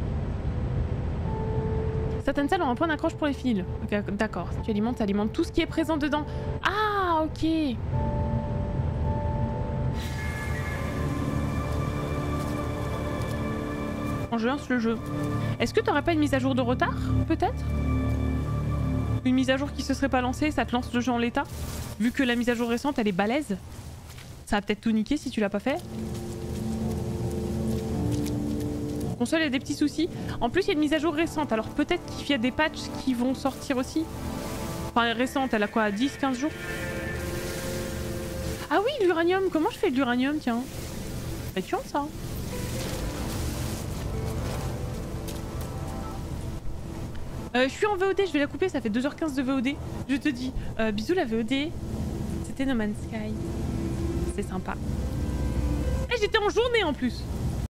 Certaines salles ont un point d'accroche pour les fils. Okay, d'accord, si tu alimentes, ça alimente tout ce qui est présent dedans. Ah, ok. Quand je lance le jeu. Est-ce que t'aurais pas une mise à jour de retard, peut-être? Une mise à jour qui se serait pas lancée, ça te lance le jeu en l'état? Vu que la mise à jour récente, elle est balèze. Ça va peut-être tout niquer si tu l'as pas fait. Console, il y a des petits soucis. En plus, il y a une mise à jour récente, alors peut-être qu'il y a des patchs qui vont sortir aussi. Enfin, récente, elle a quoi, 10-15 jours? Ah oui, l'uranium. Comment je fais de l'uranium, tiens? C'est chiant, ça. Je suis en VOD, je vais la couper, ça fait 2h15 de VOD. Je te dis, bisous la VOD. C'était No Man's Sky. C'est sympa. Et j'étais en journée en plus.